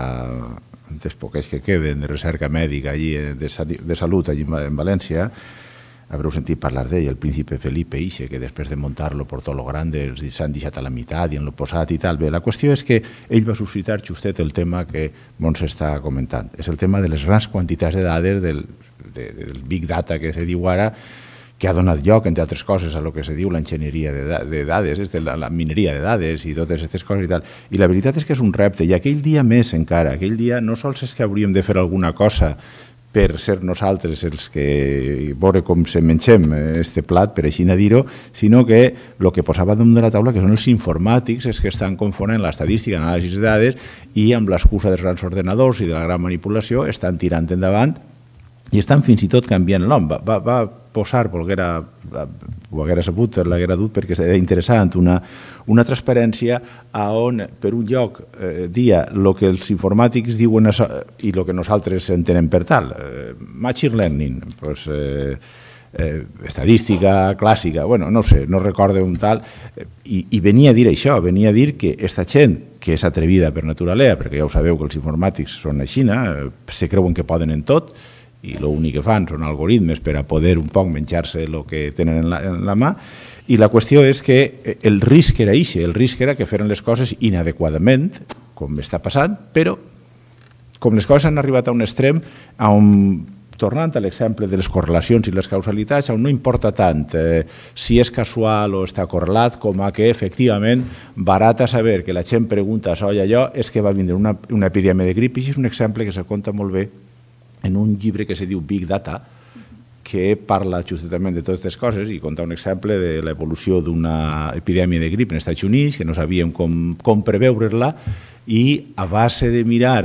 dels poquets que queden, de recerca mèdica allí, de, de salut allí en València, haureu sentit parlar d'ell, el príncipe Felipe Ixe, que després de muntar-lo por todo lo grande s'han deixat a la meitat i en lo posat i tal. Bé, la qüestió és que ell va suscitar justet el tema que Montse està comentant. És el tema de les grans quantitats de dades, del, de, del big data que se diu ara, que ha donat lloc, entre altres coses, a lo que se diu l'enginyeria de dades, la mineria de dades i totes aquestes coses i tal. I la veritat és que és un repte, i aquell dia més encara, aquell dia no sols és que hauríem de fer alguna cosa per ser nosaltres els que veure com se mengem este plat, per així dir-ho, sinó que el que posava damunt de la taula, que són els informàtics, els que estan confonent l'estadística, l'anàlisi de dades, i amb l'excusa dels grans ordenadors i de la gran manipulació estan tirant endavant i estan fins i tot canviant el nom. Va, va, va posar, perquè era, ho haguera sabut, l'haguera dut perquè era interessant, una, una transparència on per un lloc eh, dia el que els informàtics diuen això, i el que nosaltres entenem per tal. Eh, machine learning, pues, eh, eh, estadística clàssica, bueno, no sé, no recordo un tal, eh, i, i venia a dir això, venia a dir que aquesta gent que és atrevida per naturalesa, perquè ja ho sabeu que els informàtics són així, eh, se creuen que poden en tot, i l'únic que fan són algoritmes per a poder un poc menjar-se el que tenen en la, en la mà, i la qüestió és que el risc era això, el risc era que feren les coses inadequadament, com està passant, però com les coses han arribat a un extrem, on, tornant a l'exemple de les correlacions i les causalitats, on no importa tant eh, si és casual o està correlat, com a que efectivament barata saber que la gent pregunta això i allò, és que va vindre una, una epidèmia de grip, i és un exemple que se conta molt bé en un llibre que se diu Big Data, que parla justament de totes aquestes coses i conta un exemple de l'evolució d'una epidèmia de grip en els Estats Units, que no sabíem com, com preveure-la, i a base de mirar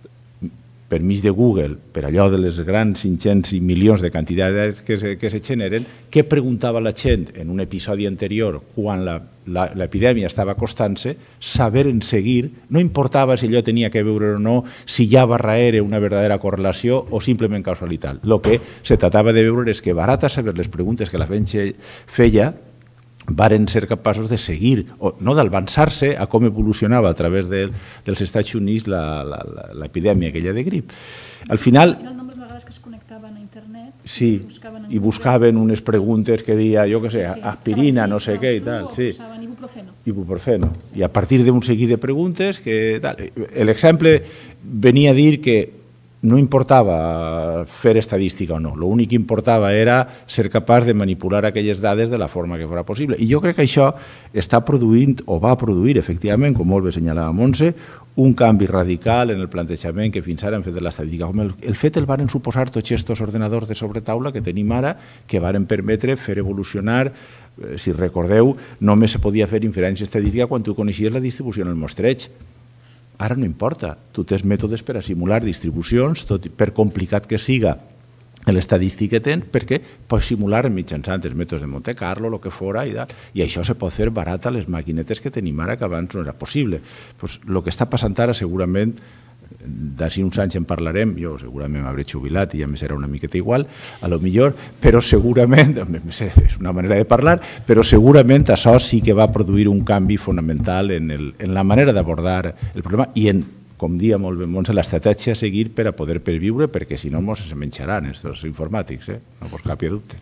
per mig de Google, per allò de les grans cinc-cents i milions de quantitats que se, que se generen, què preguntava la gent en un episodi anterior quan l'epidèmia estava acostant-se, saber en seguir, no importava si allò tenia que veure o no, si ja va darrere una verdadera correlació o simplement causalitat. El que se tratava de veure és que barata saber les preguntes que la gent feia, varen ser capaços de seguir, o no d'avançar-se a com evolucionava a través de, dels Estats Units l'epidèmia aquella de grip. Al final... Era el nombre de vegades que es connectaven a internet sí, i buscaven, i buscaven unes preguntes que deia, jo què sé, sí, sí, aspirina, no sé què i tal. Sí. Ibuprofeno. Ibuprofeno. I a partir d'un seguit de preguntes, que tal. L'exemple venia a dir que no importava fer estadística o no, l'únic que importava era ser capaç de manipular aquelles dades de la forma que fos possible. I jo crec que això està produint, o va produir, efectivament, com molt bé assenyalava Montse, un canvi radical en el plantejament que fins ara han fet de l'estadística. El, el fet el varen suposar tots aquests ordenadors de sobretaula que tenim ara, que varen permetre fer evolucionar, eh, si recordeu, només se podia fer inferència estadística quan tu coneixies la distribució en el mostreig. Ara no importa, tu tens mètodes per a simular distribucions, tot per complicat que siga l'estadística que tens, perquè pots simular mitjançant els mètodes de Monte Carlo, el que fora, i, i això se pot fer barat a les maquinetes que tenim ara, que abans no era possible. Pues, el que està passant ara segurament, d'ací uns anys en parlarem, jo segurament m'hauré jubilat i ja me serà una miqueta igual, a lo millor, però segurament, és una manera de parlar, però segurament això sí que va produir un canvi fonamental en, el, en la manera d'abordar el problema i en, com dia molt bé Montse, l'estratègia a seguir per a poder perviure, perquè si no mos se menjaran els informàtics, eh? No vos cap dubte.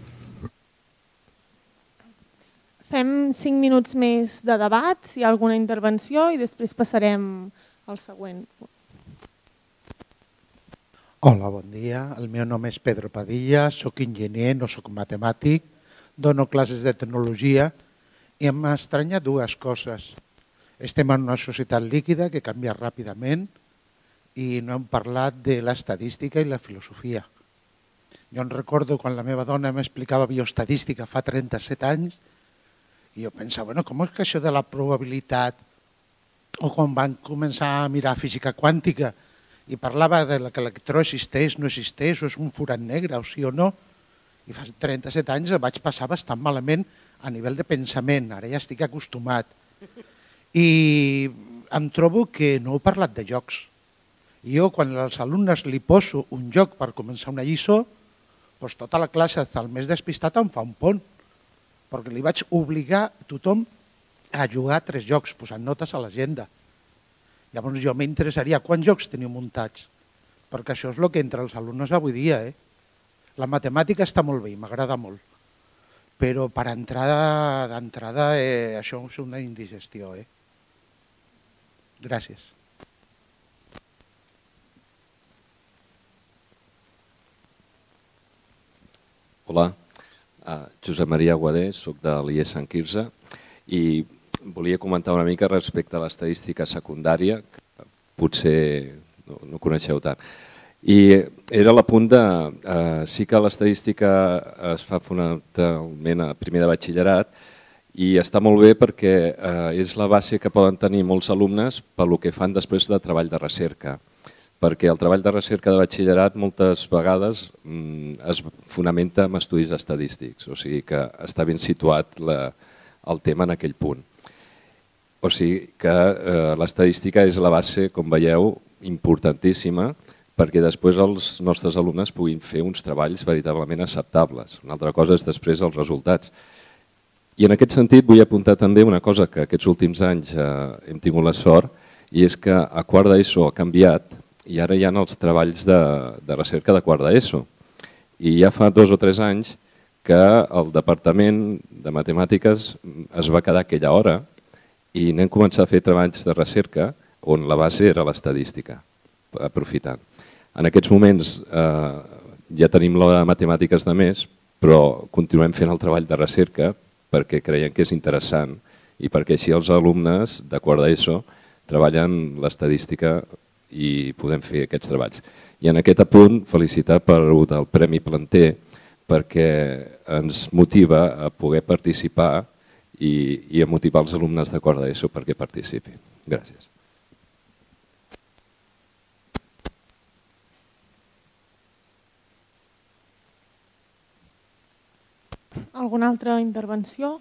Fem cinc minuts més de debat, si hi ha alguna intervenció, i després passarem al següent. Hola, bon dia. El meu nom és Pedro Padilla, soc enginyer, no soc matemàtic, dono classes de tecnologia i em estranya dues coses. Estem en una societat líquida que canvia ràpidament i no hem parlat de l'estadística i la filosofia. Jo em recordo quan la meva dona m'explicava bioestadística fa trenta-set anys i jo pensava, bueno, com és que això de la probabilitat, o quan van començar a mirar física quàntica i parlava de que l'electró existeix, no existeix, o és un forat negre, o sí o no, i fa trenta-set anys vaig passar bastant malament a nivell de pensament, ara ja estic acostumat. I em trobo que no he parlat de jocs. Jo, quan als alumnes li poso un joc per començar una lliçó, doncs tota la classe, el més despistat, em fa un pont, perquè li vaig obligar a tothom a jugar a tres jocs, posant notes a l'agenda. Llavors jo m'interessaria quants jocs teniu muntats, perquè això és el que entre els alumnes avui dia. Eh? La matemàtica està molt bé i m'agrada molt, però per entrada d'entrada eh, això és una indigestió. Eh? Gràcies. Hola, uh, Josep Maria Aguadé, soc de l'I E Sant Quirze i volia comentar una mica respecte a l'estadística secundària, que potser no, no coneixeu tant. I era l'apunt de, eh, sí que l'estadística es fa fonamentalment a primer de batxillerat i està molt bé perquè eh, és la base que poden tenir molts alumnes pel que fan després de treball de recerca. Perquè el treball de recerca de batxillerat moltes vegades mm, es fonamenta en estudis estadístics, o sigui que està ben situat la, el tema en aquell punt. O sigui que eh, l'estadística és la base, com veieu, importantíssima perquè després els nostres alumnes puguin fer uns treballs veritablement acceptables. Una altra cosa és després els resultats. I en aquest sentit vull apuntar també una cosa que aquests últims anys eh, hem tingut la sort i és que a quart d'ESO ha canviat i ara hi ha els treballs de, de recerca de quart d'ESO. I ja fa dos o tres anys que el Departament de Matemàtiques es va quedar aquella hora i anem a començar a fer treballs de recerca on la base era l'estadística, aprofitant. En aquests moments eh, ja tenim l'hora de matemàtiques de més, però continuem fent el treball de recerca perquè creiem que és interessant i perquè així els alumnes de quart d'ESO treballen l'estadística i podem fer aquests treballs. I en aquest apunt felicitar per el Premi Planter perquè ens motiva a poder participar i, i a motivar els alumnes de quart d'ESO perquè participin. Gràcies. Alguna altra intervenció?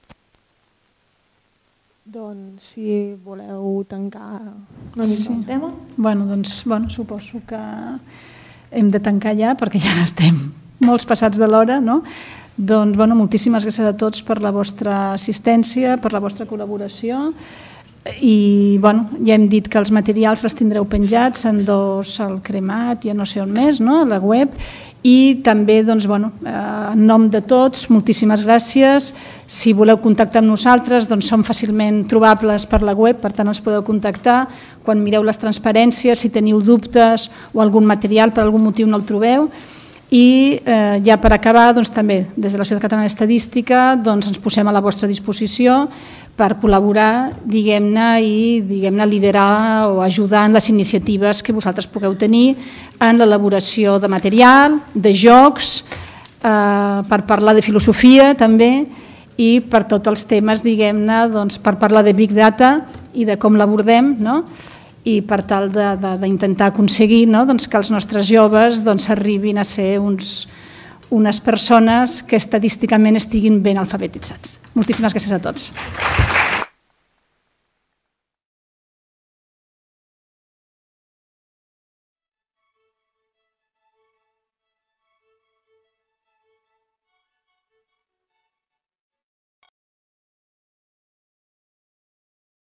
Doncs si voleu tancar una mica el tema. Bueno, doncs, bueno, suposo que hem de tancar ja perquè ja estem molts passats de l'hora, no? Doncs, bueno, moltíssimes gràcies a tots per la vostra assistència, per la vostra col·laboració i, bueno, ja hem dit que els materials els tindreu penjats en dos al cremat, ja no sé on més, no? A la web. I també, doncs, bueno, en nom de tots, moltíssimes gràcies. Si voleu contactar amb nosaltres, doncs som fàcilment trobables per la web, per tant ens podeu contactar. Quan mireu les transparències, si teniu dubtes o algun material per algun motiu no el trobeu. I eh, ja per acabar, doncs, també des de la Societat Catalana d'Estadística doncs, ens posem a la vostra disposició per col·laborar, diguem-ne, i diguem-ne liderar o ajudar en les iniciatives que vosaltres pugueu tenir en l'elaboració de material, de jocs, eh, per parlar de filosofia també i per tots els temes, diguem-ne, doncs, per parlar de Big Data i de com l'abordem, no? i per tal d'intentar aconseguir que els nostres joves arribin a ser unes persones que estadísticament estiguin ben alfabetitzats. Moltíssimes gràcies a tots.